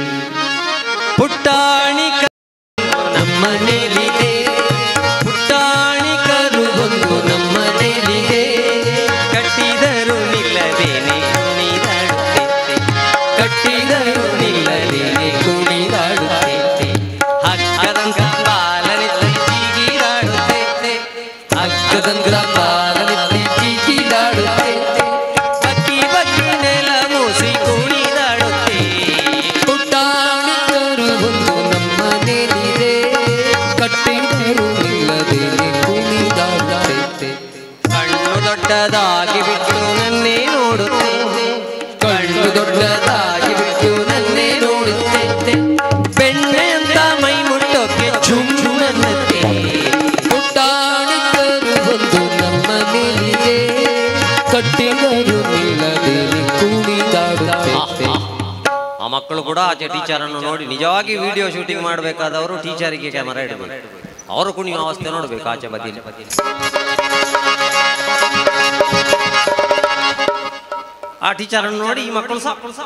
ಪುಟ್ಟಾಣಿ ನಮ್ಮನೇಲಿದೆ, ಪುಟ್ಟಾಣಿ ಕರು ಒಂದು ನಮ್ಮನೇಲಿದೆ, ಕಟ್ಟಿದರು ನಿಲ್ಲದೇನೆ ಕುಣಿದಾಡುತ್ತೆ, ಕಟ್ಟಿದರು ನಿಲ್ಲದೇನೆ ಕುಣಿದಾಡುತ್ತೈತೆ. ಹಗ್ಗದಂಗ ಬಾಲನೆತ್ತಿ ಜಿಗಿದಾಡುತ್ತೈತೆ, ಹಗ್ಗದಂಗ ಬಾಲನೆತ್ತಿ ಜಿಗಿದಾಡುತ್ತೈತೆ, ಬಕ್ಕಿ ಬಕ್ಕಿ ನೆಲ ಮೂಸಿ ಕುಣಿದಾಡುತ್ತೆ. ಪುಟ್ಟಾಣಿ ಕರು ಒಂದು ನಮ್ಮನೇಲಿದೆ, ಕಟ್ಟಿದರು ನಿಲ್ಲದೇನೆ ಕುಣಿದಾಡುತ್ತೈತೆ. ಕಣ್ಣು ದೊಡ್ಡದಾಗಿ ಬಿಟ್ಟು ನನ್ನೇ ನೋಡುತ್ತೈತೆ, ಕಣ್ಣು ದೊಡ್ಡದಾಗಿ ಬಿಟ್ಟು ನನ್ನೇ ನೋಡುತ್ತೈತೆ, ಬೆಣ್ಣೆ ಅಂತ ಮೈ ಮುಟ್ಟೋಕೆ ಚುಮ್ಮನತ್ತೆ. ಪುಟ್ಟಾಣಿ ಕರು ಒಂದು ನಮ್ಮನೇಲಿದೆ, ಕಟ್ಟಿದರು ನಿಲ್ಲದೇನೆ ಕುಣಿದಾಡುತ್ತೈತೆ. ಆ ಮಕ್ಕಳು ಕೂಡ ಆಚೆ ಟೀಚರ್ ಅನ್ನು ನೋಡಿ ನಿಜವಾಗಿ ವಿಡಿಯೋ ಶೂಟಿಂಗ್ ಮಾಡಬೇಕಾದವರು ಟೀಚರಿಗೆ ಕ್ಯಾಮರಾ ಇಡಬೇಕು, ಅವರು ಕುಣಿಯುವ ಅವಸ್ಥೆ ನೋಡ್ಬೇಕು ಆಚೆ ಬದಿಯಲ್ಲಿ. ಆ ಟೀಚರ್ ಅನ್ನು ನೋಡಿ ಈ ಮಕ್ಕಳು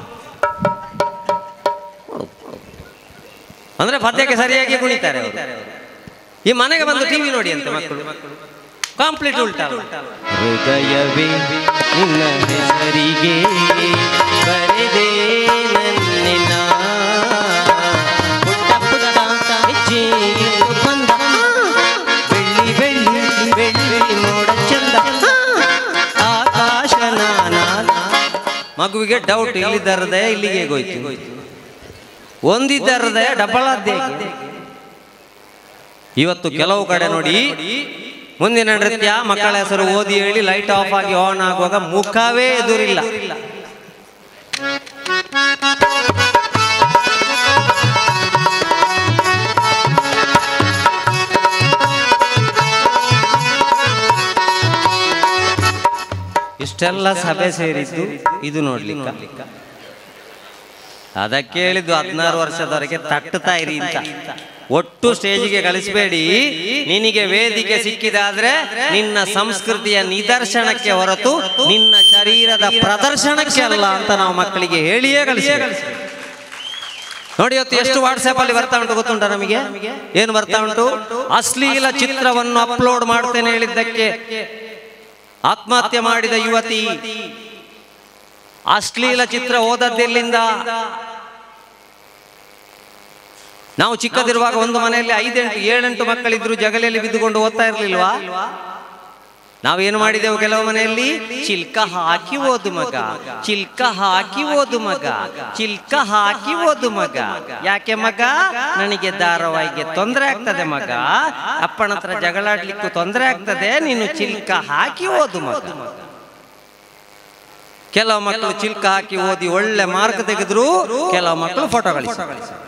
ಅಂದ್ರೆ ಪದ್ಯಕ್ಕೆ ಸರಿಯಾಗಿ ಕುಣಿತಾರೆ ಅವರು. ಈ ಮನೆಗೆ ಬಂದು ಟಿವಿ ನೋಡಿ ಅಂತ ಮಕ್ಕಳು ಕಂಪ್ಲೀಟ್ ಉಲ್ಟಾ. ಹೃದಯವೇ ನಿನ್ನ ಹೆಸರಿಗೆ ಬರೆದೆ ನನ್ನಿನ ಪುಟ್ಟ ಪುಟ್ಟ ಹೆಜ್ಜೆ ಬಂದ, ಬೆಳ್ಳಿ ಬೆಳ್ಳಿ ಬೆಳ್ಳಿ ನೋಡ ಚಂದ ಆಕಾಶ ನಾನ. ಮಗುವಿಗೆ ಡೌಟ್, ಇಲ್ಲಿದ್ದರದೆ ಇಲ್ಲಿಗೆ ಹೋಯ್ತು, ಒಂದಿದ್ದರದೆ ಡಬ್ಬಳದ್ದೇ. ಇವತ್ತು ಕೆಲವು ಕಡೆ ನೋಡಿ ಮುಂದಿನ ನೃತ್ಯ ಮಕ್ಕಳ ಹೆಸರು ಓದಿ ಹೇಳಿ ಲೈಟ್ ಆಫ್ ಆಗಿ ಆನ್ ಆಗುವಾಗ ಮುಖವೇ ಎದುರಿಲ್ಲ. ಇಷ್ಟೆಲ್ಲ ಸಭೆ ಸೇರಿದ್ದು ಇದು ನೋಡ್ಲಿಕ್ಕೆ. ಅದಕ್ಕೆ ಹೇಳಿದ್ದು 16 ವರ್ಷದವರೆಗೆ ತಟ್ಟುತ್ತಾ ಇರಿ ಅಂತ. ಒಟ್ಟು ಸ್ಟೇಜಿಗೆ ಕಳಿಸಬೇಡಿ, ನಿನಗೆ ವೇದಿಕೆ ಸಿಕ್ಕಿದಾದ್ರೆ ನಿನ್ನ ಸಂಸ್ಕೃತಿಯ ನಿದರ್ಶನಕ್ಕೆ ಹೊರತು ನಿನ್ನ ಶರೀರದ ಪ್ರದರ್ಶನಕ್ಕೆ ಅಲ್ಲ ಅಂತ ನಾವು ಮಕ್ಕಳಿಗೆ ಹೇಳಿಯೇ ಕಳಿಸಿ. ನೋಡಿ ಇವತ್ತು ಎಷ್ಟು ವಾಟ್ಸ್ಆಪ್ ಅಲ್ಲಿ ಬರ್ತಾ ಉಂಟು ಗೊತ್ತುಂಟ ನಮಗೆ? ಏನು ಬರ್ತಾ ಉಂಟು? ಅಶ್ಲೀಲ ಚಿತ್ರವನ್ನು ಅಪ್ಲೋಡ್ ಮಾಡ್ತೇನೆ ಹೇಳಿದ್ದಕ್ಕೆ ಆತ್ಮಹತ್ಯೆ ಮಾಡಿದ ಯುವತಿ. ಅಶ್ಲೀಲ ಚಿತ್ರ ಓದದ್ದೆಲ್ಲಿಂದ? ನಾವು ಚಿಕ್ಕದಿರುವಾಗ ಒಂದು ಮನೆಯಲ್ಲಿ 5-7 ಮಕ್ಕಳಿದ್ರು, ಜಗಲಿಯಲ್ಲಿ ಬಿದ್ದುಕೊಂಡು ಓದ್ತಾ ಇರ್ಲಿಲ್ವಾ? ನಾವೇನು ಮಾಡಿದೆವು ಕೆಲವು ಮನೆಯಲ್ಲಿ? ಚಿಲ್ಕ ಹಾಕಿ ಓದು ಮಗ, ಚಿಲ್ಕ ಹಾಕಿ ಓದು ಮಗ, ಚಿಲ್ಕ ಹಾಕಿ ಓದು ಮಗ. ಯಾಕೆ ಮಗ? ನನಗೆ ಧಾರಾವಾಹಿಗೆ ತೊಂದರೆ ಆಗ್ತದೆ ಮಗ, ಅಪ್ಪನ ಹತ್ರ ಜಗಳಾಡ್ಲಿಕ್ಕೂ ತೊಂದರೆ ಆಗ್ತದೆ, ನೀನು ಚಿಲ್ಕ ಹಾಕಿ ಓದು ಮಗ. ಕೆಲವು ಮಕ್ಕಳು ಚಿಲ್ಕ ಹಾಕಿ ಓದಿ ಒಳ್ಳೆ ಮಾರ್ಕ್ ತೆಗೆದ್ರು, ಕೆಲವು ಮಕ್ಕಳು ಫೋಟೋ ಕಳಿಸಿ.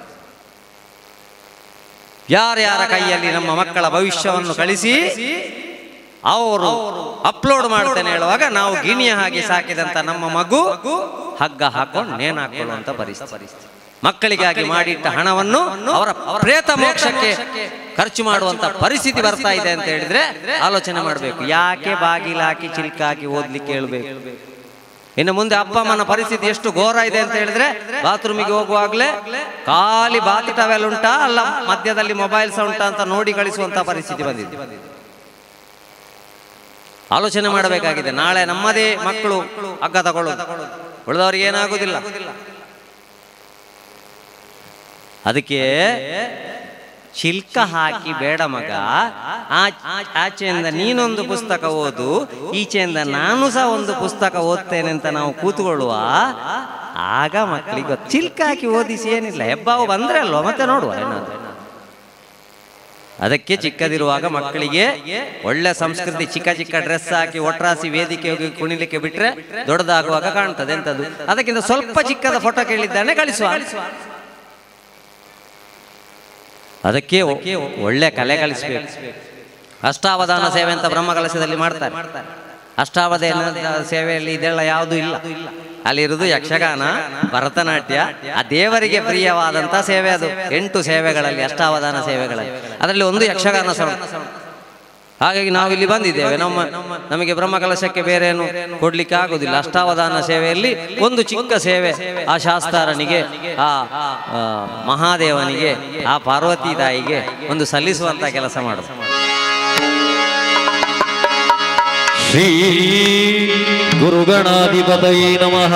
ಯಾರ್ಯಾರ ಕೈಯಲ್ಲಿ ನಮ್ಮ ಮಕ್ಕಳ ಭವಿಷ್ಯವನ್ನು ಕಳಿಸಿ ಅವರು ಅಪ್ಲೋಡ್ ಮಾಡ್ತೇನೆ ಹೇಳುವಾಗ ನಾವು ಗಿಣಿಯ ಹಾಗೆ ಸಾಕಿದಂತ ನಮ್ಮ ಮಗು ಹಗ್ಗ ಹಾಕೊಂಡು ನೇಣು ಹಾಕೊಳ್ಳುವಂತ ಪರಿಸ್ಥಿತಿ. ಮಕ್ಕಳಿಗಾಗಿ ಮಾಡಿಟ್ಟ ಹಣವನ್ನು ಅವರ ಪ್ರೇತ ಮೋಕ್ಷಕ್ಕೆ ಖರ್ಚು ಮಾಡುವಂತ ಪರಿಸ್ಥಿತಿ ಬರ್ತಾ ಇದೆ ಅಂತ ಹೇಳಿದ್ರೆ ಆಲೋಚನೆ ಮಾಡಬೇಕು. ಯಾಕೆ ಬಾಗಿಲಾಕಿ ಚಿಲ್ಕ ಹಾಕಿ ಓದ್ಲಿಕ್ಕೆ ಹೇಳ್ಬೇಕು? ಇನ್ನು ಮುಂದೆ ಅಪ್ಪ ಅಮ್ಮನ ಪರಿಸ್ಥಿತಿ ಎಷ್ಟು ಘೋರ ಇದೆ ಅಂತ ಹೇಳಿದ್ರೆ, ಬಾತ್ರೂಮಿಗೆ ಹೋಗುವಾಗ್ಲೇ ಖಾಲಿ ಬಾತ್ ಟವೆಲ್ ಉಂಟಾ ಅಲ್ಲ ಮಧ್ಯದಲ್ಲಿ ಮೊಬೈಲ್ಸ್ ಉಂಟಾ ಅಂತ ನೋಡಿ ಕಳಿಸುವಂತ ಪರಿಸ್ಥಿತಿ ಬಂದಿದೆ. ಆಲೋಚನೆ ಮಾಡಬೇಕಾಗಿದೆ. ನಾಳೆ ನಮ್ಮದೇ ಮಕ್ಕಳು ಹಗ್ಗ ತಗೊಳ್ಳೋದು, ಉಳಿದವರಿಗೆ ಏನಾಗುದಿಲ್ಲ. ಅದಕ್ಕೆ ಚಿಲ್ಕ ಹಾಕಿ ಬೇಡ ಮಗ, ಆಚೆಯಿಂದ ನೀನೊಂದು ಪುಸ್ತಕ ಓದು, ಈಚೆಯಿಂದ ನಾನು ಸಹ ಒಂದು ಪುಸ್ತಕ ಓದ್ತೇನೆ ಅಂತ ನಾವು ಕೂತ್ಕೊಳ್ಳುವ. ಆಗ ಮಕ್ಕಳಿಗೆ ಚಿಲ್ಕ ಹಾಕಿ ಓದಿಸಿ ಏನಿಲ್ಲ, ಹೆಬ್ಬಾವು ಬಂದ್ರೆ ಅಲ್ವಾ ಮತ್ತೆ ನೋಡುವ ಏನಾದ್ರು. ಅದಕ್ಕೆ ಚಿಕ್ಕದಿರುವಾಗ ಮಕ್ಕಳಿಗೆ ಒಳ್ಳೆ ಸಂಸ್ಕೃತಿ, ಚಿಕ್ಕ ಚಿಕ್ಕ ಡ್ರೆಸ್ ಹಾಕಿ ಒಟ್ರಾಸಿ ವೇದಿಕೆ ಹೋಗಿ ಕುಣಿಲಿಕ್ಕೆ ಬಿಟ್ರೆ ದೊಡ್ಡದಾಗುವಾಗ ಕಾಣ್ತದೆ ಎಂತದ್ದು. ಅದಕ್ಕಿಂತ ಸ್ವಲ್ಪ ಚಿಕ್ಕದ ಫೋಟೋ ಕೇಳಿದ್ದಾನೆ ಕಳಿಸುವ. ಅದಕ್ಕೆ ಒಳ್ಳೆ ಕಲೆ ಕಲಿಸಬೇಕು. ಅಷ್ಟಾವಧಾನ ಸೇವೆ ಅಂತ ಬ್ರಹ್ಮ ಕಲಶದಲ್ಲಿ ಮಾಡ್ತಾರೆ. ಅಷ್ಟಾವಧಾನ ಸೇವೆಯಲ್ಲಿ ಇದೆಲ್ಲ ಯಾವುದೂ ಇಲ್ಲ. ಅಲ್ಲಿರುವುದು ಯಕ್ಷಗಾನ, ಭರತನಾಟ್ಯ, ಆ ದೇವರಿಗೆ ಪ್ರಿಯವಾದಂಥ ಸೇವೆ ಅದು. 8 ಸೇವೆಗಳಲ್ಲಿ, ಅಷ್ಟಾವಧಾನ ಸೇವೆಗಳಲ್ಲಿ ಅದರಲ್ಲಿ ಒಂದು ಯಕ್ಷಗಾನ ಶ್ರವಣ. ಹಾಗಾಗಿ ನಾವಿಲ್ಲಿ ಬಂದಿದ್ದೇವೆ. ನಮಗೆ ಬ್ರಹ್ಮಕಲಶಕ್ಕೆ ಬೇರೆ ಏನು ಕೊಡ್ಲಿಕ್ಕೆ ಆಗುದಿಲ್ಲ. ಅಷ್ಟಾವಧಾನ ಸೇವೆಯಲ್ಲಿ ಒಂದು ಚಿಕ್ಕ ಸೇವೆ ಆ ಶಾಸ್ತಾರನಿಗೆ, ಆ ಮಹಾದೇವನಿಗೆ, ಆ ಪಾರ್ವತಿ ತಾಯಿಗೆ ಒಂದು ಸಲ್ಲಿಸುವಂತ ಕೆಲಸ ಮಾಡುದು. ಶ್ರೀ ಗುರುಗಣಾಧಿಪತಯೇ ನಮಃ.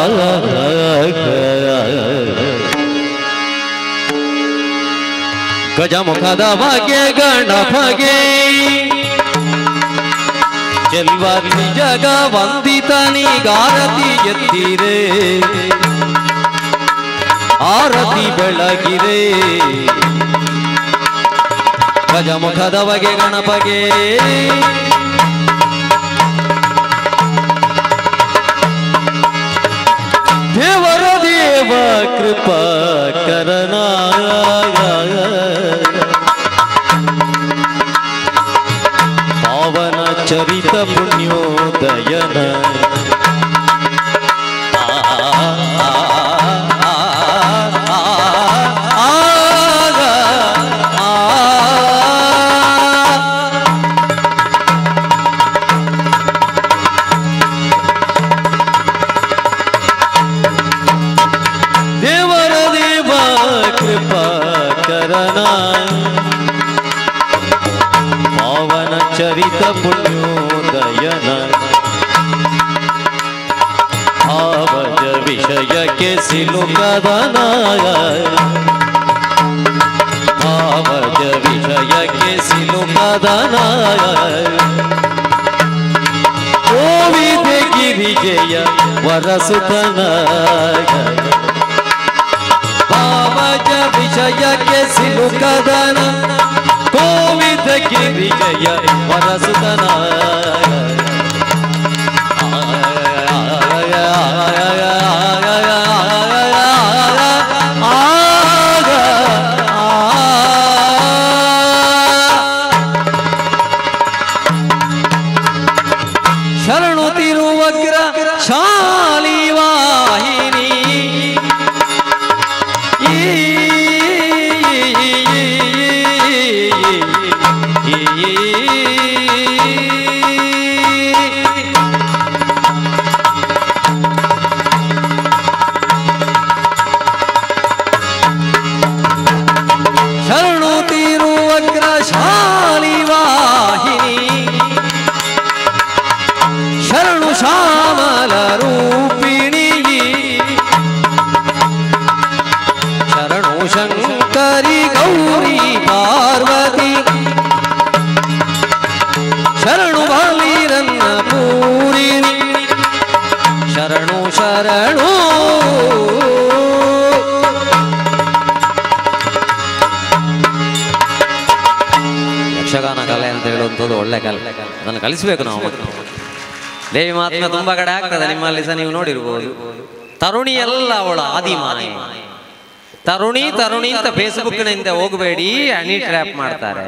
ಗಜಮುಖದ ಬಗೆ ಗಣಪಗೆ ಚೆಲ್ವಾರಿ ಜಗ ವಂದಿತನಿಗಾರತಿ ಎತ್ತಿರೆ, ಆರತಿ ಬೆಳಗಿರೆ. ಗಜಮುಖದ ಬಗೆ ಗಣಪಗೆ ದೇವರ ದೇವ ಕೃಪಾ ಕರಣ, ಪಾವನ ಚರಿತ ಪುಣ್ಯೋದಯನ. ದೇವರ ದೇವ ಕೃಪಾ ಕರಣ, ಪಾವನ ಚರಿತ ಪುಣ್ಯೋದಯನ. ಭಾವಜ ವಿಷಯಕ್ಕೆ ಸಿಲುಕದನ, ಭಾವಜ ವಿಷಯಕ್ಕೆ ಸಿಲುಕದನ. ಕೋವಿದೆ ಗಿರಿಜಯ ವರಸುತನ, ಭಾವಜ ವಿಷಯಕ್ಕೆ ಸಿಲುಕದನ. ಕೋವಿದ ಗಿರಿಜಯ ವರಸುತನ. ಶರಣು ತಿರುವಗ್ರ ಶಾಲಿ ವಾಹಿನಿ, ಶರಣು ತಿರುವಗ್ರ ಶಾಲಿ ವಾಹಿನಿ, ಶರಣು ಶ್ಯಾಮಲ ರೂಪಿಣಿ, ಶರಣು ಶಂಕರಿ ಗೌರಿ ಪಾರ್ವತಿ, ಶರಣು ಬಾಲಿರನ್ನ ಪೂರಿಣಿ, ಶರಣು ಶರಣು. ಯಕ್ಷಗಾನ ಕಲೆ ಅಂತ ಹೇಳುವಂಥದ್ದು ಒಳ್ಳೆ ಕಲೆ, ಅದನ್ನು ಕಲಿಸಬೇಕು ನಾವು. ದೇವಿ ಮಾತ್ಮ ತುಂಬಾ ಕಡೆ ಆಗ್ತದೆ, ನಿಮ್ಮಲ್ಲಿ ಸಹ ನೀವು ನೋಡಿರ್ಬೋದು. ತರುಣಿ ಎಲ್ಲ ಅವಳ ಆದಿಮಾಯೆ. ತರುಣಿ ತರುಣಿ ಅಂತ ಫೇಸ್ಬುಕ್ನಿಂದ ಹೋಗಬೇಡಿ, ಹನಿ ಟ್ರ್ಯಾಪ್ ಮಾಡ್ತಾರೆ.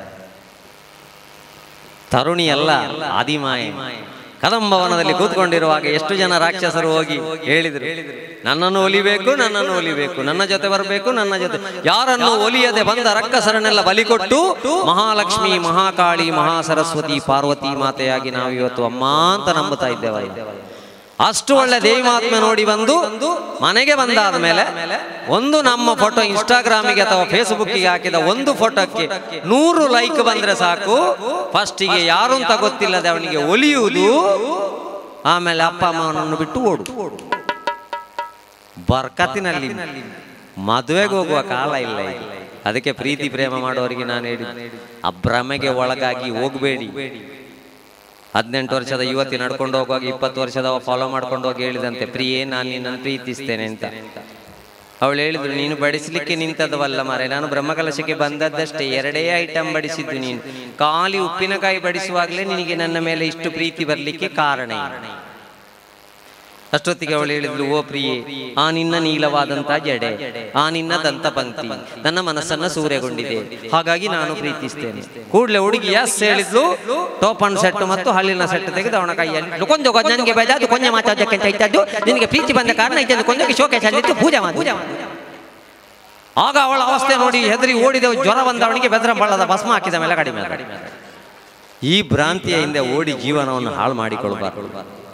ತರುಣಿ ಎಲ್ಲ ಆದಿಮಾಯೆ. ಕದಂಬವನದಲ್ಲಿ ಕೂತ್ಕೊಂಡಿರುವಾಗ ಎಷ್ಟು ಜನ ರಾಕ್ಷಸರು ಹೋಗಿ ಹೇಳಿದ್ರು, ನನ್ನನ್ನು ಒಲಿಬೇಕು, ನನ್ನನ್ನು ಒಲಿಬೇಕು, ನನ್ನ ಜೊತೆ ಬರಬೇಕು, ನನ್ನ ಜೊತೆ. ಯಾರನ್ನು ಒಲಿಯದೆ ಬಂದ ರಕ್ಕಸರನ್ನೆಲ್ಲ ಬಲಿಕೊಟ್ಟು ಮಹಾಲಕ್ಷ್ಮಿ, ಮಹಾಕಾಳಿ, ಮಹಾಸರಸ್ವತಿ, ಪಾರ್ವತಿ ಮಾತೆಯಾಗಿ ನಾವು ಇವತ್ತು ಅಮ್ಮ ಅಂತ ನಂಬುತ್ತಾ ಇದ್ದೇವೆ. ಅಷ್ಟು ಒಳ್ಳೆ ದೇವಿ ಮಹಾತ್ಮೆ ನೋಡಿ ಬಂದು ಮನೆಗೆ ಬಂದಾದ ಮೇಲೆ ಒಂದು ನಮ್ಮ ಫೋಟೋ ಇನ್ಸ್ಟಾಗ್ರಾಮಿಗೆ ಅಥವಾ ಫೇಸ್ಬುಕ್ಕಿಗೆ ಹಾಕಿದ ಒಂದು ಫೋಟೋಕ್ಕೆ 100 ಲೈಕ್ ಬಂದ್ರೆ ಸಾಕು. ಫಸ್ಟಿಗೆ ಯಾರು ಅಂತ ಗೊತ್ತಿಲ್ಲದೆ ಅವನಿಗೆ ಒಲಿಯುವುದು, ಆಮೇಲೆ ಅಪ್ಪ ಅಮ್ಮನನ್ನು ಬಿಟ್ಟು ಓಡು. ಬರ್ಕತ್ತಿನಲ್ಲಿ ಮದುವೆಗೆ ಹೋಗುವ ಕಾಲ ಇಲ್ಲ. ಅದಕ್ಕೆ ಪ್ರೀತಿ ಪ್ರೇಮ ಮಾಡೋರಿಗೆ ನಾನು ಹೇಳಿದ್ದೆ, ಆ ಭ್ರಮೆಗೆ ಒಳಗಾಗಿ ಹೋಗಬೇಡಿ. 18 ವರ್ಷದ ಯುವತಿ ನಡ್ಕೊಂಡು ಹೋಗುವಾಗ 20 ವರ್ಷದವ ಫಾಲೋ ಮಾಡ್ಕೊಂಡು ಹೋಗಿ ಹೇಳಿದಂತೆ, ಪ್ರಿಯೇ ನಾನು ನಿನ್ನನ್ನು ಪ್ರೀತಿಸ್ತೇನೆ ಅಂತ. ಅವಳು ಹೇಳಿದ್ರು, ನೀನು ಬಡಿಸ್ಲಿಕ್ಕೆ ನಿಂತದವಲ್ಲ ಮಾರೆ, ನಾನು ಬ್ರಹ್ಮಕಲಶಕ್ಕೆ ಬಂದದ್ದಷ್ಟೇ, 2 ಐಟಮ್ ಬಡಿಸಿದ್ದು. ನೀನು ಖಾಲಿ ಉಪ್ಪಿನಕಾಯಿ ಬಡಿಸುವಾಗಲೇ ನಿನಗೆ ನನ್ನ ಮೇಲೆ ಇಷ್ಟು ಪ್ರೀತಿ ಬರಲಿಕ್ಕೆ ಕಾರಣ. ಅಷ್ಟೊತ್ತಿಗೆ ಅವಳು ಹೇಳಿದ್ಲು, ಓ ಪ್ರಿಯೆ, ಆ ನಿನ್ನ ನೀಲವಾದಂತ ಜಡೆ, ಆ ನಿನ್ನ ದಂತ ಪಂಕ್ತಿ ನನ್ನ ಮನಸ್ಸನ್ನ ಸೂರೆಗೊಂಡಿದೆ, ಹಾಗಾಗಿ ನಾನು ಪ್ರೀತಿಸ್ತೇನೆ. ಕೂಡಲೇ ಹುಡುಗಿ ಎಸ್ ಹೇಳಿದ್ಲು. ಟೋಪನ್ ಸೆಟ್ ಮತ್ತು ಹಳ್ಳಿನ ಸೆಟ್ ತೆಗೆದು ಅವನ ಕೈಯಲ್ಲಿ ಕೊಂದು ನನಗೆ ಬೇಜಾದು ಕೊಂಜ ಮಾತಾಡಕ್ಕೆ ಇದ್ದದ್ದು, ನಿನಗೆ ಪ್ರೀತಿ ಬಂದ ಕಾರಣ ಇದನ್ನು ಕೊಂದಕ್ಕೆ ಶೋಕೇಶಲ್ಲಿತ್ತು ಪೂಜೆ ಮಾಡಿ. ಆಗ ಅವಳ ಅವಸ್ಥೆ ನೋಡಿ ಹೆದರಿ ಓಡಿದ. ಜ್ವರ ಬಂದವನಿಗೆ ಬೆದರ ಬಳ್ಳದ ಭಸ್ಮ ಹಾಕಿದ ಮೇಲೆ ಕಡಿಮೆ. ಈ ಭ್ರಾಂತಿಯ ಹಿಂದೆ ಓಡಿ ಜೀವನವನ್ನು ಹಾಳು ಮಾಡಿಕೊಳ್ಳಬಾರದು.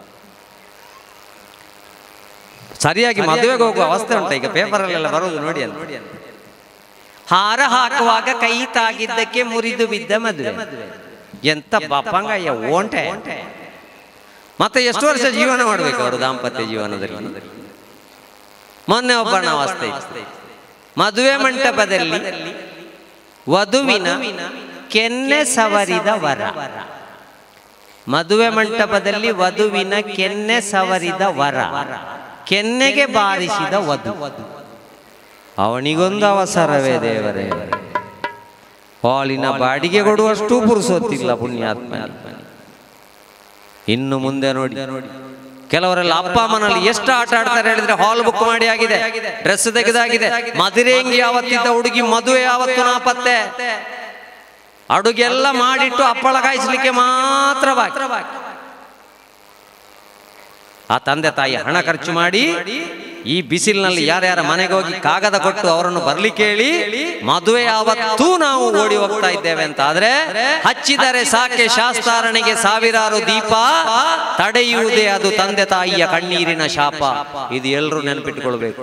ಸರಿಯಾಗಿ ಮದುವೆಗೆ ಹೋಗುವ ಅವಸ್ಥೆ ಉಂಟ ಈಗ, ಪೇಪರಲ್ಲೆಲ್ಲ ಬರೋದು ನೋಡಿ ಅಂತ. ಹಾರ ಹಾಕುವಾಗ ಕೈ ತಾಗಿದ್ದಕ್ಕೆ ಮುರಿದು ಬಿದ್ದ ಮದುವೆ. ಎಂತ ಬಾಪಂಗಯ್ಯ ಓಂಟೆ. ಮತ್ತೆ ಎಷ್ಟು ವರ್ಷ ಜೀವನ ಮಾಡ್ಬೇಕು ಅವರು ದಾಂಪತ್ಯ ಜೀವನದಲ್ಲಿ. ಮೊನ್ನೆ ಒಬ್ಬನ ಅವಸ್ಥೆ, ಮದುವೆ ಮಂಟಪದಲ್ಲಿ ವಧುವಿನ ಕೆನ್ನೆ ಸವರಿದ ವರ. ಮದುವೆ ಮಂಟಪದಲ್ಲಿ ವಧುವಿನ ಕೆನ್ನೆ ಸವರಿದ ವರ, ಕೆನ್ನೆಗೆ ಬಾರಿಸಿದ ವಧು. ಅವನಿಗೊಂದು ಅವಸರವೇ ದೇವರೇ, ಹಾಲಿನ ಬಾಡಿಗೆ ಕೊಡುವಷ್ಟು ಪುರುಸೊತ್ತಿಲ್ಲ ಪುಣ್ಯಾತ್ಮ. ಇನ್ನು ಮುಂದೆ ನೋಡಿ, ಕೆಲವರೆಲ್ಲ ಅಪ್ಪ ಅಮ್ಮನಲ್ಲಿ ಎಷ್ಟು ಆಟ ಆಡ್ತಾರೆ ಹೇಳಿದ್ರೆ, ಹಾಲ್ ಬುಕ್ ಮಾಡಿ ಆಗಿದೆ, ಡ್ರೆಸ್ ತೆಗೆದಾಗಿದೆ, ಮದುರೆಂಗಿ ಯಾವತ್ತಿದ್ದ ಹುಡುಗಿ ಮದುವೆ ಯಾವತ್ತು ನಾಪತ್ತೆ, ಅಡುಗೆಲ್ಲ ಮಾಡಿಟ್ಟು ಹಪ್ಪಳ ಕಾಯಿಸ್ಲಿಕ್ಕೆ ಮಾತ್ರ ಬಾಕಿ. ಆ ತಂದೆ ತಾಯಿ ಹಣ ಖರ್ಚು ಮಾಡಿ ಈ ಬಿಸಿಲಿನಲ್ಲಿ ಯಾರ್ಯಾರ ಮನೆಗೆ ಹೋಗಿ ಕಾಗದ ಕೊಟ್ಟು ಅವರನ್ನು ಬರ್ಲಿಕ್ಕೆ ಹೇಳಿ ಮದುವೆ ಯಾವತ್ತೂ ನಾವು ಓಡಿ ಹೋಗ್ತಾ ಇದ್ದೇವೆ ಅಂತ ಆದ್ರೆ, ಹಚ್ಚಿದರೆ ಸಾಕೆ ಶಾಸ್ತಾರಣಿಗೆ ಸಾವಿರಾರು ದೀಪ, ತಡೆಯುವುದೇ ಅದು ತಂದೆ ತಾಯಿಯ ಕಣ್ಣೀರಿನ ಶಾಪ. ಇದು ಎಲ್ಲರೂ ನೆನಪಿಟ್ಟುಕೊಳ್ಬೇಕು.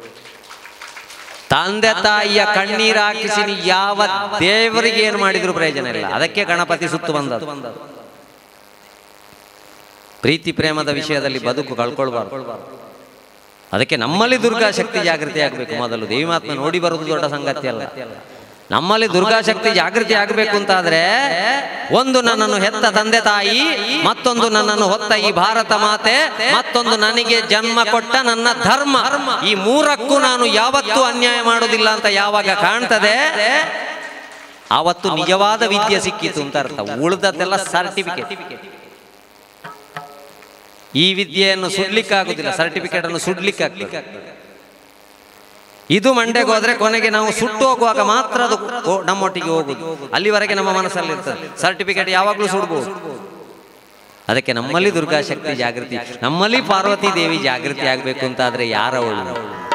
ತಂದೆ ತಾಯಿಯ ಕಣ್ಣೀರು ಹಾಕಿಸಿ ಯಾವ ದೇವರಿಗೆ ಏನು ಮಾಡಿದ್ರು ಪ್ರಯೋಜನ ಇಲ್ಲ. ಅದಕ್ಕೆ ಗಣಪತಿ ಸುತ್ತು ಬಂದದ್ದು. ಪ್ರೀತಿ ಪ್ರೇಮದ ವಿಷಯದಲ್ಲಿ ಬದುಕು ಕಳ್ಕೊಳ್ಬಾರ್ದು. ಅದಕ್ಕೆ ನಮ್ಮಲ್ಲಿ ದುರ್ಗಾ ಶಕ್ತಿ ಜಾಗೃತಿ ಆಗಬೇಕು. ಮೊದಲು ದೇವಿಮಾತ್ಮ ನೋಡಿ ಬರುವುದು ದೊಡ್ಡ ಸಂಗತಿ ಅಲ್ಲ. ನಮ್ಮಲ್ಲಿ ದುರ್ಗಾ ಶಕ್ತಿ ಜಾಗೃತಿ ಆಗಬೇಕು ಅಂತಾದ್ರೆ, ಒಂದು ನನ್ನನ್ನು ಹೆತ್ತ ತಂದೆ ತಾಯಿ, ಮತ್ತೊಂದು ನನ್ನನ್ನು ಹೊತ್ತ ಈ ಭಾರತ ಮಾತೆ, ಮತ್ತೊಂದು ನನಗೆ ಜನ್ಮ ಕೊಟ್ಟ ನನ್ನ ಧರ್ಮ, ಈ ಮೂರಕ್ಕೂ ನಾನು ಯಾವತ್ತೂ ಅನ್ಯಾಯ ಮಾಡೋದಿಲ್ಲ ಅಂತ ಯಾವಾಗ ಕಾಣ್ತದೆ, ಆವತ್ತು ನಿಜವಾದ ವಿದ್ಯೆ ಸಿಕ್ಕಿತು ಅಂತ ಅರ್ಥ. ಉಳಿದದ್ದೆಲ್ಲ ಸರ್ಟಿಫಿಕೇಟ್. ಈ ವಿದ್ಯೆಯನ್ನು ಸುಡ್ಲಿಕ್ಕಾಗುದಿಲ್ಲ, ಸರ್ಟಿಫಿಕೇಟ್ ಅನ್ನು ಸುಡ್ಲಿಕ್ಕಾಗ್ತದೆ. ಇದು ಮಂಡೆಗೆ ಹೋದ್ರೆ ಕೊನೆಗೆ ನಾವು ಸುಟ್ಟು ಹೋಗುವಾಗ ಮಾತ್ರ ಅದು ನಮ್ಮೊಟ್ಟಿಗೆ ಹೋಗುದು. ಅಲ್ಲಿವರೆಗೆ ನಮ್ಮ ಮನಸ್ಸಲ್ಲಿ ಇರ್ತದೆ. ಸರ್ಟಿಫಿಕೇಟ್ ಯಾವಾಗಲೂ ಸುಡ್ಬೋದು. ಅದಕ್ಕೆ ನಮ್ಮಲ್ಲಿ ದುರ್ಗಾ ಶಕ್ತಿ ಜಾಗೃತಿ, ನಮ್ಮಲ್ಲಿ ಪಾರ್ವತಿ ದೇವಿ ಜಾಗೃತಿ ಆಗ್ಬೇಕು ಅಂತಾದ್ರೆ ಯಾರ ಒಳ್ಳೆ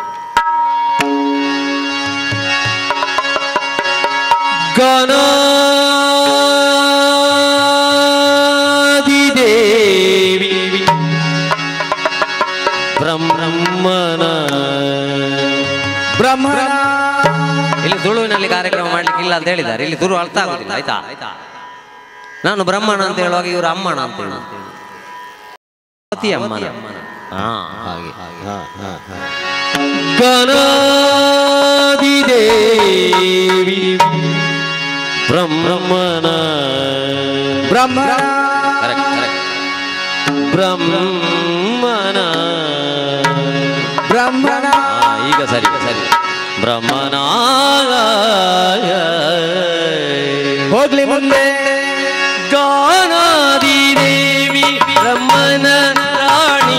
ಗಣಾದಿದೇವಿ ಬ್ರಹ್ಮನ ಇಲ್ಲಿ ತುಳುವಿನಲ್ಲಿ ಕಾರ್ಯಕ್ರಮ ಮಾಡ್ಲಿಕ್ಕಿಲ್ಲ ಅಂತ ಹೇಳಿದ್ದಾರೆ. ಇಲ್ಲಿ ತುಳು ಅರ್ಥ ಆಗುದಿಲ್ಲ, ಆಯ್ತಾ? ನಾನು ಬ್ರಹ್ಮಣ ಅಂತ ಹೇಳುವಾಗ ಇವರು ಅಮ್ಮಣ ಅಂತ ಹೇಳಿ ಅಮ್ಮನ. ಗಣಾದಿದೇವಿ ಬ್ರಹ್ಮನ ಈಗ ಸರಿ ಸರಿ. ಬ್ರಹ್ಮನ ಹೋಗ್ಲಿ ಮುಂದೆ. ಗಾನಾದಿದೇವಿ ಬ್ರಹ್ಮನ ರಾಣಿ,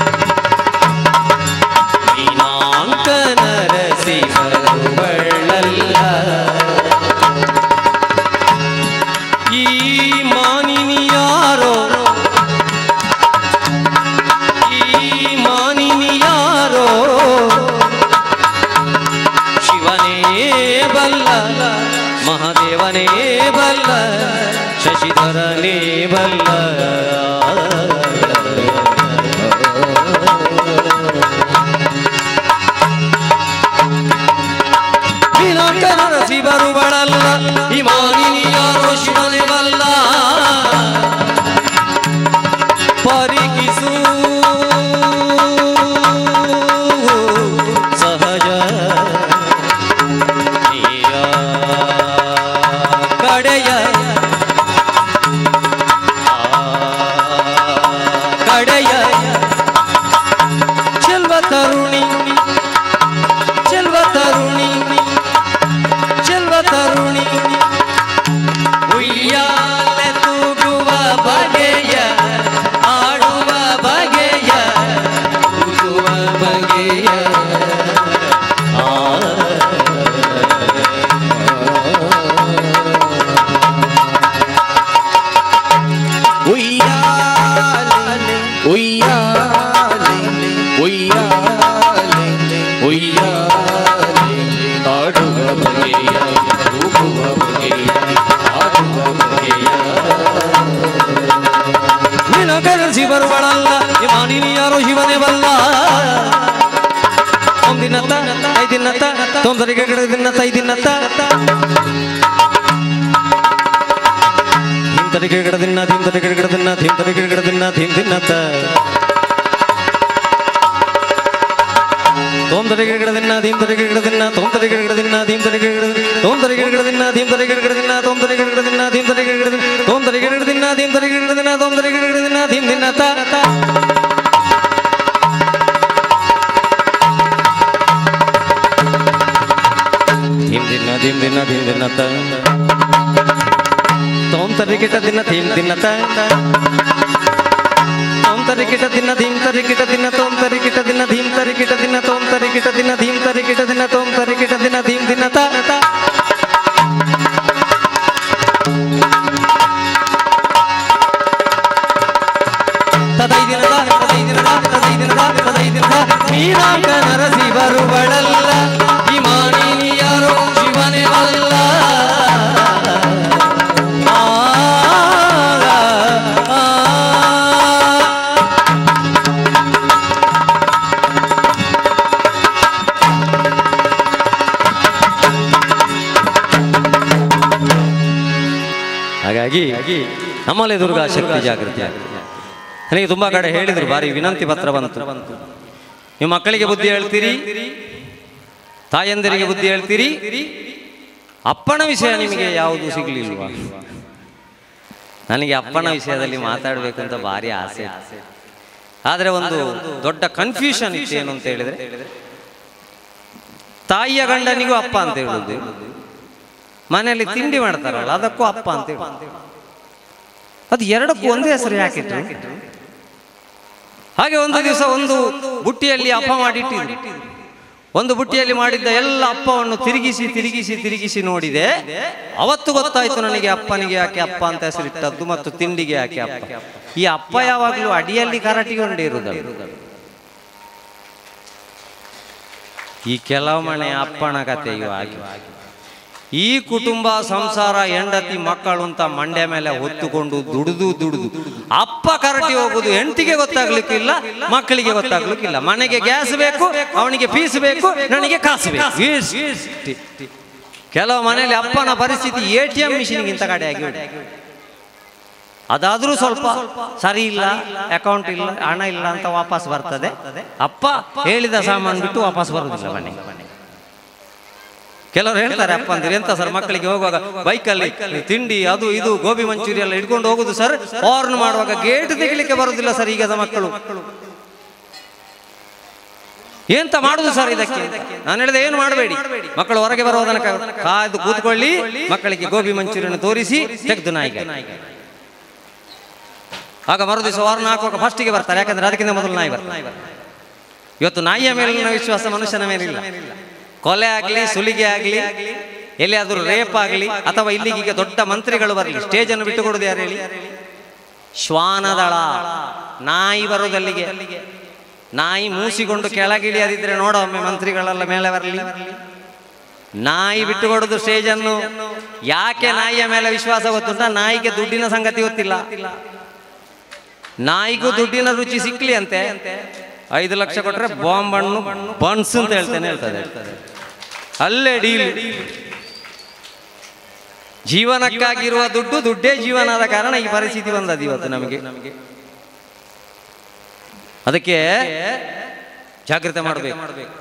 ಮೀನಾಂಕ ನರಸಿ ಬರುವಳಲ್ಲ ಬಲ್ಲ, ಮಹಾದೇವನೇ ಬಲ್ಲ, ಶಶಿಧರನೇ ಬಲ್ಲ. ವಿನಾಕನರಸಿ ಬರುವಳಲ್ಲ, ಹಿಮಾನಿನಿ ಯಾರೋ ಶಿವನೇ ಬಲ್ಲ. ಪರಿಗಿಸು ಸಹಜ ನೀಯ ಕಡೆಯ ಕಡೆಯ ಚೆಲ್ವ ತರುಣಿ ಚೆಲ್ವ ತರುಣಿ ಚೆಲ್ವ ತರುಣಿ ಉಯ್ಯಾಲೆ ತೂಗುವ ಬಗೆಯ ಆಡುವ ಬಗೆಯ ತೂಗುವ ಬಗೆಯ ಉಯ್ಯಾಲೆ ಉಯ್ಯಾಲೆ ಉಯ್ಯಾಲೆ ಉಯ್ಯಾಲೆ ಆಡುವ ಬಗೆಯ ತೂಗುವ ಬಗೆಯ ಆಡುವ ಬಗೆಯ. ನಿನಗರಸಿ ಬರುವಳಲ್ಲ, ಹಿಮಾನಿನಿ ಯಾರೋ ಶಿವನೇ ಬಲ್ಲ. ಒಂದಿನತ್ತ ಐದಿನತ್ತ ತೊಂದರೆಗೆ ದಿನತ್ತ ಐದಿನತ್ತ ಧೀಮ್ತರಿಗೆ ದಿನ ಧೀಮ್ತರಿಗೆ ದಿನ ಧೀಮ್ತರಿಗೆ ದಿನ ಧೀಮ್ ದಿನತ್ತ ತೊಂದರೆಗೆ ದಿನ ಧೀಮ್ತರಿಗೆ ದಿನ ತೊಂದರೆಗೆ ದಿನ ಧೀಮ್ತರಿಗೆ ತೊಂದರೆಗೆ ದಿನ ಧೀಮ್ತರಿಗೆ ದಿನ ತೊಂದರೆಗೆ ದಿನ ಧೀಮ್ತರಿಗೆ ತೊಂದರೆಗೆ ದಿನ ಧೀಮ್ತರಿಗೆ ದಿನ ತೊಂದರೆಗೆ ದಿನ ಧೀಮ್ ದಿನತ್ತ ಧೀಮ್ ದಿನ ಧೀಮ್ ದಿನ ಧೀಮ್ ದಿನತ್ತ ತೊಂದರೆಗೆ ದಿನ ಧೀಮ್ ದಿನತ್ತ ತೊಂದರೆಗೆ ದಿನ ಧೀಮ್ತರಿಗೆ ದಿನ ತೊಂದರೆಗೆ ದಿನ ಧೀಮ್ತರಿಗೆ ದಿನ ತೊಂದರೆಗೆ ದಿನ ಧೀಮ್ತರಿಗೆ ದಿನ ತೊಂದರೆಗೆ ದಿನ ಧೀಮ್ ದಿನತ್ತ ಶ್ರೀರಾಮ ನರಸಿ ಬರುವಳಲ್ಲ, ಹಿಮಾನಿನಿ ಯಾರೋ ಶಿವನೇ ಬಲ್ಲ. ಹಾಗಾಗಿ ನಮ್ಮಲ್ಲಿ ದುರ್ಗಾ ಶಕ್ತಿ ಜಾಗೃತಿ ಆಗುತ್ತೆ. ನನಗೆ ತುಂಬಾ ಕಡೆ ಹೇಳಿದ್ರು, ಬಾರಿ ವಿನಂತಿ ಪತ್ರ ಬಂತು, ನೀವು ಮಕ್ಕಳಿಗೆ ಬುದ್ಧಿ ಹೇಳ್ತೀರಿ, ತಾಯಂದಿರಿಗೆ ಬುದ್ಧಿ ಹೇಳ್ತೀರಿ, ಅಪ್ಪನ ವಿಷಯ ನಿಮಗೆ ಯಾವುದು ಸಿಗ್ಲಿಲ್ವಾ? ನನಗೆ ಅಪ್ಪನ ವಿಷಯದಲ್ಲಿ ಮಾತಾಡಬೇಕು ಅಂತ ಭಾರಿ ಆಸೆ. ಆದರೆ ಒಂದು ದೊಡ್ಡ ಕನ್ಫ್ಯೂಷನ್ ಇತ್ತು. ಏನು ಅಂತ ಹೇಳಿದ್ರೆ, ತಾಯಿಯ ಗಂಡನಿಗೂ ಅಪ್ಪ ಅಂತ ಹೇಳುದು, ಮನೆಯಲ್ಲಿ ತಿಂಡಿ ಮಾಡ್ತಾರಲ್ಲ ಅದಕ್ಕೂ ಅಪ್ಪ ಅಂತ ಹೇಳುದು. ಅದು ಎರಡಕ್ಕೂ ಒಂದೇ ಹೆಸರು ಯಾಕಿತ್ತು? ಹಾಗೆ ಒಂದು ದಿವಸ ಒಂದು ಬುಟ್ಟಿಯಲ್ಲಿ ಅಪ್ಪ ಮಾಡಿಟ್ಟಿದ್ರು. ಒಂದು ಬುಟ್ಟಿಯಲ್ಲಿ ಮಾಡಿದ್ದ ಎಲ್ಲ ಅಪ್ಪವನ್ನು ತಿರುಗಿಸಿ ತಿರುಗಿಸಿ ತಿರುಗಿಸಿ ನೋಡಿದೆ. ಅವತ್ತು ಗೊತ್ತಾಯ್ತು ನನಗೆ ಅಪ್ಪನಿಗೆ ಯಾಕೆ ಅಪ್ಪ ಅಂತ ಹೆಸರಿಟ್ಟದ್ದು ಮತ್ತು ತಿಂಡಿಗೆ ಯಾಕೆ ಅಪ್ಪ. ಈ ಅಪ್ಪ ಯಾವಾಗಲೂ ಅಡಿಯಲ್ಲಿ ಕರಟಿಕೊಂಡಿರುವುದು. ಈ ಕೆಲವು ಮನೆ ಅಪ್ಪನ ಕಥೆಯು ಹಾಗೆ. ಈ ಕುಟುಂಬ ಸಂಸಾರ ಹೆಂಡತಿ ಮಕ್ಕಳು ಅಂತ ಮಂಡ್ಯ ಮೇಲೆ ಹೊತ್ತುಕೊಂಡು ದುಡಿದು ದುಡಿದು ಅಪ್ಪ ಕರಟಿ ಹೋಗುದು ಹೆಂಡತಿಗೆ ಗೊತ್ತಾಗ್ಲಿಕ್ಕಿಲ್ಲ, ಮಕ್ಕಳಿಗೆ ಗೊತ್ತಾಗ್ಲಿಕ್ಕಿಲ್ಲ. ಮನೆಗೆ ಗ್ಯಾಸ್ ಬೇಕು, ಅವನಿಗೆ ಫೀಸ್ ಬೇಕು, ನನಗೆ ಕಾಸು ಬೇಕು. ಕೆಲವು ಮನೆಯಲ್ಲಿ ಅಪ್ಪನ ಪರಿಸ್ಥಿತಿ ATM ಮಿಷಿನ್ಗಿಂತ ಕಡೆಯಾಗಿ. ಅದಾದ್ರೂ ಸ್ವಲ್ಪ ಸರಿ ಇಲ್ಲ, ಅಕೌಂಟ್ ಇಲ್ಲ, ಹಣ ಇಲ್ಲ ಅಂತ ವಾಪಸ್ ಬರ್ತದೆ. ಅಪ್ಪ ಹೇಳಿದ ಸಾಮಾನು ಬಿಟ್ಟು ವಾಪಸ್ ಬರುದಿಲ್ಲ ಮನೆಗೆ. ಕೆಲವರು ಹೇಳ್ತಾರೆ, ಅಪ್ಪ ಅಂದಿರಿ ಎಂತ ಸರ್ ಮಕ್ಕಳಿಗೆ ಹೋಗುವಾಗ ಬೈಕಲ್ಲಿ ತಿಂಡಿ ಅದು ಇದು ಗೋಬಿ ಮಂಚೂರಿ ಎಲ್ಲ ಹಿಡ್ಕೊಂಡು ಹೋಗುದು ಸರ್, ಹಾರ್ನ್ ಮಾಡುವಾಗ ಗೇಟ್ ತೆಗಿಲಿಕ್ಕೆ ಬರುದಿಲ್ಲ ಸರ್ ಈಗದ ಮಕ್ಕಳು. ಎಂತ ಮಾಡುದು ಸರ್ ಇದಕ್ಕೆ? ನಾನು ಹೇಳಿದೆ, ಏನು ಮಾಡಬೇಡಿ, ಮಕ್ಕಳು ಹೊರಗೆ ಬರುವುದನ್ನ ಕಾಯ್ದು ಕೂತ್ಕೊಳ್ಳಿ, ಮಕ್ಕಳಿಗೆ ಗೋಬಿ ಮಂಚೂರಿಯನ್ನು ತೋರಿಸಿ ತೆಗೆದು ನಾಯಿಗೆ. ಆಗ ಮರುದಿವಸ ಹಾರ್ನ್ ಹಾಕುವಾಗ ಫಸ್ಟಿಗೆ ಬರ್ತಾರೆ, ಯಾಕಂದ್ರೆ ಅದಕ್ಕಿಂತ ಮೊದಲು ನಾಯಿ ಬರ್ತಾರೆ. ಇವತ್ತು ನಾಯಿಯ ಮೇಲಿನ ವಿಶ್ವಾಸ ಮನುಷ್ಯನ ಮೇಲಿಲ್ಲ. ಕೊಲೆ ಆಗಲಿ, ಸುಲಿಗೆ ಆಗಲಿ, ಎಲ್ಲಿಯಾದರೂ ರೇಪ್ ಆಗಲಿ, ಅಥವಾ ಇಲ್ಲಿಗೆ ದೊಡ್ಡ ಮಂತ್ರಿಗಳು ಬರಲಿ, ಸ್ಟೇಜ್ ಅನ್ನು ಬಿಟ್ಟುಕೊಡುದು ಯಾರು ಹೇಳಿ? ಶ್ವಾನದಳ ನಾಯಿ ಬರುವುದಲ್ಲಿಗೆ. ನಾಯಿ ಮೂಸಿಕೊಂಡು ಕೆಳಗಿಳಿಯದಿದ್ರೆ ನೋಡೋ ಒಮ್ಮೆ ಮಂತ್ರಿಗಳೆಲ್ಲ ಮೇಲೆ ಬರಲಿ. ನಾಯಿ ಬಿಟ್ಟು ಕೊಡುದು ಸ್ಟೇಜ್ ಅನ್ನು. ಯಾಕೆ ನಾಯಿಯ ಮೇಲೆ ವಿಶ್ವಾಸ ಗೊತ್ತುಂಟ? ನಾಯಿಗೆ ದುಡ್ಡಿನ ಸಂಗತಿ ಗೊತ್ತಿಲ್ಲ. ನಾಯಿಗೂ ದುಡ್ಡಿನ ರುಚಿ ಸಿಕ್ಲಿ ಅಂತೆ 5 ಲಕ್ಷ ಕೊಟ್ರೆ ಬಾಂಬ್ ಹಣ್ಣು ಬನ್ಸ್ ಅಂತ ಹೇಳ್ತದೆ. ಅಲ್ಲೇ ಡೀಲ್. ಜೀವನಕ್ಕಾಗಿರುವ ದುಡ್ಡೇ ಜೀವನದ ಕಾರಣ ಈ ಪರಿಸ್ಥಿತಿ ಬಂದದ್ದು ಇವತ್ತು ನಮಗೆ. ಅದಕ್ಕೆ ಜಾಗೃತಿ ಮಾಡಬೇಕು.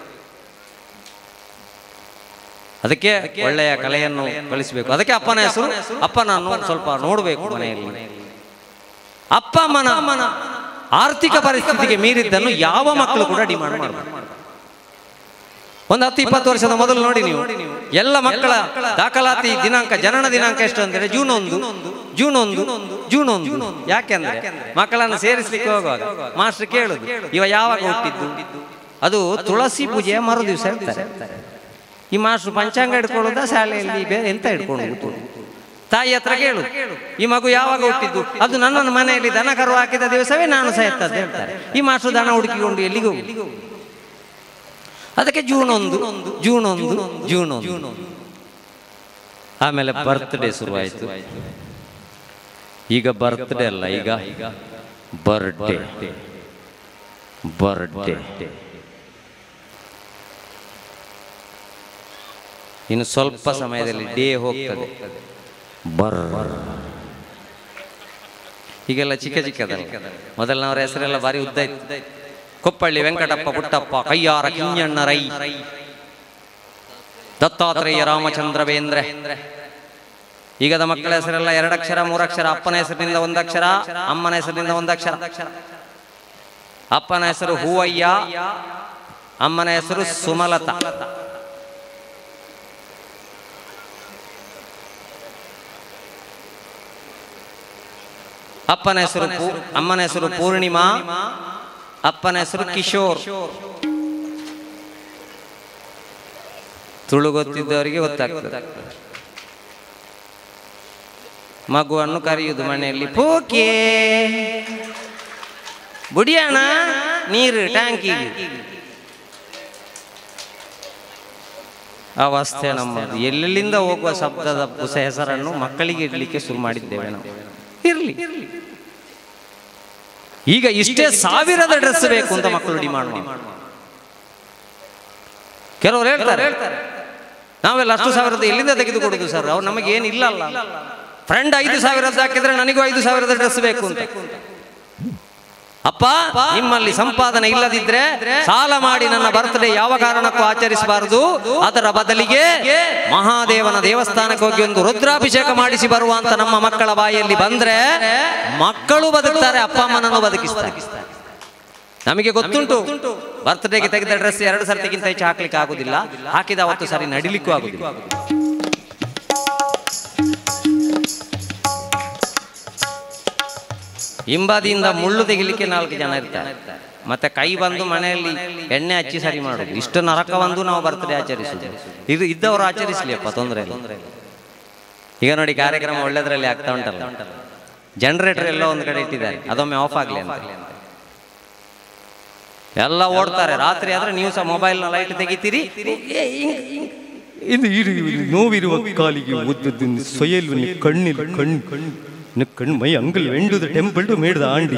ಅದಕ್ಕೆ ಒಳ್ಳೆಯ ಕಲೆಯನ್ನು ಕಲಿಸಬೇಕು. ಅದಕ್ಕೆ ಅಪ್ಪನ ಹೆಸರು ಅಪ್ಪನನ್ನು ಸ್ವಲ್ಪ ನೋಡಬೇಕು ಮನೆಯಲ್ಲಿ. ಅಪ್ಪ ಅಮ್ಮನ ಆರ್ಥಿಕ ಪರಿಸ್ಥಿತಿಗೆ ಮೀರಿದ್ದನ್ನು ಯಾವ ಮಕ್ಕಳು ಕೂಡ ಡಿಮಾಂಡ್ ಮಾಡಬೇಕು. ಒಂದು 10-20 ವರ್ಷದ ಮೊದಲು ನೋಡಿ ನೀವು, ಎಲ್ಲ ಮಕ್ಕಳ ದಾಖಲಾತಿ ದಿನಾಂಕ, ಜನನ ದಿನಾಂಕ ಎಷ್ಟು ಅಂದರೆ ಜೂನ್ 1. ಯಾಕೆಂದ್ರೆ ಮಕ್ಕಳನ್ನು ಸೇರಿಸ್ಲಿಕ್ಕೆ ಹೋಗುವಾಗ ಮಾಸ್ಟರ್ ಕೇಳುದು ಇವ ಯಾವಾಗ ಹುಟ್ಟಿದ್ದು, ಅದು ತುಳಸಿ ಪೂಜೆಯ ಮರು ದಿವಸ ಹೇಳ್ತಾರೆ. ಈ ಮಾಸ್ಟರ್ ಪಂಚಾಂಗ ಹಿಡ್ಕೊಳ್ಳೋದ ಶಾಲೆಯಲ್ಲಿ ಬೇರೆ ಎಂತ ಹಿಡ್ಕೊಂಡು ತಾಯಿ ಹತ್ರ ಕೇಳು ಈ ಮಗು ಯಾವಾಗ ಹುಟ್ಟಿದ್ದು, ಅದು ನನ್ನ ಮನೆಯಲ್ಲಿ ದನ ಕರು ಹಾಕಿದ ದಿವಸವೇ ನಾನು ಸಹಿತದ್ದು ಹೇಳ್ತಾರೆ. ಈ ಮಾಸ್ಟರ್ ದನ ಹುಡುಕಿಕೊಂಡು ಎಲ್ಲಿಗೂ. ಅದಕ್ಕೆ ಜೂನ್ 1. ಆಮೇಲೆ ಬರ್ತ್ಡೇ ಶುರುವಾಯಿತು. ಈಗ ಬರ್ತ್ಡೇ ಅಲ್ಲ, ಈಗ ಬರ್ಡೇ. ಇನ್ನು ಸ್ವಲ್ಪ ಸಮಯದಲ್ಲಿ ಡೇ ಹೋಗ್ತದೆ. ಈಗೆಲ್ಲ ಚಿಕ್ಕದಲ್ಲ. ಮೊದಲಿನವರ ಹೆಸರೆಲ್ಲ ಬಾರಿ ಉದ್ದ ಇತ್ತು. ಕೊಪ್ಪಳ್ಳಿ ವೆಂಕಟಪ್ಪ, ಪುಟ್ಟಪ್ಪ, ಕಯ್ಯಾರ, ಕಿಂಜಣ್ಣ ರೈ, ದತ್ತಾತ್ರೇಯ, ರಾಮಚಂದ್ರವೇಂದ್ರ. ಈಗದ ಮಕ್ಕಳ ಹೆಸರೆಲ್ಲ 2 ಅಕ್ಷರ 3 ಅಕ್ಷರ. ಅಪ್ಪನ ಹೆಸರಿನಿಂದ 1 ಅಕ್ಷರ, ಅಮ್ಮನ ಹೆಸರಿನಿಂದ 1 ಅಕ್ಷರ. ಅಪ್ಪನ ಹೆಸರು ಹೂವಯ್ಯ, ಅಮ್ಮನ ಹೆಸರು ಸುಮಲತಾ. ಅಮ್ಮನ ಹೆಸರು ಪೂರ್ಣಿಮಾ, ಅಪ್ಪನ ಹೆಸರು ಕಿಶೋರ್. ತುಳು ಗೊತ್ತಿದ್ದವರಿಗೆ ಗೊತ್ತಾಗ್ತದೆ. ಮಗುವನ್ನು ಕರೆಯುವುದು ಮನೆಯಲ್ಲಿ, ಪೋಕೆ ಬುಡಿಯಾಣ ನೀರು ಟ್ಯಾಂಕಿ. ಅವಸ್ಥೆ ನಮ್ಮದು. ಎಲ್ಲೆಲ್ಲಿಂದ ಹೋಗುವ ಶಬ್ದದ ಹೊಸ ಹೆಸರನ್ನು ಮಕ್ಕಳಿಗೆ ಇಡ್ಲಿಕ್ಕೆ ಶುರು ಮಾಡಿದ್ದೇವೆ ನಾವು. ಇರ್ಲಿ. ಈಗ ಇಷ್ಟೇ ಸಾವಿರದ ಡ್ರೆಸ್ ಬೇಕು ಅಂತ ಮಕ್ಕಳು ಡಿಮಾಂಡ್ ಮಾಡಿ. ಕೆಲವರು ಹೇಳ್ತಾರೆ ನಾವೆಲ್ಲ ಅಷ್ಟು ಸಾವಿರದ ಎಲ್ಲಿಂದ ತೆಗೆದುಕೊಡುದು ಸರ್, ಅವ್ರು ನಮಗೆ ಏನಿಲ್ಲ ಅಲ್ಲ. ಫ್ರೆಂಡ್ 5,000 ಹಾಕಿದ್ರೆ ನನಗೂ 5,000 ಡ್ರೆಸ್ ಬೇಕು ಅಂತ. ಅಪ್ಪ, ನಿಮ್ಮಲ್ಲಿ ಸಂಪಾದನೆ ಇಲ್ಲದಿದ್ರೆ ಸಾಲ ಮಾಡಿ ನನ್ನ ಬರ್ತ್ಡೇ ಯಾವ ಕಾರಣಕ್ಕೂ ಆಚರಿಸಬಾರದು. ಅದರ ಬದಲಿಗೆ ಮಹಾದೇವನ ದೇವಸ್ಥಾನಕ್ಕೆ ಹೋಗಿ ಒಂದು ರುದ್ರಾಭಿಷೇಕ ಮಾಡಿಸಿ ಬರುವಂತ ನಮ್ಮ ಮಕ್ಕಳ ಬಾಯಲ್ಲಿ ಬಂದ್ರೆ ಮಕ್ಕಳು ಬದುಕ್ತಾರೆ, ಅಪ್ಪ ಅಮ್ಮನನ್ನು ಬದುಕಿಸ್ತಾರೆ. ನಮಗೆ ಗೊತ್ತುಂಟು, ಬರ್ತ್ಡೇಗೆ ತೆಗೆದ ಡ್ರೆಸ್ 2 ಸರ್ತಿಗಿಂತ ಹೆಚ್ಚು ಹಾಕ್ಲಿಕ್ಕೆ ಆಗುದಿಲ್ಲ. ಹಾಕಿದ ಅವತ್ತು ಸರಿ ನಡಿಲಿಕ್ಕೂ ಆಗುದಿಲ್ಲ. ಹಿಂಬದಿಯಿಂದ ಮುಳ್ಳು ತೆಗಿಲಿಕ್ಕೆ 4 ಜನ ಇರ್ತಾರೆ. ಮತ್ತೆ ಕೈ ಬಂದು ಮನೆಯಲ್ಲಿ ಎಣ್ಣೆ ಹಚ್ಚಿ ಸರಿ ಮಾಡುದು. ಇಷ್ಟು ನರಕವಂದು ನಾವು ಬರ್ತ್ಡೇ ಆಚರಿಸುದು. ಇದು ಇದ್ದವರು ಆಚರಿಸ್ಲಿಯಪ್ಪ, ತೊಂದರೆ ಇಲ್ಲ. ಈಗ ನೋಡಿ, ಕಾರ್ಯಕ್ರಮ ಒಳ್ಳೆದ್ರಲ್ಲಿ ಆಗ್ತಾ ಉಂಟಲ್ಲ. ಜನರೇಟರ್ ಎಲ್ಲ ಒಂದು ಕಡೆ ಇಟ್ಟಿದ್ದಾರೆ, ಅದೊಮ್ಮೆ ಆಫ್ ಆಗ್ಲಿ ಅಂತ ಎಲ್ಲ ಓಡ್ತಾರೆ. ರಾತ್ರಿ ಆದ್ರೆ ನೀವು ಸಹ ಮೊಬೈಲ್ ನ ಲೈಟ್ ತೆಗಿತೀರಿ. ನೋವಿರುವ ಕಾಲಿಗೆ ಸೊಯಲು ಕಣ್ಣು ಮೈ ಅಂಗಲ್ ವೆಂಡುದ ಟೆಂಪಲ್ ಟು ಮೇಡ್ದ ಆಂಡಿ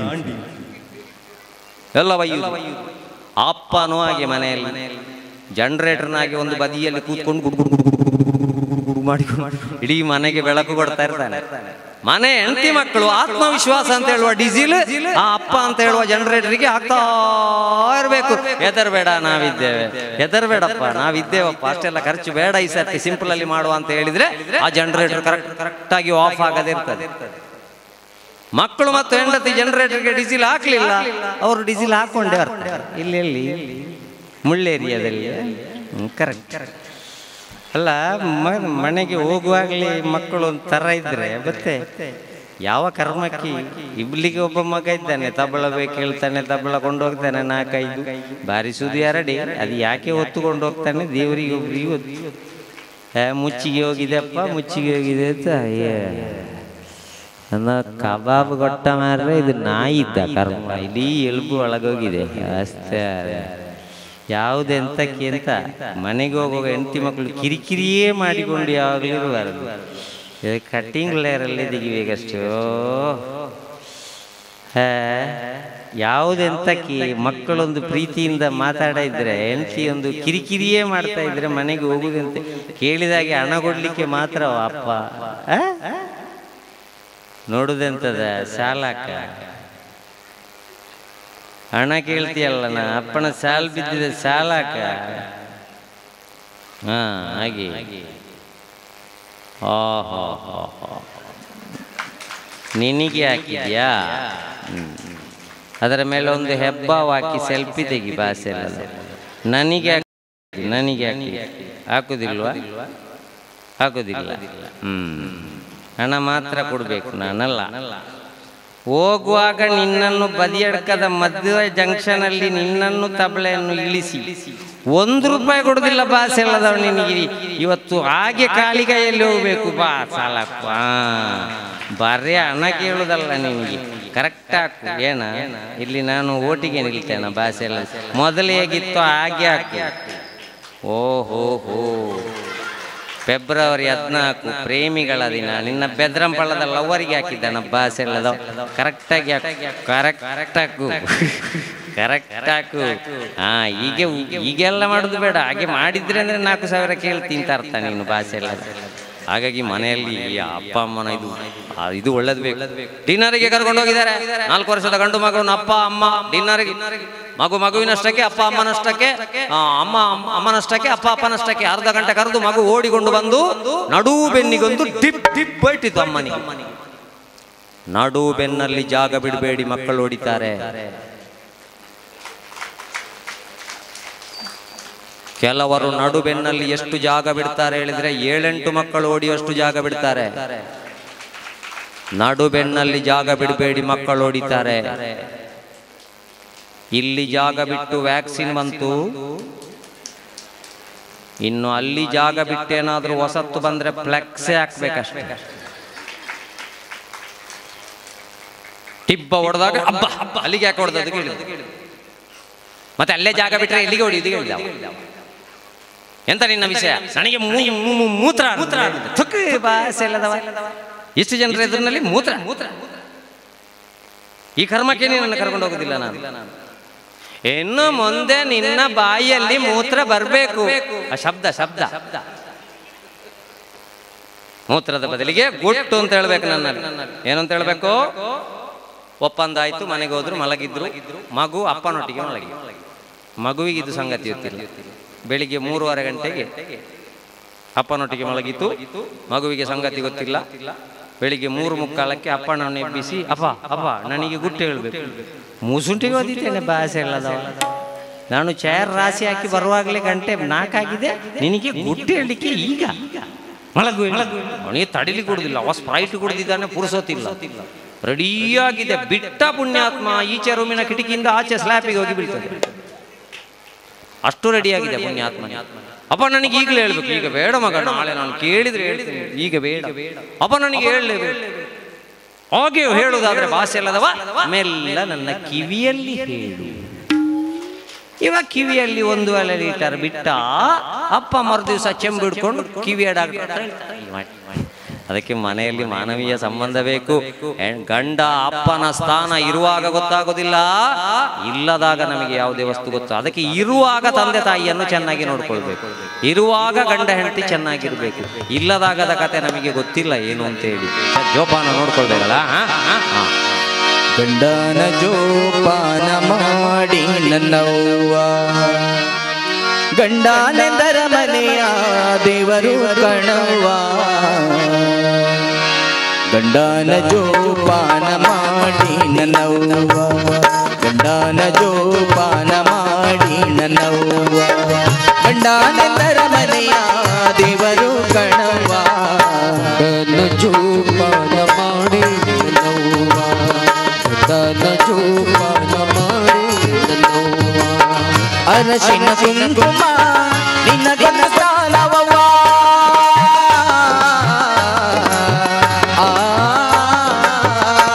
ಎಲ್ಲ ಬೈಯುವುದು. ಅಪ್ಪನೂ ಹಾಗೆ ಮನೆಯಲ್ಲಿ ಜನರೇಟರ್ನಾಗಿ ಒಂದು ಬದಿಯಲ್ಲಿ ಕೂತ್ಕೊಂಡು ಗುಡು ಮಾಡಿಕೊಂಡು ಇಡೀ ಮನೆಗೆ ಬೆಳಕು ಕೊಡ್ತಾ ಇರ್ತಾನೆ. ಮನೆ ಹೆಂಡತಿ ಮಕ್ಕಳು ಆತ್ಮವಿಶ್ವಾಸ ಅಂತ ಹೇಳುವ ಡೀಸೆಲ್ ಆ ಅಪ್ಪ ಅಂತ ಹೇಳುವ ಜನರೇಟರ್ಗೆ ಹಾಕ್ತಾ ಇರ್ಬೇಕು. ಹೆದರ್ಬೇಡ, ನಾವಿದ್ದೇವೆ. ಹೆದರ್ಬೇಡಪ್ಪ, ನಾವಿದ್ದೇವಪ್ಪ, ಅಷ್ಟೆಲ್ಲ ಖರ್ಚು ಬೇಡ, ಈ ಸರ್ತಿ ಸಿಂಪಲ್ ಅಲ್ಲಿ ಮಾಡುವ ಅಂತ ಹೇಳಿದ್ರೆ ಆ ಜನರೇಟರ್ ಕರೆಕ್ಟ್ ಆಗಿ ಆಫ್ ಆಗದೆ ಇರ್ತದೆ. ಮಕ್ಕಳು ಮತ್ತು ಹೆಂಡತಿ ಜನರೇಟರ್ಗೆ ಡೀಸೆಲ್ ಹಾಕ್ಲಿಲ್ಲ, ಅವರು ಡೀಸೆಲ್ ಹಾಕೊಂಡೇ ಬರ್ತಾರೆ. ಇಲ್ಲಿ ಮುಳ್ಳೇರಿಯಾದಲ್ಲಿ ಕರೆಕ್ಟ್ ಅಲ್ಲ. ಮನೆಗೆ ಹೋಗುವಾಗಲೇ ಮಕ್ಕಳು ಒಂದು ತರ ಇದ್ರೆ ಮತ್ತೆ ಯಾವ ಕರ್ಮಕ್ಕೆ. ಇಬ್ಲಿಗೆ ಒಬ್ಬ ಮಗ ಇದ್ದಾನೆ, ತಬಳ ಬೇಕು ಹೇಳ್ತಾನೆ, ತಬಳ ಕೊಂಡೋಗ್ತಾನೆ 4-5 ಬಾರಿಸುವುದು 2. ಅದು ಯಾಕೆ ಹೊತ್ತುಕೊಂಡು ಹೋಗ್ತಾನೆ, ದೇವರಿಗೆ ಒಬ್ರಿಗೆ ಮುಚ್ಚಿಗೆ ಹೋಗಿದೆಪ್ಪ, ಮುಚ್ಚಿಗೆ ಹೋಗಿದೆ ಅಂತ ಅನ್ನ ಕಬಾಬ್ ಕೊಟ್ಟ ಮಾರ್ರೆ. ಇದು ನಾಯಿ ಇದ್ದ ಕರ್ಮ, ಇಡೀ ಎಲುಬು ಒಳಗೋಗಿದೆ ಅಷ್ಟೇ. ಯಾವುದೆಂತಕ್ಕೆ ಅಂತ ಮನೆಗೆ ಹೋಗುವಾಗ ಹೆಂಡತಿ ಮಕ್ಕಳು ಕಿರಿಕಿರಿಯೇ ಮಾಡಿಕೊಂಡು ಯಾವಾಗಲೂ ಇರಬಾರದು. ಕಟ್ಟಿಂಗ್ ಲೇಯರಲ್ಲಿ ತೆಗಿಬೇಕಷ್ಟು. ಯಾವುದೆಂತಕ್ಕೆ ಮಕ್ಕಳೊಂದು ಪ್ರೀತಿಯಿಂದ ಮಾತಾಡ ಇದ್ರೆ ಹೆಂಡತಿ ಒಂದು ಕಿರಿಕಿರಿಯೇ ಮಾಡ್ತಾ ಇದ್ರೆ ಮನೆಗೆ ಹೋಗುದಂತೆ ಕೇಳಿದಾಗೆ ಹಣ ಕೊಡ್ಲಿಕ್ಕೆ ಮಾತ್ರ ಅಪ್ಪ ನೋಡುದೆಂತದ ಸಾಲಕ್ಕ ಹಣ ಕೇಳ್ತೀಯಲ್ಲ ಅಪ್ಪನ ಸಾಲ್ ಬಿದ್ದಿದೆ ಸಾಲಕ್ಕ. ಹಾಗೆ ನಿನಗೆ ಹಾಕಿದ್ಯಾ? ಅದರ ಮೇಲೆ ಒಂದು ಹೆಬ್ಬಾವು ಹಾಕಿ ಸೆಲ್ಫಿ ತೆಗಿ ಭಾಷೆಲ್ಲ. ನನಗೆ ಹಾಕಿ ಹಾಕುದಿಲ್ವಾ? ಹಾಕುದಿಲ್ಲ. ಹಣ ಮಾತ್ರ ಕೊಡ್ಬೇಕು, ನಾನಲ್ಲ. ಹೋಗುವಾಗ ನಿನ್ನನ್ನು ಬದಿಯಡ್ಕದ ಮಧ್ಯ ಜಂಕ್ಷನ್ ಅಲ್ಲಿ ನಿನ್ನನ್ನು ತಬಳೆಯನ್ನು ಇಳಿಸಿ ₹1 ಕೊಡುದಿಲ್ಲ ಬಾಸ್ ಎಲ್ಲದವ ನಿನಗೆ. ಇವತ್ತು ಹಾಗೆ ಖಾಲಿ ಕೈಯಲ್ಲಿ ಹೋಗ್ಬೇಕು ಬಾ ಸಾಲಪ್ಪ. ಬರೀ ಹಣ ಕೇಳುದಲ್ಲ ನಿನಗೆ, ಕರೆಕ್ಟ್ ಹಾಕು. ಏನ ಇಲ್ಲಿ ನಾನು ಓಟಿಗೆ ನಿಲ್ತೇನೆ ಬಾಸ್ ಎಲ್ಲ ಮೊದಲು ಹೇಗಿತ್ತು ಹಾಗೆ ಹಾಕು. ಓಹೋ ಫೆಬ್ರವರಿ 14 ಪ್ರೇಮಿಗಳ ದಿನ. ನಿನ್ನ ಬೆದ್ರಂಪಳ್ಳದ ಲವ್ವರಿಗೆ ಹಾಕಿದ್ದಾನ ಬಾಸ್ ಎಲ್ಲದ. ಕರೆಕ್ಟಾಗಿ ಹಾಕು, ಕರೆಕ್ಟ್ ಹಾಕು. ಈಗೆಲ್ಲ ಮಾಡುದು ಬೇಡ. ಹಾಗೆ ಮಾಡಿದ್ರೆ ಅಂದ್ರೆ 4,000 ಕೇಳ್ತೀನಿ ಅಂತ ಅರ್ಥ ನೀನು ಬಾಸ್ ಎಲ್ಲ. ಹಾಗಾಗಿ ಮನೆಯಲ್ಲಿ ಅಪ್ಪ ಅಮ್ಮನ ಇದು ಒಳ್ಳೇದು ಬೇಕು. ಡಿನ್ನರಿಗೆ ಕರ್ಕೊಂಡು ಹೋಗಿದ್ದಾರೆ 4 ವರ್ಷದ ಗಂಡು ಮಗುವನ್ನು ಅಪ್ಪ ಅಮ್ಮ ಡಿನ್ನರಿಗೆ. ಮಗುವಿನಷ್ಟಕ್ಕೆ ಅಪ್ಪ ಅಮ್ಮನಷ್ಟಕ್ಕೆ, ಅಮ್ಮನಷ್ಟಕ್ಕೆ ಅಪ್ಪ ಅಪ್ಪನಷ್ಟಕ್ಕೆ. ಅರ್ಧ ಗಂಟೆ ಕರೆದು ಮಗು ಓಡಿಕೊಂಡು ಬಂದು ನಡು ಬೆನ್ನಿಗೊಂದು ಡಿಪ್ ಬೈಟಿತ್ತು ಅಮ್ಮನಿಗೆ. ನಡು ಬೆನ್ನಲ್ಲಿ ಜಾಗ ಬಿಡಬೇಡಿ, ಮಕ್ಕಳು ಹೊಡಿತಾರೆ. ಕೆಲವರು ನಡು ಬೆನ್ನಲ್ಲಿ ಎಷ್ಟು ಜಾಗ ಬಿಡ್ತಾರೆ ಹೇಳಿದ್ರೆ 7-8 ಮಕ್ಕಳು ಓಡಿಯಷ್ಟು ಜಾಗ ಬಿಡ್ತಾರೆ. ನಡು ಬೆನ್ನಲ್ಲಿ ಜಾಗ ಬಿಡಬೇಡಿ, ಮಕ್ಕಳು ಓಡಿತಾರೆ. ಇಲ್ಲಿ ಜಾಗ ಬಿಟ್ಟು ವ್ಯಾಕ್ಸಿನ್ ಬಂತು, ಇನ್ನು ಅಲ್ಲಿ ಜಾಗ ಬಿಟ್ಟೇನಾದ್ರೂ ಹೊಸತ್ತು ಬಂದ್ರೆ ಫ್ಲೆಕ್ಸೇ ಹಾಕ್ಬೇಕಷ್ಟೇ. ಟಿಬ್ಬ ಹೊಡೆದಾಗ ಹಬ್ಬ ಅಲ್ಲಿಗೆ ಯಾಕೆ ಹೊಡೆದದ್ದು ಕೇಳಿದ. ಮತ್ತೆ ಅಲ್ಲೇ ಜಾಗ ಬಿಟ್ರೆ ಎಲ್ಲಿಗೆ ಹೊಡಿಯೋದು ಹೇಳಿದ. ಎಂತ ನಿನ್ನ ವಿಷಯ? ನನಗೆ ಮೂತ್ರ ಇಷ್ಟು ಜನರ ಎದುರಿನಲ್ಲಿ ಮೂತ್ರ. ಈ ಕರ್ಮಕ್ಕೆ ನನ್ನ ಕರ್ಕೊಂಡು ಹೋಗುದಿಲ್ಲ ನಾನು. ಇನ್ನು ಮುಂದೆ ನಿನ್ನ ಬಾಯಿಯಲ್ಲಿ ಮೂತ್ರ ಬರಬೇಕು. ಆ ಶಬ್ದ ಮೂತ್ರದ ಬದಲಿಗೆ ಗುಟ್ಟು ಅಂತ ಹೇಳ್ಬೇಕು. ನನ್ನಲ್ಲಿ ಏನಂತ ಹೇಳ್ಬೇಕು? ಒಪ್ಪಂದ ಆಯ್ತು, ಮನೆಗೆ ಹೋದ್ರು, ಮಲಗಿದ್ರು. ಮಗು ಅಪ್ಪನೊಟ್ಟಿಗೆ ಮಲಗಿ. ಮಗುವಿಗೆ ಇದು ಸಂಗತಿ ಗೊತ್ತಿಲ್ಲ. ಬೆಳಿಗ್ಗೆ 3:30 ಗಂಟೆಗೆ ಅಪ್ಪನೊಟ್ಟಿಗೆ ಮಲಗಿತು. ಮಗುವಿಗೆ ಸಂಗತಿ ಗೊತ್ತಿಲ್ಲ. ಬೆಳಿಗ್ಗೆ 3:45 ಅಪ್ಪನನ್ನು ಎಬ್ಬಿಸಿ ಅಪ್ಪ ನನಗೆ ಗುಟ್ಟು ಹೇಳ್ಬೇಕು. ಮೂಸುಂಟಿಗೆ ಓದಿದ್ದೇನೆ ಭಾಷೆ ಹೇಳದವ. ನಾನು ಚೇರ್ ರಾಶಿ ಹಾಕಿ ಬರುವಾಗಲೇ ಗಂಟೆ 4 ಆಗಿದೆ, ನಿನಗೆ ಗುಟ್ಟು ಹೇಳಲಿಕ್ಕೆ ಈಗ ಮಲಗು. ಅವನಿಗೆ ತಡಿಲಿಕ್ಕೆ ಕೊಡುದಿಲ್ಲ. ಅವ ಸ್ಪ್ರೈಟ್ ಕುಡಿದಿದ್ದಾನೆ, ಪುರುಸೋತಿಲ್ಲ, ರೆಡಿಯಾಗಿದೆ. ಬಿಟ್ಟ ಪುಣ್ಯಾತ್ಮ ಈಚೆ ರೂಮಿನ ಕಿಟಕಿಯಿಂದ ಆಚೆ ಸ್ಲ್ಯಾಪಿಗೆ ಹೋಗಿ ಬೀಳ್ತದೆ. ಅಷ್ಟು ರೆಡಿಯಾಗಿದೆ ಪುಣ್ಯಾತ್ಮ. ಅಪ್ಪ ನನಗೆ ಈಗಲೇ ಹೇಳ್ಬೇಕು. ಈಗ ಬೇಡ ಮಗ, ನಾಳೆ ನಾನು ಕೇಳಿದ್ರೆ ಹೇಳ್ತೀನಿ, ಈಗ ಬೇಡ. ಅಪ್ಪ ನನಗೆ ಹೇಳಲೇಬೇಕು. ಹಾಗೆ ಹೇಳುವುದಾದ್ರೆ ಭಾಷೆ ಅಲ್ಲದವ ಮೆಲ್ಲ ನನ್ನ ಕಿವಿಯಲ್ಲಿ ಹೇಳು. ಇವಾಗ ಕಿವಿಯಲ್ಲಿ 1 ಲೀಟರ್ ಬಿಟ್ಟ ಅಪ್ಪ ಮರುದಿವಸ ಚೆಂಬಿಡ್ಕೊಂಡು ಕಿವಿಯ ಡಾಕ್ಟರ್. ಅದಕ್ಕೆ ಮನೆಯಲ್ಲಿ ಮಾನವೀಯ ಸಂಬಂಧ ಬೇಕು. ಗಂಡ ಅಪ್ಪನ ಸ್ಥಾನ ಇರುವಾಗ ಗೊತ್ತಾಗೋದಿಲ್ಲ, ಇಲ್ಲದಾಗ ನಮಗೆ ಯಾವುದೇ ವಸ್ತು ಗೊತ್ತು. ಅದಕ್ಕೆ ಇರುವಾಗ ತಂದೆ ತಾಯಿಯನ್ನು ಚೆನ್ನಾಗಿ ನೋಡ್ಕೊಳ್ಬೇಕು, ಇರುವಾಗ ಗಂಡ ಹೆಂಡತಿ ಚೆನ್ನಾಗಿರ್ಬೇಕು. ಇಲ್ಲದಾಗದ ಕತೆ ನಮಗೆ ಗೊತ್ತಿಲ್ಲ ಏನು ಅಂತೇಳಿ ಜೋಪಾನ ನೋಡ್ಕೊಳ್ಬೇಕಲ್ಲ. ಗಂಡನ ಜೋಪಾನ ಮಾಡಿ ನನ್ನವ್ವ, ಗಂಡನೆಂದರ ಮನೆಯ ದೇವರು ಕಣವ್ವ. ಗಂಡನ ಜೋಪಾನ ಮಾಡಿ ನನ್ನವ್ವ, ಗಂಡನ ಜೋಪಾನ ಮಾಡಿ ನನ್ನವ್ವ. ಗಂಡನೆಂದರ ಮನೆಯ ದೇವರು ಕಣವ್ವ. ಗಂಡನ ಜೋಪಾನ ಮಾಡಿ ನನ್ನವ್ವ, ಗಂಡನ ಜೋಪಾನ ಮಾಡಿ ನನ್ನವ್ವ. ಅರಶಿನ ಕುಂಕುಮ ನಿನ್ನ ಗಂಡ ಸಾಲವವ್ವ.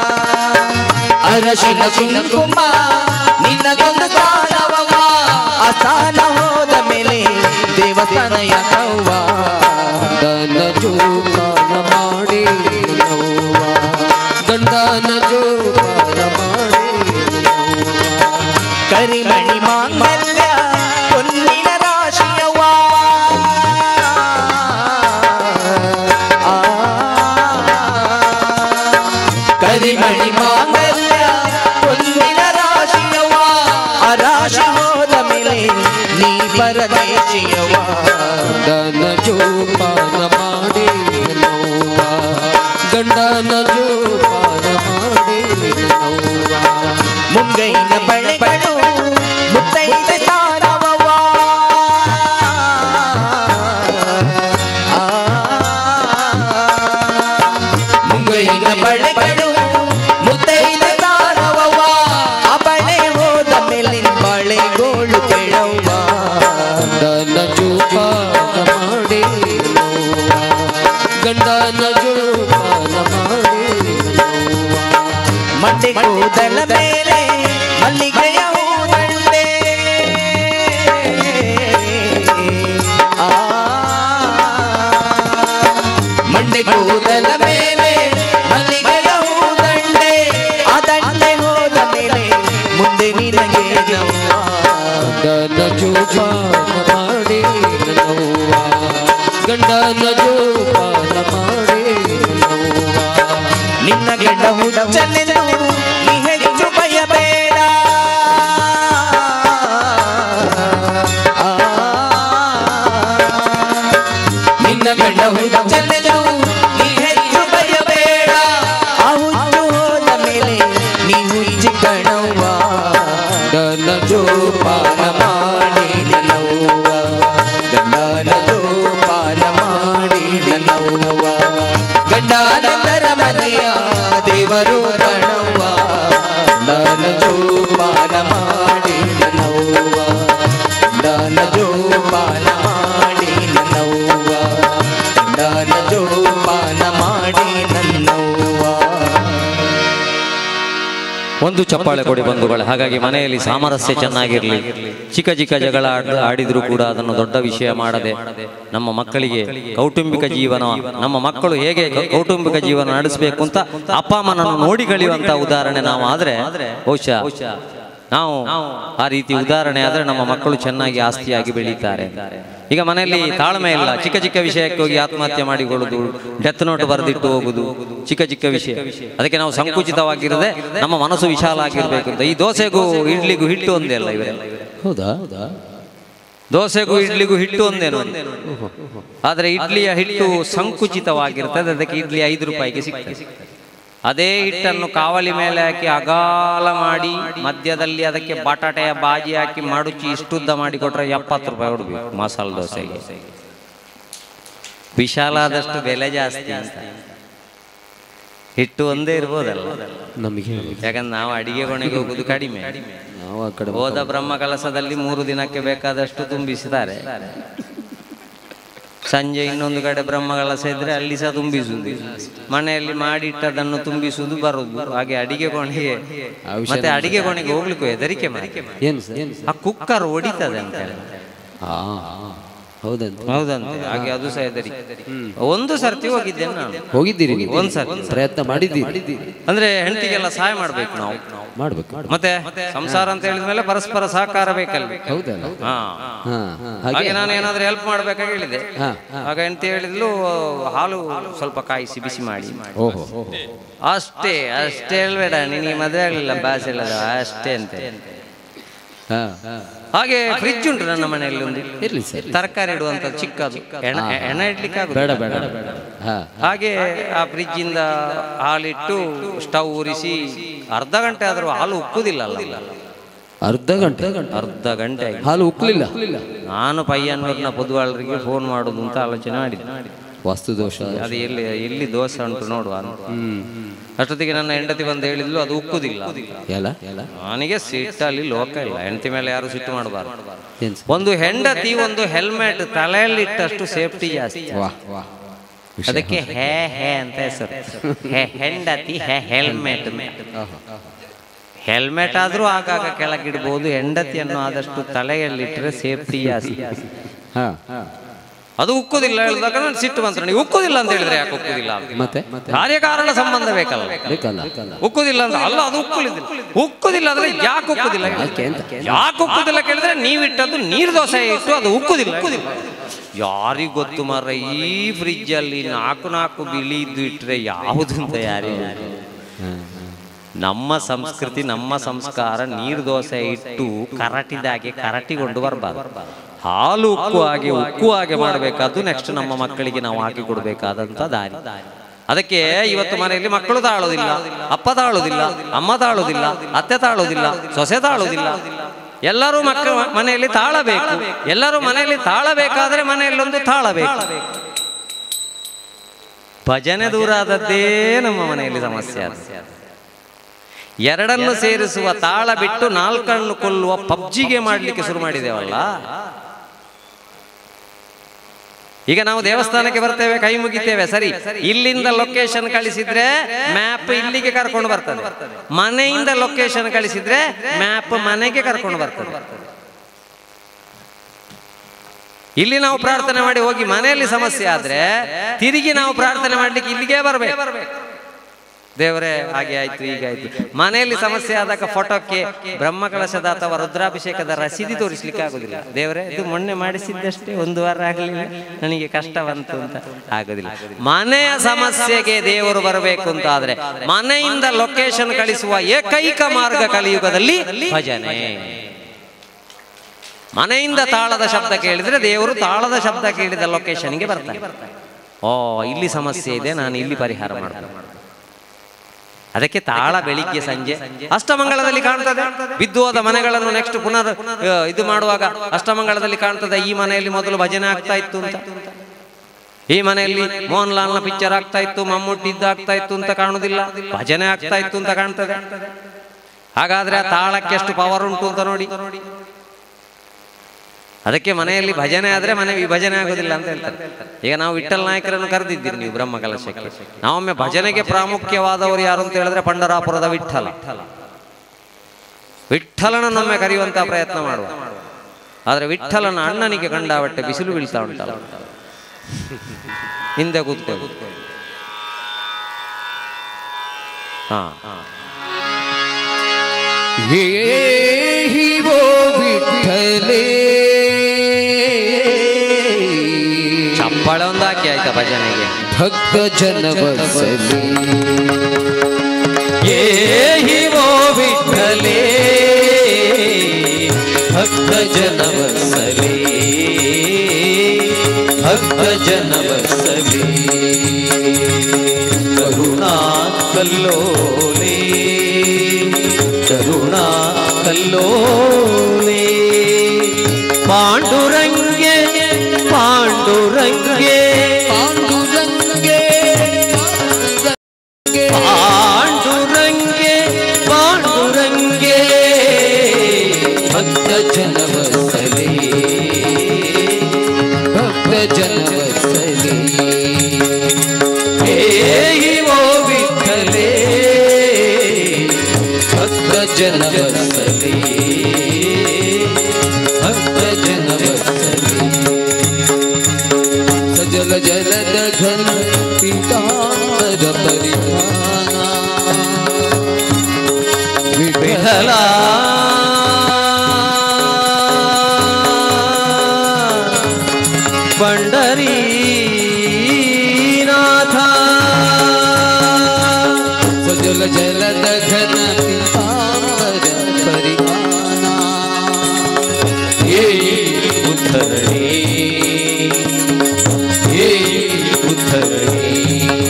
ಅರಶಿನ ಕುಂಕುಮ ನಿನ್ನ ಗಂಡ ಸಾಲವವ್ವ. ಅಸ್ಥಾನ ಹೋದ ಮೇಲೆ ದೇವಸ್ಥಾನ ಯಾಕವ್ವ ಗಂಡನ ಜೋಪಾನ ಮಾಡಿ ನವ್ವ ಗಂಡನ ಜೋಪಾನ ಮಾಡಿ ಕರಿಮಣಿ ಮಾಂಗಲ್ಯ ಹೊನ್ನಿನ ರಾಶಿಯವ್ವ ಕರಿಮಣಿ ಮಾಂಗಲ್ಯ ಹೊನ್ನಿನ ರಾಶಿಯವ್ವ ಆ ರಾಶಿ ಹೋದ ಮೇಲೆ ನೀ ಪರದೇಶಿಯವ್ವ ಗಂಡನ ಜೋಪಾನ ಮಾಡಿ ನವ್ವ ಗಂಡನ ಜೋಪಾನ ಮಾಡಿ ನವ್ವ ಮುಂಗೈನ ಬಳೆಗಳು ಮುತ್ತೈದೆ ತಾರವವ್ವ ಮುಂಗೈನ ಬಳೆಗಳು ಮುತ್ತೈದೆ ತಾರವವ್ವ ಆ ಬಳೆ ಹೋದ ಮೇಲೆ ಬಳೆಗೋಳು ಕೆಳವ್ವ ಗಂಡನ ಜೋಪಾನ ಮಾಡಿ ನವ್ವ ಗಂಡನ ಜೋಪಾನ ಮಾಡಿ ನವ್ವ ಮಂಡೆ ಕೂದಲ ಮೇಲೆ ಮಲ್ಲಿಗೆಯ ಹೂದಂಡೆ ಮಂಡೆ ಕೂದಲ ಮೇಲೆ ಮಲ್ಲಿಗೆಯ ಹೂದಂಡೆ ಆ ದಂಡೆ ಹೋದ ಮೇಲೆ ಮುಂದೆ ನಿನಗೆ ಗಂಡನ ಜೋಪಾನ ಮಾಡಿ ನವ್ವ ಗಂಡನ ಜೋಪಾನ ಮಾಡಿ ನವ್ವ ನಿನ್ನ ಗಂಡ ಹುಚ್ಚನೆಂದು ನೀ ಹೆಚ್ಚು ಭಯಬೇಡ ನಿನ್ನ ಗಂಡ ಹುಚ್ಚನೆಂದು ನೀ ಹೆಚ್ಚು ಭಯಬೇಡ ಆ ಹುಚ್ಚು ಹೋದ ಮೇಲೆ ನೀ ಹುಚ್ಚಿ ಕಣವ್ವ ಗಂಡನ ಜೋಪಾನ ಮಾಡಿ ನನ್ನವ್ವ ಗಂಡನ ಜೋಪಾನ ಮಾಡಿ ನನ್ನವ್ವ ಗಂಡಾನಂದರ ಮನೆಯ ದೇವರು ಕಣವ್ವ ಗಂಡನ ಜೋಪಾನ ಮಾಡಿ ನನ್ನವ್ವ ಗಂಡನ ಜೋಪಾನ ಮಾಡಿ ನನ್ನವ್ವ ಗಂಡನ ಜೋಪಾನ ಮಾಡಿ ನನ್ನವ್ವ. ಒಂದು ಚಪ್ಪಾಳೆ ಕೊಡಿ ಬಂಧುಗಳೇ. ಹಾಗಾಗಿ ಮನೆಯಲ್ಲಿ ಸಾಮರಸ್ಯ ಚೆನ್ನಾಗಿರಲಿ. ಚಿಕ್ಕ ಚಿಕ್ಕ ಜಗಳ ಆಡಿದ್ರು ಕೂಡ ಅದನ್ನು ದೊಡ್ಡ ವಿಷಯ ಮಾಡದೆ ನಮ್ಮ ಮಕ್ಕಳಿಗೆ ಕೌಟುಂಬಿಕ ಜೀವನ, ನಮ್ಮ ಮಕ್ಕಳು ಹೇಗೆ ಕೌಟುಂಬಿಕ ಜೀವನ ನಡೆಸಬೇಕು ಅಂತ ಅಪ್ಪ ಅಮ್ಮನನ್ನು ನೋಡಿ ಕಲಿಯುವಂತ ಉದಾಹರಣೆ ನಾವು ಆದ್ರೆ ಬಹುಶಃ ನಾವು ಆ ರೀತಿ ಉದಾಹರಣೆ ಆದ್ರೆ ನಮ್ಮ ಮಕ್ಕಳು ಚೆನ್ನಾಗಿ ಆಸ್ತಿಯಾಗಿ ಬೆಳೀತಾರೆ. ಈಗ ಮನೆಯಲ್ಲಿ ತಾಳ್ಮೆ ಇಲ್ಲ, ಚಿಕ್ಕ ಚಿಕ್ಕ ವಿಷಯಕ್ಕೆ ಹೋಗಿ ಆತ್ಮಹತ್ಯೆ ಮಾಡಿಕೊಳ್ಳುದು, ಡೆತ್ ನೋಟ್ ಬರೆದಿಟ್ಟು ಹೋಗುದು, ಚಿಕ್ಕ ಚಿಕ್ಕ ವಿಷಯ. ಅದಕ್ಕೆ ನಾವು ಸಂಕುಚಿತವಾಗಿರದೆ ನಮ್ಮ ಮನಸ್ಸು ವಿಶಾಲ ಆಗಿರ್ಬೇಕು ಅಂತ. ಈ ದೋಸೆಗೂ ಇಡ್ಲಿಗೂ ಹಿಟ್ಟು ಒಂದೇ ಅಲ್ಲ ಇವರೇ? ಹೌದಾ? ದೋಸೆಗೂ ಇಡ್ಲಿಗೂ ಹಿಟ್ಟು ಒಂದೇನು, ಆದ್ರೆ ಇಡ್ಲಿಯ ಹಿಟ್ಟು ಸಂಕುಚಿತವಾಗಿರ್ತದೆ. ಅದಕ್ಕೆ ಇಡ್ಲಿ 5 ರೂಪಾಯಿಗೆ ಸಿಗ್ತದೆ. ಅದೇ ಹಿಟ್ಟನ್ನು ಕಾವಲಿ ಮೇಲೆ ಹಾಕಿ ಅಗಾಲ ಮಾಡಿ ಮಧ್ಯದಲ್ಲಿ ಅದಕ್ಕೆ ಬಟಾಟೆಯ ಬಾಜಿ ಹಾಕಿ ಮಡುಚಿ ಇಷ್ಟುದ್ದ ಮಾಡಿ ಕೊಟ್ರೆ 70 ರೂಪಾಯಿ ಕೊಡ್ಬೇಕು ಮಸಾಲೆ ದೋಸೆಗೆ. ವಿಶಾಲ ಆದಷ್ಟು ಬೆಲೆ ಜಾಸ್ತಿ ಅಂತ. ಹಿಟ್ಟು ಒಂದೇ ಇರ್ಬೋದಲ್ಲ ನಮಗೆ, ಯಾಕಂದ್ರೆ ನಾವು ಅಡಿಗೆ ಕೊನೆಗೆ ಹೋಗುದು ಕಡಿಮೆ. ನಾವು ಆ ಕಡೆ ಹೋದ ಬ್ರಹ್ಮ ಕಲಸದಲ್ಲಿ 3 ದಿನಕ್ಕೆ ಬೇಕಾದಷ್ಟು ತುಂಬಿಸಿದ್ದಾರೆ. ಸಂಜೆ ಇನ್ನೊಂದು ಕಡೆ ಬ್ರಹ್ಮಕಲಸ ಇದ್ರೆ ಅಲ್ಲಿ ಸಹ ತುಂಬಿಸುವುದು, ಮನೆಯಲ್ಲಿ ಮಾಡಿಟ್ಟದನ್ನು ತುಂಬಿಸುವುದು ಬರುದು. ಹಾಗೆ ಅಡಿಗೆ ಕೋಣೆಗೆ, ಮತ್ತೆ ಅಡಿಗೆ ಕೋಣೆಗೆ ಹೋಗ್ಲಿಕ್ಕೂ ಹೆದರಿಕೆ ಮಾಡಿ. ಆ ಕುಕ್ಕರ್ ಹೊಡಿತದೆ ಅಂತ ಹೇಳಿ. ಹೌದಂತೆ. ಹಾಗೆ ಅದು ಸಹ ಹೆದರಿಕೆ. ಒಂದು ಸರ್ತಿ ಹೋಗಿದ್ದೇನೆ ನಾನು. ಹೋಗಿದ್ದೀರಿ? ಒಂದ್ ಸರ್ತಿ ಪ್ರಯತ್ನ ಮಾಡಿದ್ದೀರಿ? ಅಂದ್ರೆ ಹೆಂಡತಿಗೆಲ್ಲ ಸಹಾಯ ಮಾಡ್ಬೇಕು ನಾವು, ಮಾಡ್ಬೇಕು. ಮತ್ತೆ ಸಂಸಾರ ಅಂತ ಹೇಳಿದ್ಮೇಲೆ ಪರಸ್ಪರ ಸಹಕಾರ ಬೇಕಲ್ಲ. ಹೌದಲ್ಲ? ಹಾಗೆ ನಾನು ಏನಾದ್ರೂ ಹೆಲ್ಪ್ ಮಾಡ್ಬೇಕಾಗಿ ಹೇಳಿದೆ. ಆಗ ಹೆಂಡತಿ ಹೇಳಿದ್ಲು, ಹಾಲು ಸ್ವಲ್ಪ ಕಾಯಿಸಿ ಬಿಸಿ ಮಾಡಿ. ಅಷ್ಟೇ ಹೇಳ್ಬೇಡ, ನಿನಗೆ ಮದುವೆ ಆಗ್ಲಿಲ್ಲ ಬಾಸ್ ಹೇಳದ ಅಷ್ಟೇ ಅಂತ. ಹಾಗೆ ಫ್ರಿಡ್ಜ್ ಉಂಟು ನನ್ನ ಮನೆಯಲ್ಲಿ, ಒಂದು ಇರ್ಲಿ ಸರ್, ತರಕಾರಿ ಇಡುವಂತ ಚಿಕ್ಕದು, ಎಣ ಇಡ್ಲಿಕ್ಕೆ ಆಗುದು. ಬೇಡ ಬೇಡ. ಹಾಗೆ ಆ ಫ್ರಿಡ್ಜ್ ಇಂದ ಹಾಲಿಟ್ಟು ಸ್ಟವ್ ಉರಿಸಿ ಅರ್ಧ ಗಂಟೆ ಆದ್ರೂ ಹಾಲು ಉಕ್ಕುದಿಲ್ಲ ಅಲ್ಲ. ಅರ್ಧ ಗಂಟೆ ಹಾಲು ಉಕ್ಕಲಿಲ್ಲ. ನಾನು ಪಯ್ಯನ್ನೂರಿನ ಪುದುವಾಳರಿಗೆ ಫೋನ್ ಮಾಡುದು ಅಂತ ಆಲೋಚನೆ ಮಾಡಿದ್ದೆ. ವಾಸ್ತು ದೋಷ ಅದು ಎಲ್ಲಿ ದೋಷ ಉಂಟು ನೋಡುವ ಅಂತ. ಅಷ್ಟೊತ್ತಿಗೆ ನನ್ನ ಹೆಂಡತಿ ಬಂದು ಹೇಳಿದ್ಲು, ಅದು ಉಕ್ಕುದಿಲ್ಲ. ನನಗೆ ಸಿಟ್ಟಲ್ಲಿ ಲೋಕ ಇಲ್ಲ, ಹೆಂಡತಿ ಮೇಲೆ ಯಾರು ಸಿಟ್ಟು ಮಾಡಬಾರ್ದು. ಒಂದು ಹೆಂಡತಿ ಒಂದು ಹೆಲ್ಮೆಟ್ ತಲೆಯಲ್ಲಿ ಇಟ್ಟಷ್ಟು ಸೇಫ್ಟಿ ಜಾಸ್ತಿ. ಅದಕ್ಕೆ ಹೇ ಅಂತ ಹೆಸರು. ಹೆಂಡತಿ ಹೆಲ್ಮೆಟ್. ಹೆಲ್ಮೆಟ್ ಆದ್ರೂ ಆಗಾಗ ಕೆಳಗಿಡ್ಬೋದು. ಹೆಂಡತಿಯನ್ನು ಆದಷ್ಟು ತಲೆಯಲ್ಲಿಟ್ಟರೆ ಸೇಫ್ಟಿ ಜಾಸ್ತಿ. ಅದು ಉಕ್ಕುದಿಲ್ಲ ಹೇಳಿದಾಗ ನಾನು ಸಿಟ್ಟು ಬಂತು ನನಗೆ. ಉಕ್ಕುದಿಲ್ಲ ಅಂತ ಹೇಳಿದ್ರೆ ಯಾಕೆ ಉಕ್ಕುದಿಲ್ಲ? ಮತ್ತೆ ಕಾರ್ಯಕಾರಣ ಸಂಬಂಧ ಬೇಕಲ್ಲ. ಉಕ್ಕುದಿಲ್ಲ ಅಂತ ಅಲ್ಲ, ಅದು ಉಕ್ಕುದಿಲ್ಲ ಅಂದ್ರೆ ಯಾಕೆ ಉಕ್ಕುದಿಲ್ಲ? ಯಾಕೆ ಉಕ್ಕುದಿಲ್ಲ ಕೇಳಿದ್ರೆ ನೀವಿಟ್ಟದ್ದು ನೀರು ದೋಸೆ ಇಟ್ಟು ಅದು ಉಕ್ಕುದಿಲ್ಲ. ಯಾರಿಗೂ ಗೊತ್ತು ಮಾರ. ಈ ಫ್ರಿಜ್ ಅಲ್ಲಿ 4 ಬಿಳಿದು ಇಟ್ರೆ ಯಾವುದು ಅಂತ ಯಾರಿಗೂ. ನಮ್ಮ ಸಂಸ್ಕೃತಿ ನಮ್ಮ ಸಂಸ್ಕಾರ ನೀರು ದೋಸೆ ಇಟ್ಟು ಕರಟಿದಾಗೆ ಕರಟಿಕೊಂಡು ಬರಬಾರ್ದು. ಹಾಲು ಉಕ್ಕು ಹಾಗೆ ಮಾಡಬೇಕಾದ್ದು ನೆಕ್ಸ್ಟ್ ನಮ್ಮ ಮಕ್ಕಳಿಗೆ ನಾವು ಹಾಕಿ ಕೊಡಬೇಕಾದಂತ ದಾರಿ. ಅದಕ್ಕೆ ಇವತ್ತು ಮನೆಯಲ್ಲಿ ಮಕ್ಕಳು ತಾಳೋದಿಲ್ಲ, ಅಪ್ಪ ತಾಳೋದಿಲ್ಲ, ಅಮ್ಮ ತಾಳೋದಿಲ್ಲ, ಅತ್ತೆ ತಾಳೋದಿಲ್ಲ, ಸೊಸೆ ತಾಳೋದಿಲ್ಲ. ಎಲ್ಲರೂ ಮಕ್ಕಳು ಮನೆಯಲ್ಲಿ ತಾಳಬೇಕು. ಎಲ್ಲರೂ ಮನೆಯಲ್ಲಿ ತಾಳಬೇಕಾದ್ರೆ ಮನೆಯಲ್ಲೊಂದು ತಾಳಬೇಕು. ಭಜನೆ ದೂರ ಆದದ್ದೇ ನಮ್ಮ ಮನೆಯಲ್ಲಿ ಸಮಸ್ಯೆ. ಎರಡನ್ನು ಸೇರಿಸುವ ತಾಳ ಬಿಟ್ಟು 4 ಕೊಲ್ಲುವ ಪಬ್ಜಿಗೆ ಮಾಡಲಿಕ್ಕೆ ಶುರು ಮಾಡಿದೇವಲ್ಲ. ಈಗ ನಾವು ದೇವಸ್ಥಾನಕ್ಕೆ ಬರ್ತೇವೆ, ಕೈ ಮುಗಿತೇವೆ, ಸರಿ. ಇಲ್ಲಿಂದ ಲೊಕೇಶನ್ ಕಳಿಸಿದ್ರೆ ಮ್ಯಾಪ್ ಇಲ್ಲಿಗೆ ಕರ್ಕೊಂಡು ಬರ್ತದೆ. ಮನೆಯಿಂದ ಲೊಕೇಶನ್ ಕಳಿಸಿದ್ರೆ ಮ್ಯಾಪ್ ಮನೆಗೆ ಕರ್ಕೊಂಡು ಬರ್ತದೆ. ಇಲ್ಲಿ ನಾವು ಪ್ರಾರ್ಥನೆ ಮಾಡಿ ಹೋಗಿ ಮನೆಯಲ್ಲಿ ಸಮಸ್ಯೆ ಆದ್ರೆ ತಿರುಗಿ ನಾವು ಪ್ರಾರ್ಥನೆ ಮಾಡ್ಲಿಕ್ಕೆ ಇಲ್ಲಿಗೆ ಬರಬೇಕು. ದೇವರೇ ಹಾಗೆ ಆಯ್ತು ಹೀಗಾಯ್ತು. ಮನೆಯಲ್ಲಿ ಸಮಸ್ಯೆ ಆದಾಗ ಫೋಟೋಕ್ಕೆ ಬ್ರಹ್ಮಕಲಶದ ಅಥವಾ ರುದ್ರಾಭಿಷೇಕದ ರಸೀದಿ ತೋರಿಸ್ಲಿಕ್ಕೆ ಆಗುದಿಲ್ಲ. ದೇವರೇ ಇದು ಮೊನ್ನೆ ಮಾಡಿಸಿದ್ದಷ್ಟೇ, 1 ವಾರ ಆಗಲಿಲ್ಲ, ನನಗೆ ಕಷ್ಟ ಬಂತು ಅಂತ ಆಗುದಿಲ್ಲ. ಮನೆಯ ಸಮಸ್ಯೆಗೆ ದೇವರು ಬರಬೇಕು ಅಂತ ಆದ್ರೆ ಮನೆಯಿಂದ ಲೊಕೇಶನ್ ಕಳಿಸುವ ಏಕೈಕ ಮಾರ್ಗ ಕಲಿಯುಗದಲ್ಲಿ ಭಜನೆ. ಮನೆಯಿಂದ ತಾಳದ ಶಬ್ದ ಕೇಳಿದ್ರೆ ದೇವರು ತಾಳದ ಶಬ್ದ ಕೇಳಿದ ಲೊಕೇಶನ್ಗೆ ಬರ್ತಾನೆ. ಓ ಇಲ್ಲಿ ಸಮಸ್ಯೆ ಇದೆ, ನಾನು ಇಲ್ಲಿ ಪರಿಹಾರ ಮಾಡ್ತೇನೆ. ಅದಕ್ಕೆ ತಾಳ ಬೆಳಿಗ್ಗೆ ಸಂಜೆ ಅಷ್ಟಮಂಗಳದಲ್ಲಿ ಕಾಣ್ತದೆ. ಬಿದ್ದು ಹೋದ ಮನೆಗಳನ್ನು ನೆಕ್ಸ್ಟ್ ಪುನರ್ ಇದು ಮಾಡುವಾಗ ಅಷ್ಟಮಂಗಳದಲ್ಲಿ ಕಾಣ್ತದೆ. ಈ ಮನೆಯಲ್ಲಿ ಮೊದಲು ಭಜನೆ ಆಗ್ತಾ ಇತ್ತು ಅಂತ, ಈ ಮನೆಯಲ್ಲಿ ಮೋಹನ್ ಲಾಲ್ನ ಪಿಕ್ಚರ್ ಆಗ್ತಾ ಇತ್ತು, ಮಮ್ಮೂಟಿದ್ದು ಆಗ್ತಾ ಇತ್ತು ಅಂತ ಕಾಣುದಿಲ್ಲ, ಭಜನೆ ಆಗ್ತಾ ಇತ್ತು ಅಂತ ಕಾಣ್ತದೆ. ಹಾಗಾದ್ರೆ ಆ ತಾಳಕ್ಕೆ ಎಷ್ಟು ಪವರ್ ಉಂಟು ಅಂತ ನೋಡಿ. ಅದಕ್ಕೆ ಮನೆಯಲ್ಲಿ ಭಜನೆ ಆದ್ರೆ ಮನೆ ವಿಭಜನೆ ಆಗೋದಿಲ್ಲ ಅಂತ ಹೇಳ್ತಾರೆ. ಈಗ ನಾವು ವಿಠ್ಠಲ ನಾಯಕರನ್ನು ಕರೆದಿದ್ದೀರಿ ನೀವು ಬ್ರಹ್ಮಕಲಶಕ್ಕೆ. ನಾವೊಮ್ಮೆ ಭಜನೆಗೆ ಪ್ರಾಮುಖ್ಯವಾದವರು ಯಾರು ಅಂತ ಹೇಳಿದ್ರೆ ಪಂಡರಾಪುರದ ವಿಠ್ಠಲ. ವಿಠ್ಠಲನನ್ನೊಮ್ಮೆ ಕರೆಯುವಂತಹ ಪ್ರಯತ್ನ ಮಾಡುವ. ಆದ್ರೆ ವಿಠ್ಠಲನ ಅಣ್ಣನಿಗೆ ಕಂಡಾಬಟ್ಟೆ ಬಿಸಿಲು ಬೀಳ್ತಾ ಉಂಟಲ್ಲ, ಹಿಂದೆ ಕೂತ್ಕೊಳ್ಳಿ. ಹಾ ಚಪ್ಪಾಳ ಒಂದು ಹಾಕಿ ಆಯ್ತಾ ಭಜನೆಗೆ. ಭಕ್ತ ಜನ ವತ್ಸಲೆ ಏಹಿವೋ ವಿಠ್ಠಲೇ, ಭಕ್ತ ಜನ ವತ್ಸಲೆ, ಭಕ್ತ ಜನ ವತ್ಸಲೆ, ಕರುಣಾ ಕಲ್ಲೋಲೆ, ಕರುಣಾ ಕಲ್ಲೋಲೆ, ಪಾಂಡುರಂಗೆ ಪಾಂಡುರಂಗೆ ಪಾಂಡುರಂಗೆ ಪಾಂಡುರಂಗೆ ಪಾಂಡುರಂಗೆ, ಭಕ್ತ ಜನ ವತ್ಸಲೆ, ಭಕ್ತ ಜನ ವತ್ಸಲೆ, ಏಹಿವೋ ವಿಠ್ಠಲೇ, ಭಕ್ತ ಜನ ವತ್ಸಲೆ, ಭಕ್ತ ಜನ ವತ್ಸಲೆ, ಸಜಲ ಜಲದ ಘನ ಪೀತಾಂಬರ ಪರಿಧಾನ, ವಿಠಲ ಪಂಡರೀನಾಥ, ಸಜಲ ಜಲದ ಘನ ಪೀತಾಂಬರ ಪರಿಧಾನ, ಉದ್ಧರಣಿ ಉದ್ಧರಣಿ,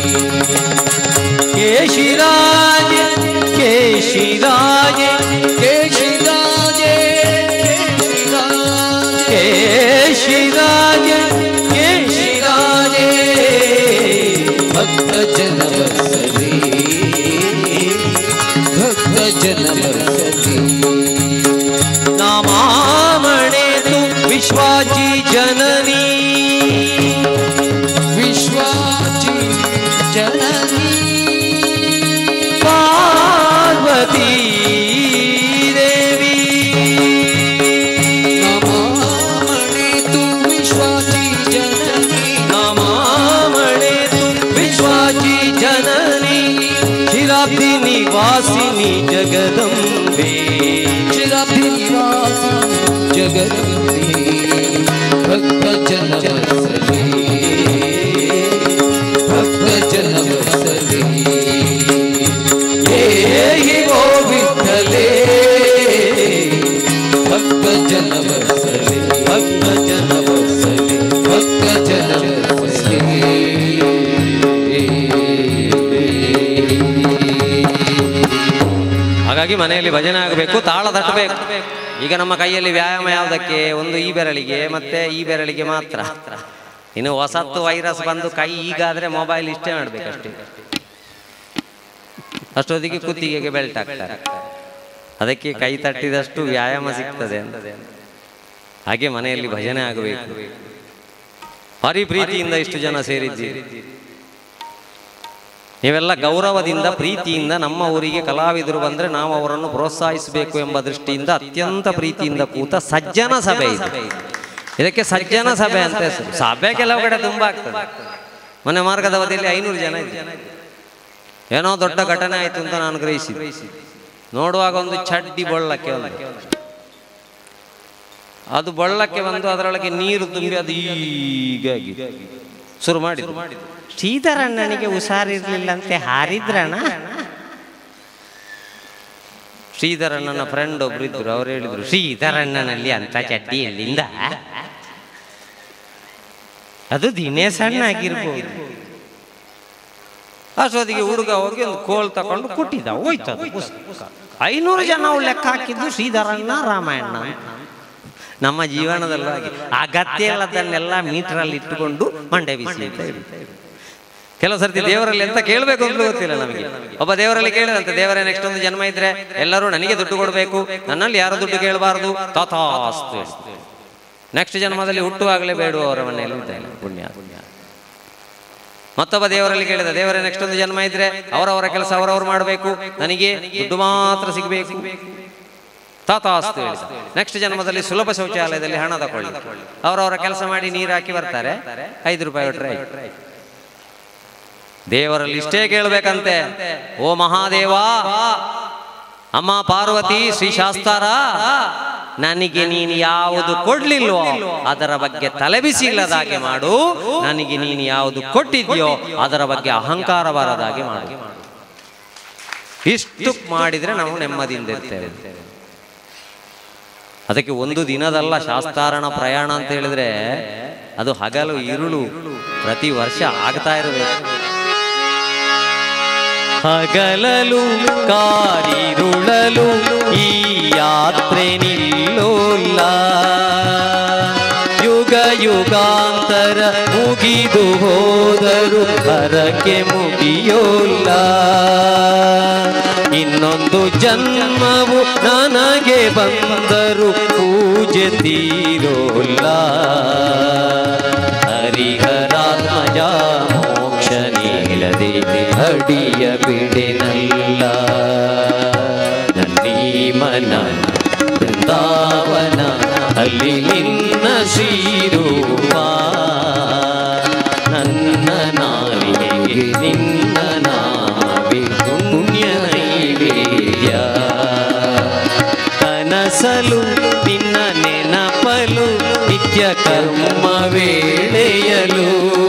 ಕೇಶಿರಾಜ ಕೇಶಿರಾಜ ಕೇಶಿರಾಜ ಕೇಶಿರಾಜ ಕೇಶಿರಾಜ, ಭಕ್ತ ಜನ ವತ್ಸಲೆ, ಭಕ್ತ ಜನ ವತ್ಸಲೆ, ನಾಮಾಮಣೆ ತು ವಿಶ್ವಾಚಿ ಜನನಿ, ವಿಶ್ವಾಚಿ ಚಿರಾಭಿನಿವಾಸಿನಿ ಜಗದಂಬೆ ಚಿರಾಭಿನಿವಾಸಿನಿ ಜಗದಂಬೆ ಭಕ್ತ ಜನವತ್ಸಲೆ ಭಕ್ತ ಜನವತ್ಸಲೆ ಹೇ ಗೋ ವಿಠ್ಠಲೆ ಭಕ್ತ ಜನವತ್ಸಲೆ ಭಕ್ತ ಜನವತ್ಸಲೆ ಭಕ್ತ ಜನವತ್ಸಲೆ. ಹಾಗಾಗಿ ಮನೆಯಲ್ಲಿ ಭಜನೆ ಆಗಬೇಕು, ತಾಳ ತಟ್ಟಬೇಕು. ಈಗ ನಮ್ಮ ಕೈಯಲ್ಲಿ ವ್ಯಾಯಾಮ ಯಾವುದಕ್ಕೆ? ಒಂದು ಈ ಬೆರಳಿಗೆ ಮತ್ತೆ ಈ ಬೆರಳಿಗೆ ಮಾತ್ರ. ಇನ್ನು ಹೊಸತ್ತು ವೈರಸ್ ಬಂದು ಕೈ ಈಗಾದ್ರೆ ಮೊಬೈಲ್ ಇಷ್ಟೇ ಮಾಡ್ಬೇಕಷ್ಟೇ. ಅಷ್ಟೊತ್ತಿಗೆ ಕುತ್ತಿಗೆಗೆ ಬೆಲ್ಟ್ ಹಾಕ್ತಾರೆ. ಅದಕ್ಕೆ ಕೈ ತಟ್ಟಿದಷ್ಟು ವ್ಯಾಯಾಮ ಸಿಗ್ತದೆ ಅಂತ. ಹಾಗೆ ಮನೆಯಲ್ಲಿ ಭಜನೆ ಆಗಬೇಕು. ಭಾರಿ ಪ್ರೀತಿಯಿಂದ ಇಷ್ಟು ಜನ ಸೇರಿದ್ದೀರಿ. ನೀವೆಲ್ಲ ಗೌರವದಿಂದ ಪ್ರೀತಿಯಿಂದ ನಮ್ಮ ಊರಿಗೆ ಕಲಾವಿದರು ಬಂದ್ರೆ ನಾವು ಅವರನ್ನು ಪ್ರೋತ್ಸಾಹಿಸಬೇಕು ಎಂಬ ದೃಷ್ಟಿಯಿಂದ ಅತ್ಯಂತ ಪ್ರೀತಿಯಿಂದ ಕೂತ ಸಜ್ಜನ ಸಭೆ ಇದೆ. ಇದಕ್ಕೆ ಸಜ್ಜನ ಸಭೆ ಅಂತ ಹೆಸರು. ಸಭೆ ಕೆಲವು ಕಡೆ ತುಂಬಾ ಆಗ್ತದೆ. ಮೊನ್ನೆ ಮಾರ್ಗದ ಅವಧಿಯಲ್ಲಿ 500 ಜನ ಇದ್ದಾರೆ. ಏನೋ ದೊಡ್ಡ ಘಟನೆ ಆಯ್ತು ಅಂತ ನಾನು ಗ್ರಹಿಸಿದೆ. ನೋಡುವಾಗ ಒಂದು ಚಡ್ಡಿ ಬೊಳ್ಳಕ್ಕೆ ಅದು ಬೊಳ್ಳಕ್ಕೆ ಬಂದು ಅದರೊಳಗೆ ನೀರು ತುಂಬಿ ಅದು ಹೀಗಾಗಿ ಶುರು ಮಾಡಿದ್ರು. ಶ್ರೀಧರಣ್ಣನಿಗೆ ಹುಷಾರಿರ್ಲಿಲ್ಲಂತೆ ಹಾರಿದ್ರಣ. ಶ್ರೀಧರಣ್ಣನ ಫ್ರೆಂಡ್ ಒಬ್ರು ಇದ್ರು. ಅವ್ರು ಹೇಳಿದ್ರು, ಶ್ರೀಧರಣ್ಣನಲ್ಲಿ ಅಂತ ಚಡ್ಡಿ ಎಲ್ಲಿಂದ? ಅದು ದಿನೇಶ್ ಅಣ್ಣ ಆಗಿರ್ಬೋದು. ಅಷ್ಟೊತ್ತಿಗೆ ಹುಡುಗ ಹೋಗಿ ಒಂದು ಕೋಲ್ ತಕೊಂಡು ಕುಟ್ಟಿದ, ಹೋಯ್ತದ. 500 ಜನ ಲೆಕ್ಕ ಹಾಕಿದ್ದು ಶ್ರೀಧರಣ್ಣ ರಾಮಾಯಣ. ನಮ್ಮ ಜೀವನದಲ್ಲೂ ಹಾಗೆ ಅಗತ್ಯ ಇಲ್ಲದನ್ನೆಲ್ಲ ಮೀಟರಲ್ಲಿ ಇಟ್ಟುಕೊಂಡು ಮಂಡೆ ಬಿಸಿ ಅಂತ ಹೇಳಿ. ಕೆಲವು ಸರ್ತಿ ದೇವರಲ್ಲಿ ಎಂತ ಕೇಳಬೇಕು ಅಂತ ಗೊತ್ತಿಲ್ಲ ನಮಗೆ. ಒಬ್ಬ ದೇವರಲ್ಲಿ ಕೇಳಿದಂತೆ, ದೇವರೇ ನೆಕ್ಸ್ಟ್ ಒಂದು ಜನ್ಮ ಇದ್ರೆ ಎಲ್ಲರೂ ನನಗೆ ದುಡ್ಡು ಕೊಡಬೇಕು, ನನ್ನಲ್ಲಿ ಯಾರು ದುಡ್ಡು ಕೇಳಬಾರದು, ತಥಾಸ್ತು. ನೆಕ್ಸ್ಟ್ ಜನ್ಮದಲ್ಲಿ ಹುಟ್ಟುವಾಗಲೇ ಬೇಡುವವರ ಮನೆಯಲ್ಲಿ ಪುಣ್ಯ. ಮತ್ತೊಬ್ಬ ದೇವರಲ್ಲಿ ಕೇಳಿದ, ದೇವರೇ ನೆಕ್ಸ್ಟ್ ಒಂದು ಜನ್ಮ ಇದ್ರೆ ಅವರವರ ಕೆಲಸ ಅವರವರು ಮಾಡಬೇಕು, ನನಗೆ ದುಡ್ಡು ಮಾತ್ರ ಸಿಗಬೇಕು, ತಥಾಸ್ತು ಹೇಳಿದ. ನೆಕ್ಸ್ಟ್ ಜನ್ಮದಲ್ಲಿ ಸುಲಭ ಶೌಚಾಲಯದಲ್ಲಿ ಹಣ ತಗೊಳ್ಳಿ, ಅವರವರ ಕೆಲಸ ಮಾಡಿ ನೀರು ಹಾಕಿ ಬರ್ತಾರೆ, 5 ರೂಪಾಯಿ ಕೊಟ್ರೆ. ದೇವರಲ್ಲಿ ಇಷ್ಟೇ ಕೇಳಬೇಕಂತೆ, ಓ ಮಹಾದೇವ, ಅಮ್ಮ ಪಾರ್ವತಿ, ಶ್ರೀ ಶಾಸ್ತಾರ, ನನಗೆ ನೀನು ಯಾವುದು ಕೊಡ್ಲಿಲ್ವೋ ಅದರ ಬಗ್ಗೆ ತಲೆಬಿಸಿ ಇಲ್ಲದಾಗೆ ಮಾಡು, ನನಗೆ ನೀನು ಯಾವುದು ಕೊಟ್ಟಿದ್ಯೋ ಅದರ ಬಗ್ಗೆ ಅಹಂಕಾರ ಬರದಾಗೆ ಮಾಡು. ಇಷ್ಟು ಮಾಡಿದ್ರೆ ನಾವು ನೆಮ್ಮದಿಯಿಂದ ಇರ್ತೇವೆ. ಅದಕ್ಕೆ ಒಂದು ದಿನದಲ್ಲ ಶಾಸ್ತಾರಣ ಪ್ರಯಾಣ ಅಂತ ಹೇಳಿದ್ರೆ ಅದು ಹಗಲು ಇರುಳು ಪ್ರತಿ ವರ್ಷ ಆಗ್ತಾ ಇರಬೇಕು. ಹಗಲಲು ಕಾರಿರುಳಲು ಈ ಯಾತ್ರೆ ನಿಲ್ಲೋಲ್ಲ, ಯುಗ ಯುಗಾಂತರ ಮುಗಿದು ಹೋದರು ಹರಕೆ ಮುಗಿಯೋಲ್ಲ. ಇನ್ನೊಂದು ಜನ್ಮವು ನನಗೆ ಬಂದರು ಪೂಜೆ ತೀರೋಲ್ಲ. ಹರಿಹರಾತ್ಮಜ ಮೋಕ್ಷ ನೀಲದೆ ಅಡಿಯ ಬಿಡೆನಲ್ಲ. ನನ್ನೀ ಮನ ಬೃಂದಾವನ ಅಲ್ಲಿ ನಿನ್ನ ಶ್ರೀರೂಪ, ನನ್ನ ನಾಲಿಗೆ ನಿನ್ನ ನಾವೇ ಪುಣ್ಯ ನೈವೇದ್ಯ. ಕನಸಲು ನಿನ್ನ ನೆನಪಲು ನಿತ್ಯ ಕರ್ಮ ವೇಳೆಯಲು,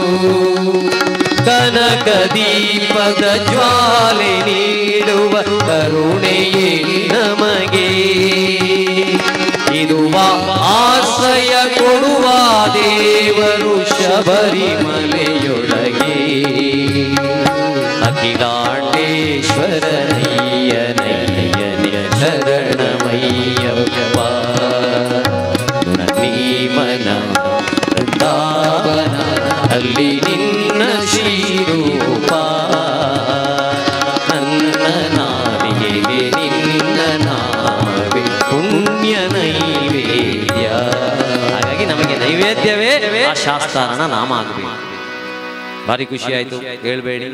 ಕನಕ ದೀಪದ ಜ್ವಾಲೆ ನೀಡುವ ಕರುಣೆಯೇ ನಮಗೆ. ಇರುವ ಆಶ್ರಯ ಕೊಡುವ ದೇವರು ಶಬರಿಮಲೆಯೊಳಗೆ. ಅಖಿಲಾಂಡೇಶ್ವರನಯ್ಯ ನಯ್ಯನ ಶರಣಮಯ್ಯಪ್ಪ. ನನ್ನೀ ಮನ ಬೃಂದಾವನ ಅಲ್ಲಿ ನಿನ್ನ ಶ್ರೀರೂಪ, ನನ್ನ ನಾಲಿಗೆಗೆ ನಿನ್ನ ನಾವೇ ಪುಣ್ಯ ನೈವೇದ್ಯ. ಹಾಗಾಗಿ ನಮಗೆ ನೈವೇದ್ಯವೇ ಆ ಶಾಸ್ತಾರಣ ನಾಮ ಆಗಬೇಕು. ಭಾರಿ ಖುಷಿ ಆಯ್ತು, ಹೇಳ್ಬೇಡಿ.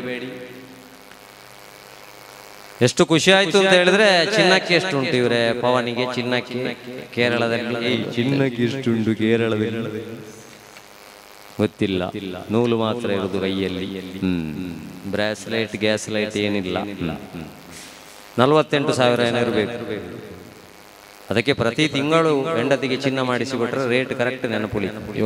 ಎಷ್ಟು ಖುಷಿ ಆಯ್ತು ಅಂತ ಹೇಳಿದ್ರೆ, ಚಿನ್ನಕ್ಕೆ ಎಷ್ಟು ಉಂಟು ಇವರೇ ಪವನಿಗೆ? ಚಿನ್ನಕ್ಕೆ ಕೇರಳದಲ್ಲಿ ಚಿನ್ನಕ್ಕೆ ಎಷ್ಟುಂಟು ಕೇರಳದಲ್ಲಿ? ಗೊತ್ತಿಲ್ಲ, ನೂಲು ಮಾತ್ರ ಇರುವುದು ಕೈಯಲ್ಲಿ. ಬ್ರಾಸ್ಲೈಟ್ ಗ್ಯಾಸ್ ಲೈಟ್ ಏನಿಲ್ಲ. 48,000 ಏನೋ ಇರಬೇಕು. ಅದಕ್ಕೆ ಪ್ರತಿ ತಿಂಗಳು ಹೆಂಡತಿಗೆ ಚಿನ್ನ ಮಾಡಿಸಿಕೊಟ್ರೆ ರೇಟ್ ಕರೆಕ್ಟ್ ನೆನಪುಳಿ.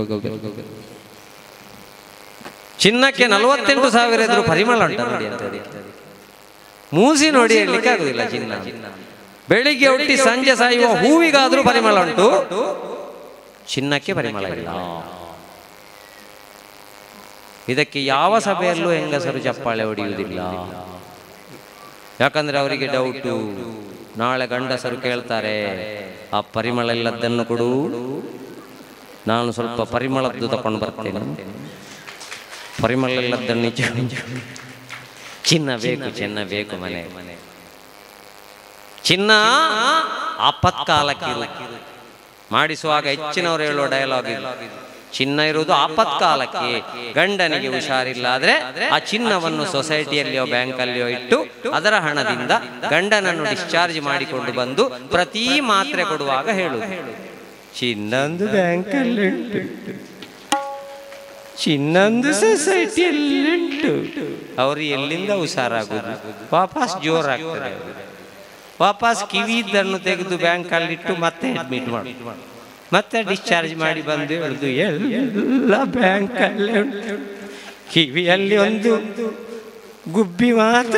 ಚಿನ್ನಕ್ಕೆ 48,000 ಇದ್ರು ಪರಿಮಳ ಉಂಟ ನೋಡಿ ಅಂತ ಮೂಸಿ ನೋಡಿ ಹೇಳಲಿಕ್ಕೆ ಆಗುದಿಲ್ಲ. ಚಿನ್ನ ಬೆಳಿಗ್ಗೆ ಹುಟ್ಟಿ ಸಂಜೆ ಸಾಯುವ ಹೂವಿಗಾದ್ರೂ ಪರಿಮಳ ಉಂಟು, ಚಿನ್ನಕ್ಕೆ ಪರಿಮಳ ಇಲ್ಲ. ಇದಕ್ಕೆ ಯಾವ ಸಭೆಯಲ್ಲೂ ಹೆಂಗಸರು ಚಪ್ಪಾಳೆ ಹೊಡೆಯುವುದಿಲ್ಲ. ಯಾಕಂದ್ರೆ ಅವರಿಗೆ ಡೌಟು, ನಾಳೆ ಗಂಡಸರು ಕೇಳ್ತಾರೆ ಆ ಪರಿಮಳ ಇಲ್ಲದನ್ನು ಕೊಡು, ನಾನು ಸ್ವಲ್ಪ ಪರಿಮಳದ್ದು ತಕೊಂಡು ಬರ್ತೇನೆ. ಪರಿಮಳ ಇಲ್ಲದನ್ನು ಚಿನ್ನ ಬೇಕು, ಚಿನ್ನ ಬೇಕು ಮನೆ. ಚಿನ್ನ ಆಪತ್ಕಾಲಕ್ಕೆ ಮಾಡಿಸುವಾಗ ಹೆಚ್ಚಿನವರು ಹೇಳೋ ಡಯಲಾಗ್ ಇದು. ಚಿನ್ನ ಇರುವುದು ಆಪತ್ಕಾಲಕ್ಕೆ. ಗಂಡನಿಗೆ ಹುಷಾರಿಲ್ಲ ಆದ್ರೆ ಆ ಚಿನ್ನವನ್ನು ಸೊಸೈಟಿಯಲ್ಲಿಯೋ ಬ್ಯಾಂಕಲ್ಲಿಯೋ ಇಟ್ಟು ಅದರ ಹಣದಿಂದ ಗಂಡನನ್ನು ಡಿಸ್ಚಾರ್ಜ್ ಮಾಡಿಕೊಂಡು ಬಂದು ಪ್ರತಿ ಮಾತ್ರೆ ಕೊಡುವಾಗ ಹೇಳುದು, ಚಿನ್ನೊಂದು ಬ್ಯಾಂಕಲ್ಲಿ ಉಂಟು, ಚಿನ್ನೊಂದು ಸೊಸೈಟಿಯಲ್ಲಿ ಉಂಟು. ಅವರು ಎಲ್ಲಿಂದ ಹುಷಾರಾಗುದು? ವಾಪಸ್ ಜೋರಾಗ್ತದೆ. ವಾಪಸ್ ಕಿವಿದ್ದನ್ನು ತೆಗೆದು ಬ್ಯಾಂಕಲ್ಲಿಟ್ಟು ಮತ್ತೆ ಅಡ್ಮಿಟ್ ಮಾಡಿ ಮತ್ತೆ ಡಿಸ್ಚಾರ್ಜ್ ಮಾಡಿ ಬಂದು ಹೇಳುದು, ಎಲ್ಲ ಬ್ಯಾಂಕಲ್ಲೇ ಉಂಟು, ಕಿವಿಯಲ್ಲಿ ಒಂದು ಗುಬ್ಬಿ ಮಾತ್ರ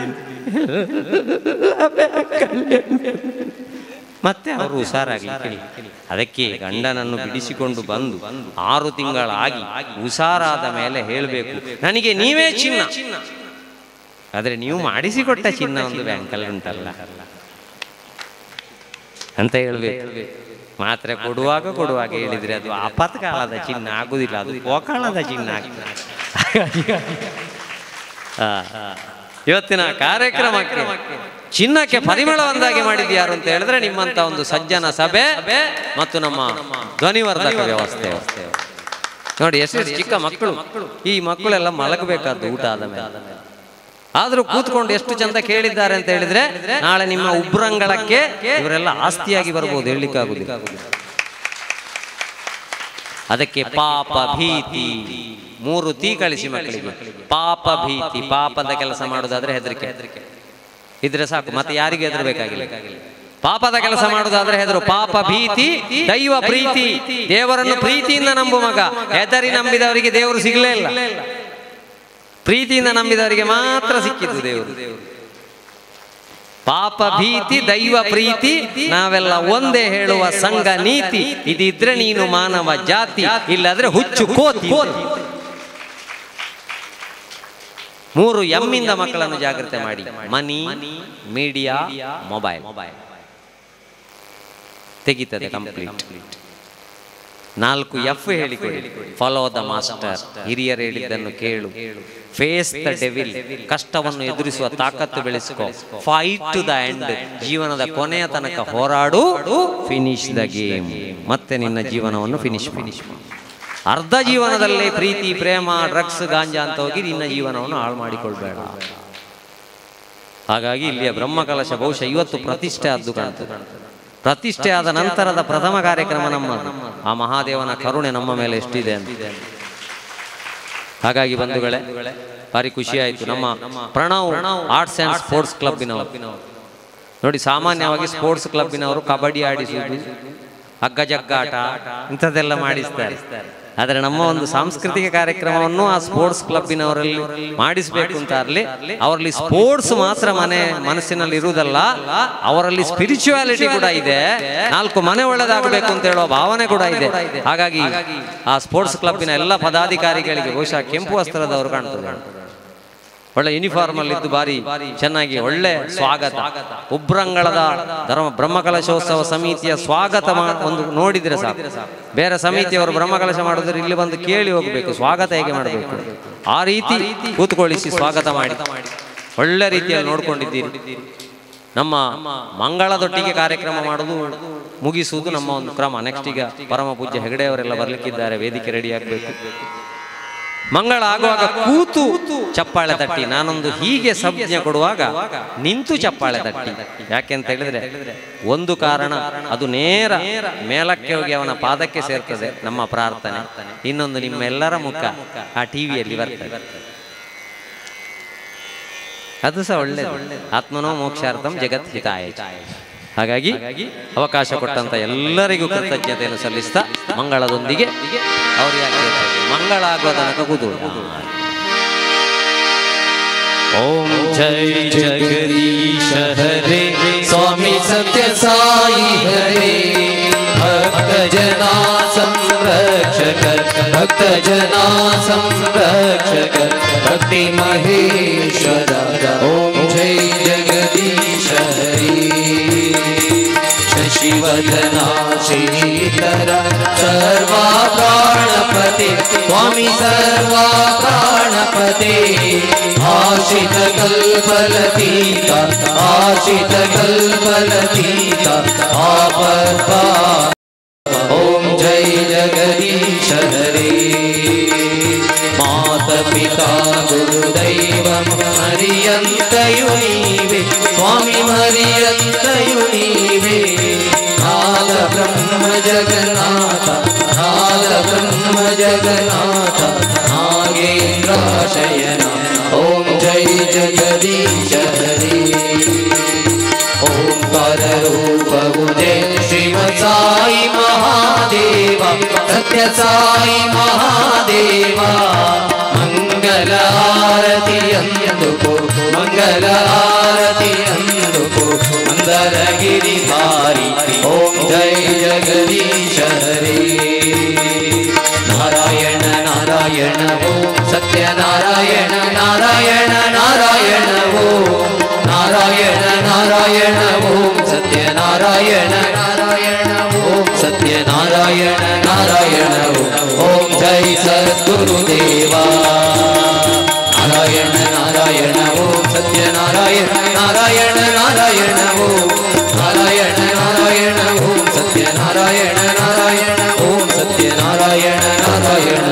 ಮತ್ತೆ ಅವರು ಹುಷಾರಾಗಲಿಕ್ಕೆ. ಅದಕ್ಕೆ ಗಂಡನನ್ನು ಬಿಡಿಸಿಕೊಂಡು ಬಂದು 6 ತಿಂಗಳಾಗಿ ಹುಷಾರಾದ ಮೇಲೆ ಹೇಳಬೇಕು, ನನಗೆ ನೀವೇ ಚಿನ್ನ. ಆದ್ರೆ ನೀವು ಮಾಡಿಸಿಕೊಟ್ಟ ಚಿನ್ನ ಒಂದು ಬ್ಯಾಂಕಲ್ಲಿ ಉಂಟಲ್ಲ ಅಂತ ಹೇಳ್ಬೇಕು. ಮಾತ್ರೆ ಕೊಡುವಾಗ ಹೇಳಿದ್ರೆ ಅದು ಆಪತ್ಕಾಲದ ಚಿನ್ನ ಆಗುದಿಲ್ಲ, ಅದು ಗೋಕಾಳದ ಚಿನ್ನ ಆಗ್ತದೆ. ಇವತ್ತಿನ ಕಾರ್ಯಕ್ರಮಕ್ಕೆ ಚಿನ್ನಕ್ಕೆ ಪರಿಮಳವನ್ನಾಗಿ ಮಾಡಿದ್ದು ಯಾರು ಅಂತ ಹೇಳಿದ್ರೆ ನಿಮ್ಮಂತ ಒಂದು ಸಜ್ಜನ ಸಭೆ ಮತ್ತು ನಮ್ಮ ಧ್ವನಿವರ್ಧಕ ವ್ಯವಸ್ಥೆ. ನೋಡಿ ಎಷ್ಟು ಚಿಕ್ಕ ಮಕ್ಕಳು, ಈ ಮಕ್ಕಳೆಲ್ಲ ಮಲಗಬೇಕಾದ್ದು ಊಟ ಆದ ಮೇಲೆ. ಆದ್ರೂ ಕೂತ್ಕೊಂಡು ಎಷ್ಟು ಚಂದ ಕೇಳಿದ್ದಾರೆ ಅಂತ ಹೇಳಿದ್ರೆ ನಾಳೆ ನಿಮ್ಮ ಉಬ್ರಂಗಳಕ್ಕೆ ಇವರೆಲ್ಲ ಆಸ್ತಿಯಾಗಿ ಬರ್ಬೋದು, ಹೇಳಲಿಕ್ಕಾಗುದಿಲ್ಲ. ಅದಕ್ಕೆ ಪಾಪ ಭೀತಿ 3 ತೀ ಕಳಿಸಿ ಮಕ್ಕಳಿಗೆ. ಪಾಪ ಭೀತಿ, ಪಾಪದ ಕೆಲಸ ಮಾಡುವುದಾದ್ರೆ ಹೆದರಿಕೆ ಇದ್ರೆ ಸಾಕು, ಮತ್ತೆ ಯಾರಿಗೂ ಹೆದರ್ಬೇಕಾಗಿಲ್ಲ. ಪಾಪದ ಕೆಲಸ ಮಾಡುವುದಾದ್ರೆ ಹೆದರು. ಪಾಪ ಭೀತಿ, ದೈವ ಪ್ರೀತಿ, ದೇವರನ್ನು ಪ್ರೀತಿಯಿಂದ ನಂಬು ಮಗ. ಹೆದರಿ ನಂಬಿದವರಿಗೆ ದೇವರು ಸಿಗಲೇ ಇಲ್ಲ, ಪ್ರೀತಿಯಿಂದ ನಂಬಿದವರಿಗೆ ಮಾತ್ರ ಸಿಕ್ಕಿದ್ದು ದೇವರು. ಪಾಪ ಭೀತಿ, ದೈವ ಪ್ರೀತಿ, ನಾವೆಲ್ಲ ಒಂದೇ ಹೇಳುವ ಸಂಘ ನೀತಿ. ಇದಿದ್ರೆ ನೀನು ಮಾನವ ಜಾತಿ, ಇಲ್ಲಾದ್ರೆ ಹುಚ್ಚು ಕೋತಿ. 3 ಎಮ್ಮಿಂದ ಮಕ್ಕಳನ್ನು ಜಾಗ್ರತೆ ಮಾಡಿ. ಮನಿ, ಮೀಡಿಯಾ, ಮೊಬೈಲ್ ತೆಗಿತದೆ ಕಂಪ್ಲೀಟ್. 4 ಎಫ್ ಹೇಳಿಕೊಡಿ. ಫಾಲೋ ದ ಮಾಸ್ಟರ್, ಹಿರಿಯರು ಹೇಳಿದ್ದನ್ನು ಕೇಳು. ಫೇಸ್ ದ ಡೆವಿಲ್, ಕಷ್ಟವನ್ನು ಎದುರಿಸುವ ತಾಕತ್ತು ಬೆಳೆಸಿಕೊ. ಫೈಟ್ ಟು ದ ಎಂಡ್, ಜೀವನದ ಕೊನೆಯ ತನಕ ಹೋರಾಡು. ಫಿನಿಶ್ ದ ಗೇಮ್, ಮತ್ತೆ ನಿನ್ನ ಜೀವನವನ್ನು ಫಿನಿಶ್ ಮಾಡು. ಅರ್ಧ ಜೀವನದಲ್ಲೇ ಪ್ರೀತಿ, ಪ್ರೇಮ, ಡ್ರಗ್ಸ್, ಗಾಂಜಾ ಅಂತ ಹೋಗಿ ನಿನ್ನ ಜೀವನವನ್ನು ಹಾಳು ಮಾಡಿಕೊಳ್ಬೇಡ. ಹಾಗಾಗಿ ಇಲ್ಲಿಯ ಬ್ರಹ್ಮಕಲಶ ಬಹುಶಃ ಇವತ್ತು ಪ್ರತಿಷ್ಠೆ ಆದ್ದು ಕಾಣ್ತದೆ. ಪ್ರತಿಷ್ಠೆ ಆದ ನಂತರದ ಪ್ರಥಮ ಕಾರ್ಯಕ್ರಮ ನಮ್ಮದು. ಆ ಮಹಾದೇವನ ಕರುಣೆ ನಮ್ಮ ಮೇಲೆ ಎಷ್ಟಿದೆ ಅಂತ. ಹಾಗಾಗಿ ಬಂಧುಗಳೇ, ಭಾರಿ ಖುಷಿ ಆಯಿತು. ನಮ್ಮ ಪ್ರಣವ್ ಆರ್ಟ್ಸ್ ಆ್ಯಂಡ್ ಸ್ಪೋರ್ಟ್ಸ್ ಕ್ಲಬ್ಬಿನವರು ನೋಡಿ, ಸಾಮಾನ್ಯವಾಗಿ ಸ್ಪೋರ್ಟ್ಸ್ ಕ್ಲಬ್ಬಿನವರು ಕಬಡ್ಡಿ ಆಡಿಸುವುದು, ಹಗ್ಗ ಜಗ್ಗಾಟ ಇಂಥದ್ದೆಲ್ಲ ಮಾಡಿಸ್ತಾರೆ. ಆದರೆ ನಮ್ಮ ಒಂದು ಸಾಂಸ್ಕೃತಿಕ ಕಾರ್ಯಕ್ರಮವನ್ನು ಆ ಸ್ಪೋರ್ಟ್ಸ್ ಕ್ಲಬ್ಬಿನವರಲ್ಲಿ ಮಾಡಿಸಬೇಕು ಅಂತ ಅವರಲ್ಲಿ ಸ್ಪೋರ್ಟ್ಸ್ ಮಾತ್ರ ಮನಸ್ಸಿನಲ್ಲಿ ಇರುವುದಲ್ಲ, ಅವರಲ್ಲಿ ಸ್ಪಿರಿಚುವಾಲಿಟಿ ಕೂಡ ಇದೆ. 4 ಮನೆ ಒಳ್ಳೆದಾಗಬೇಕು ಅಂತ ಹೇಳುವ ಭಾವನೆ ಕೂಡ ಇದೆ. ಹಾಗಾಗಿ ಆ ಸ್ಪೋರ್ಟ್ಸ್ ಕ್ಲಬ್ಬಿನ ಎಲ್ಲ ಪದಾಧಿಕಾರಿಗಳಿಗೆ ಬಹುಶಃ ಕೆಂಪು ವಸ್ತ್ರದವರು ಕಾಣ್ತದೆ. ಒಳ್ಳೆ ಯೂನಿಫಾರ್ಮ್ ಅಲ್ಲಿ ಇದ್ದು ಭಾರಿ ಚೆನ್ನಾಗಿ ಒಳ್ಳೆ ಸ್ವಾಗತ. ಉಬ್ರಂಗಳದ ಬ್ರಹ್ಮಕಲಶೋತ್ಸವ ಸಮಿತಿಯ ಸ್ವಾಗತ ಒಂದು ನೋಡಿದ್ರೆ ಸಾಕು. ಬೇರೆ ಸಮಿತಿಯವರು ಬ್ರಹ್ಮಕಲಶ ಮಾಡಿದ್ರೆ ಇಲ್ಲಿ ಬಂದು ಕೇಳಿ ಹೋಗಬೇಕು ಸ್ವಾಗತ ಹೇಗೆ ಮಾಡಬೇಕು. ಆ ರೀತಿ ಕೂತ್ಕೊಳ್ಳಿಸಿ ಸ್ವಾಗತ ಮಾಡಿ ಒಳ್ಳೆ ರೀತಿಯಲ್ಲಿ ನೋಡ್ಕೊಂಡಿದ್ದೀರಿ. ನಮ್ಮ ಮಂಗಳದೊಟ್ಟಿಗೆ ಕಾರ್ಯಕ್ರಮ ಮಾಡುವುದು ಮುಗಿಸುವುದು ನಮ್ಮ ಒಂದು ಕ್ರಮ. ನೆಕ್ಸ್ಟ್ ಈಗ ಪರಮ ಪೂಜ್ಯ ಹೆಗಡೆಯವರೆಲ್ಲ ಬರ್ಲಿಕ್ಕಿದ್ದಾರೆ, ವೇದಿಕೆ ರೆಡಿ ಆಗಬೇಕು. ಮಂಗಳ ಆಗುವಾಗ ಕೂತು ಚಪ್ಪಾಳೆ ತಟ್ಟಿ, ನಾನೊಂದು ಹೀಗೆ ಸಂಜ್ಞೆ ಕೊಡುವಾಗ ನಿಂತು ಚಪ್ಪಾಳೆ ತಟ್ಟಿ. ಯಾಕೆಂತ ಹೇಳಿದ್ರೆ ಒಂದು ಕಾರಣ, ಅದು ನೇರ ಮೇಲಕ್ಕೆ ಹೋಗಿ ಅವನ ಪಾದಕ್ಕೆ ಸೇರ್ತದೆ ನಮ್ಮ ಪ್ರಾರ್ಥನೆ. ಇನ್ನೊಂದು, ನಿಮ್ಮೆಲ್ಲರ ಮುಖ ಆ ಟಿವಿಯಲ್ಲಿ ಬರ್ತದೆ, ಅದು ಸಹ ಒಳ್ಳೆಯದು. ಆತ್ಮನೋ ಮೋಕ್ಷಾರ್ಥಂ ಜಗತ್ ಹಿತಾಯ. ಹಾಗಾಗಿ ಅವಕಾಶ ಕೊಟ್ಟಂತ ಎಲ್ಲರಿಗೂ ಕೃತಜ್ಞತೆಯನ್ನು ಸಲ್ಲಿಸ್ತಾ ಮಂಗಳದೊಂದಿಗೆ ಅವ್ರು ಯಾಕೆ ಮಂಗಳ ಆಗುವ ತನಕ ಕೂತು. ओम जय जगदीश हरे स्वामी सत्य साई हरे भक्त जना संरक्षक भक्त जना संरक्षक भक्ति महेश्वर ओम जय जगदीश हरे शशिवदना श्रीधर सर्वा प्राणपते स्वामी सर्वा प्राणपते आशित कल्पलतीता आशित कल्पलतीता आपदा ओम जय जगदीश हरे माता पिता गुरुदैवं मरियन्तयुनीवे स्वामी मरियन्तयुनीवे नाद ब्रह्म जगन्नाथ नाद ब्रह्म जगन्नाथ नागेन्द्राशयन ओम जय जगदीश हरे ओंकार रूप उदय शिव साई महादेवा सत्य साई महादेवा मंगल आरती अंदुको मंगल आरती अंदुको मंदर गिरिधारी ओम जय जगदीश हरे नारायण नारायण ओम सत्य नारायण नारायण नारायण ओम नारायण नारायण ओम सत्य नारायण नारायण ओम सत्य नारायण नारायण ओम जय सद्गुरुदेवा नारायण नारायण ओम सत्य नारायण नारायण नारायण ओम नारायण नारायण ओम सत्य नारायण नारायण ओम सत्य नारायण नारायण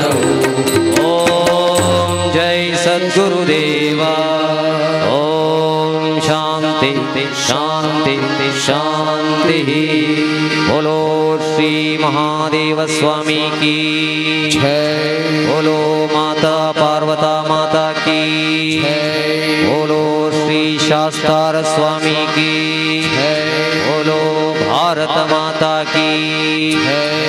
ओम जय सद्गुरुदेवा ओम शांति शांति शांति। बोलो श्री महादेव स्वामी की बोलो माता पार्वता माता की बोलो श्री शास्तार स्वामी की बोलो भारत माता की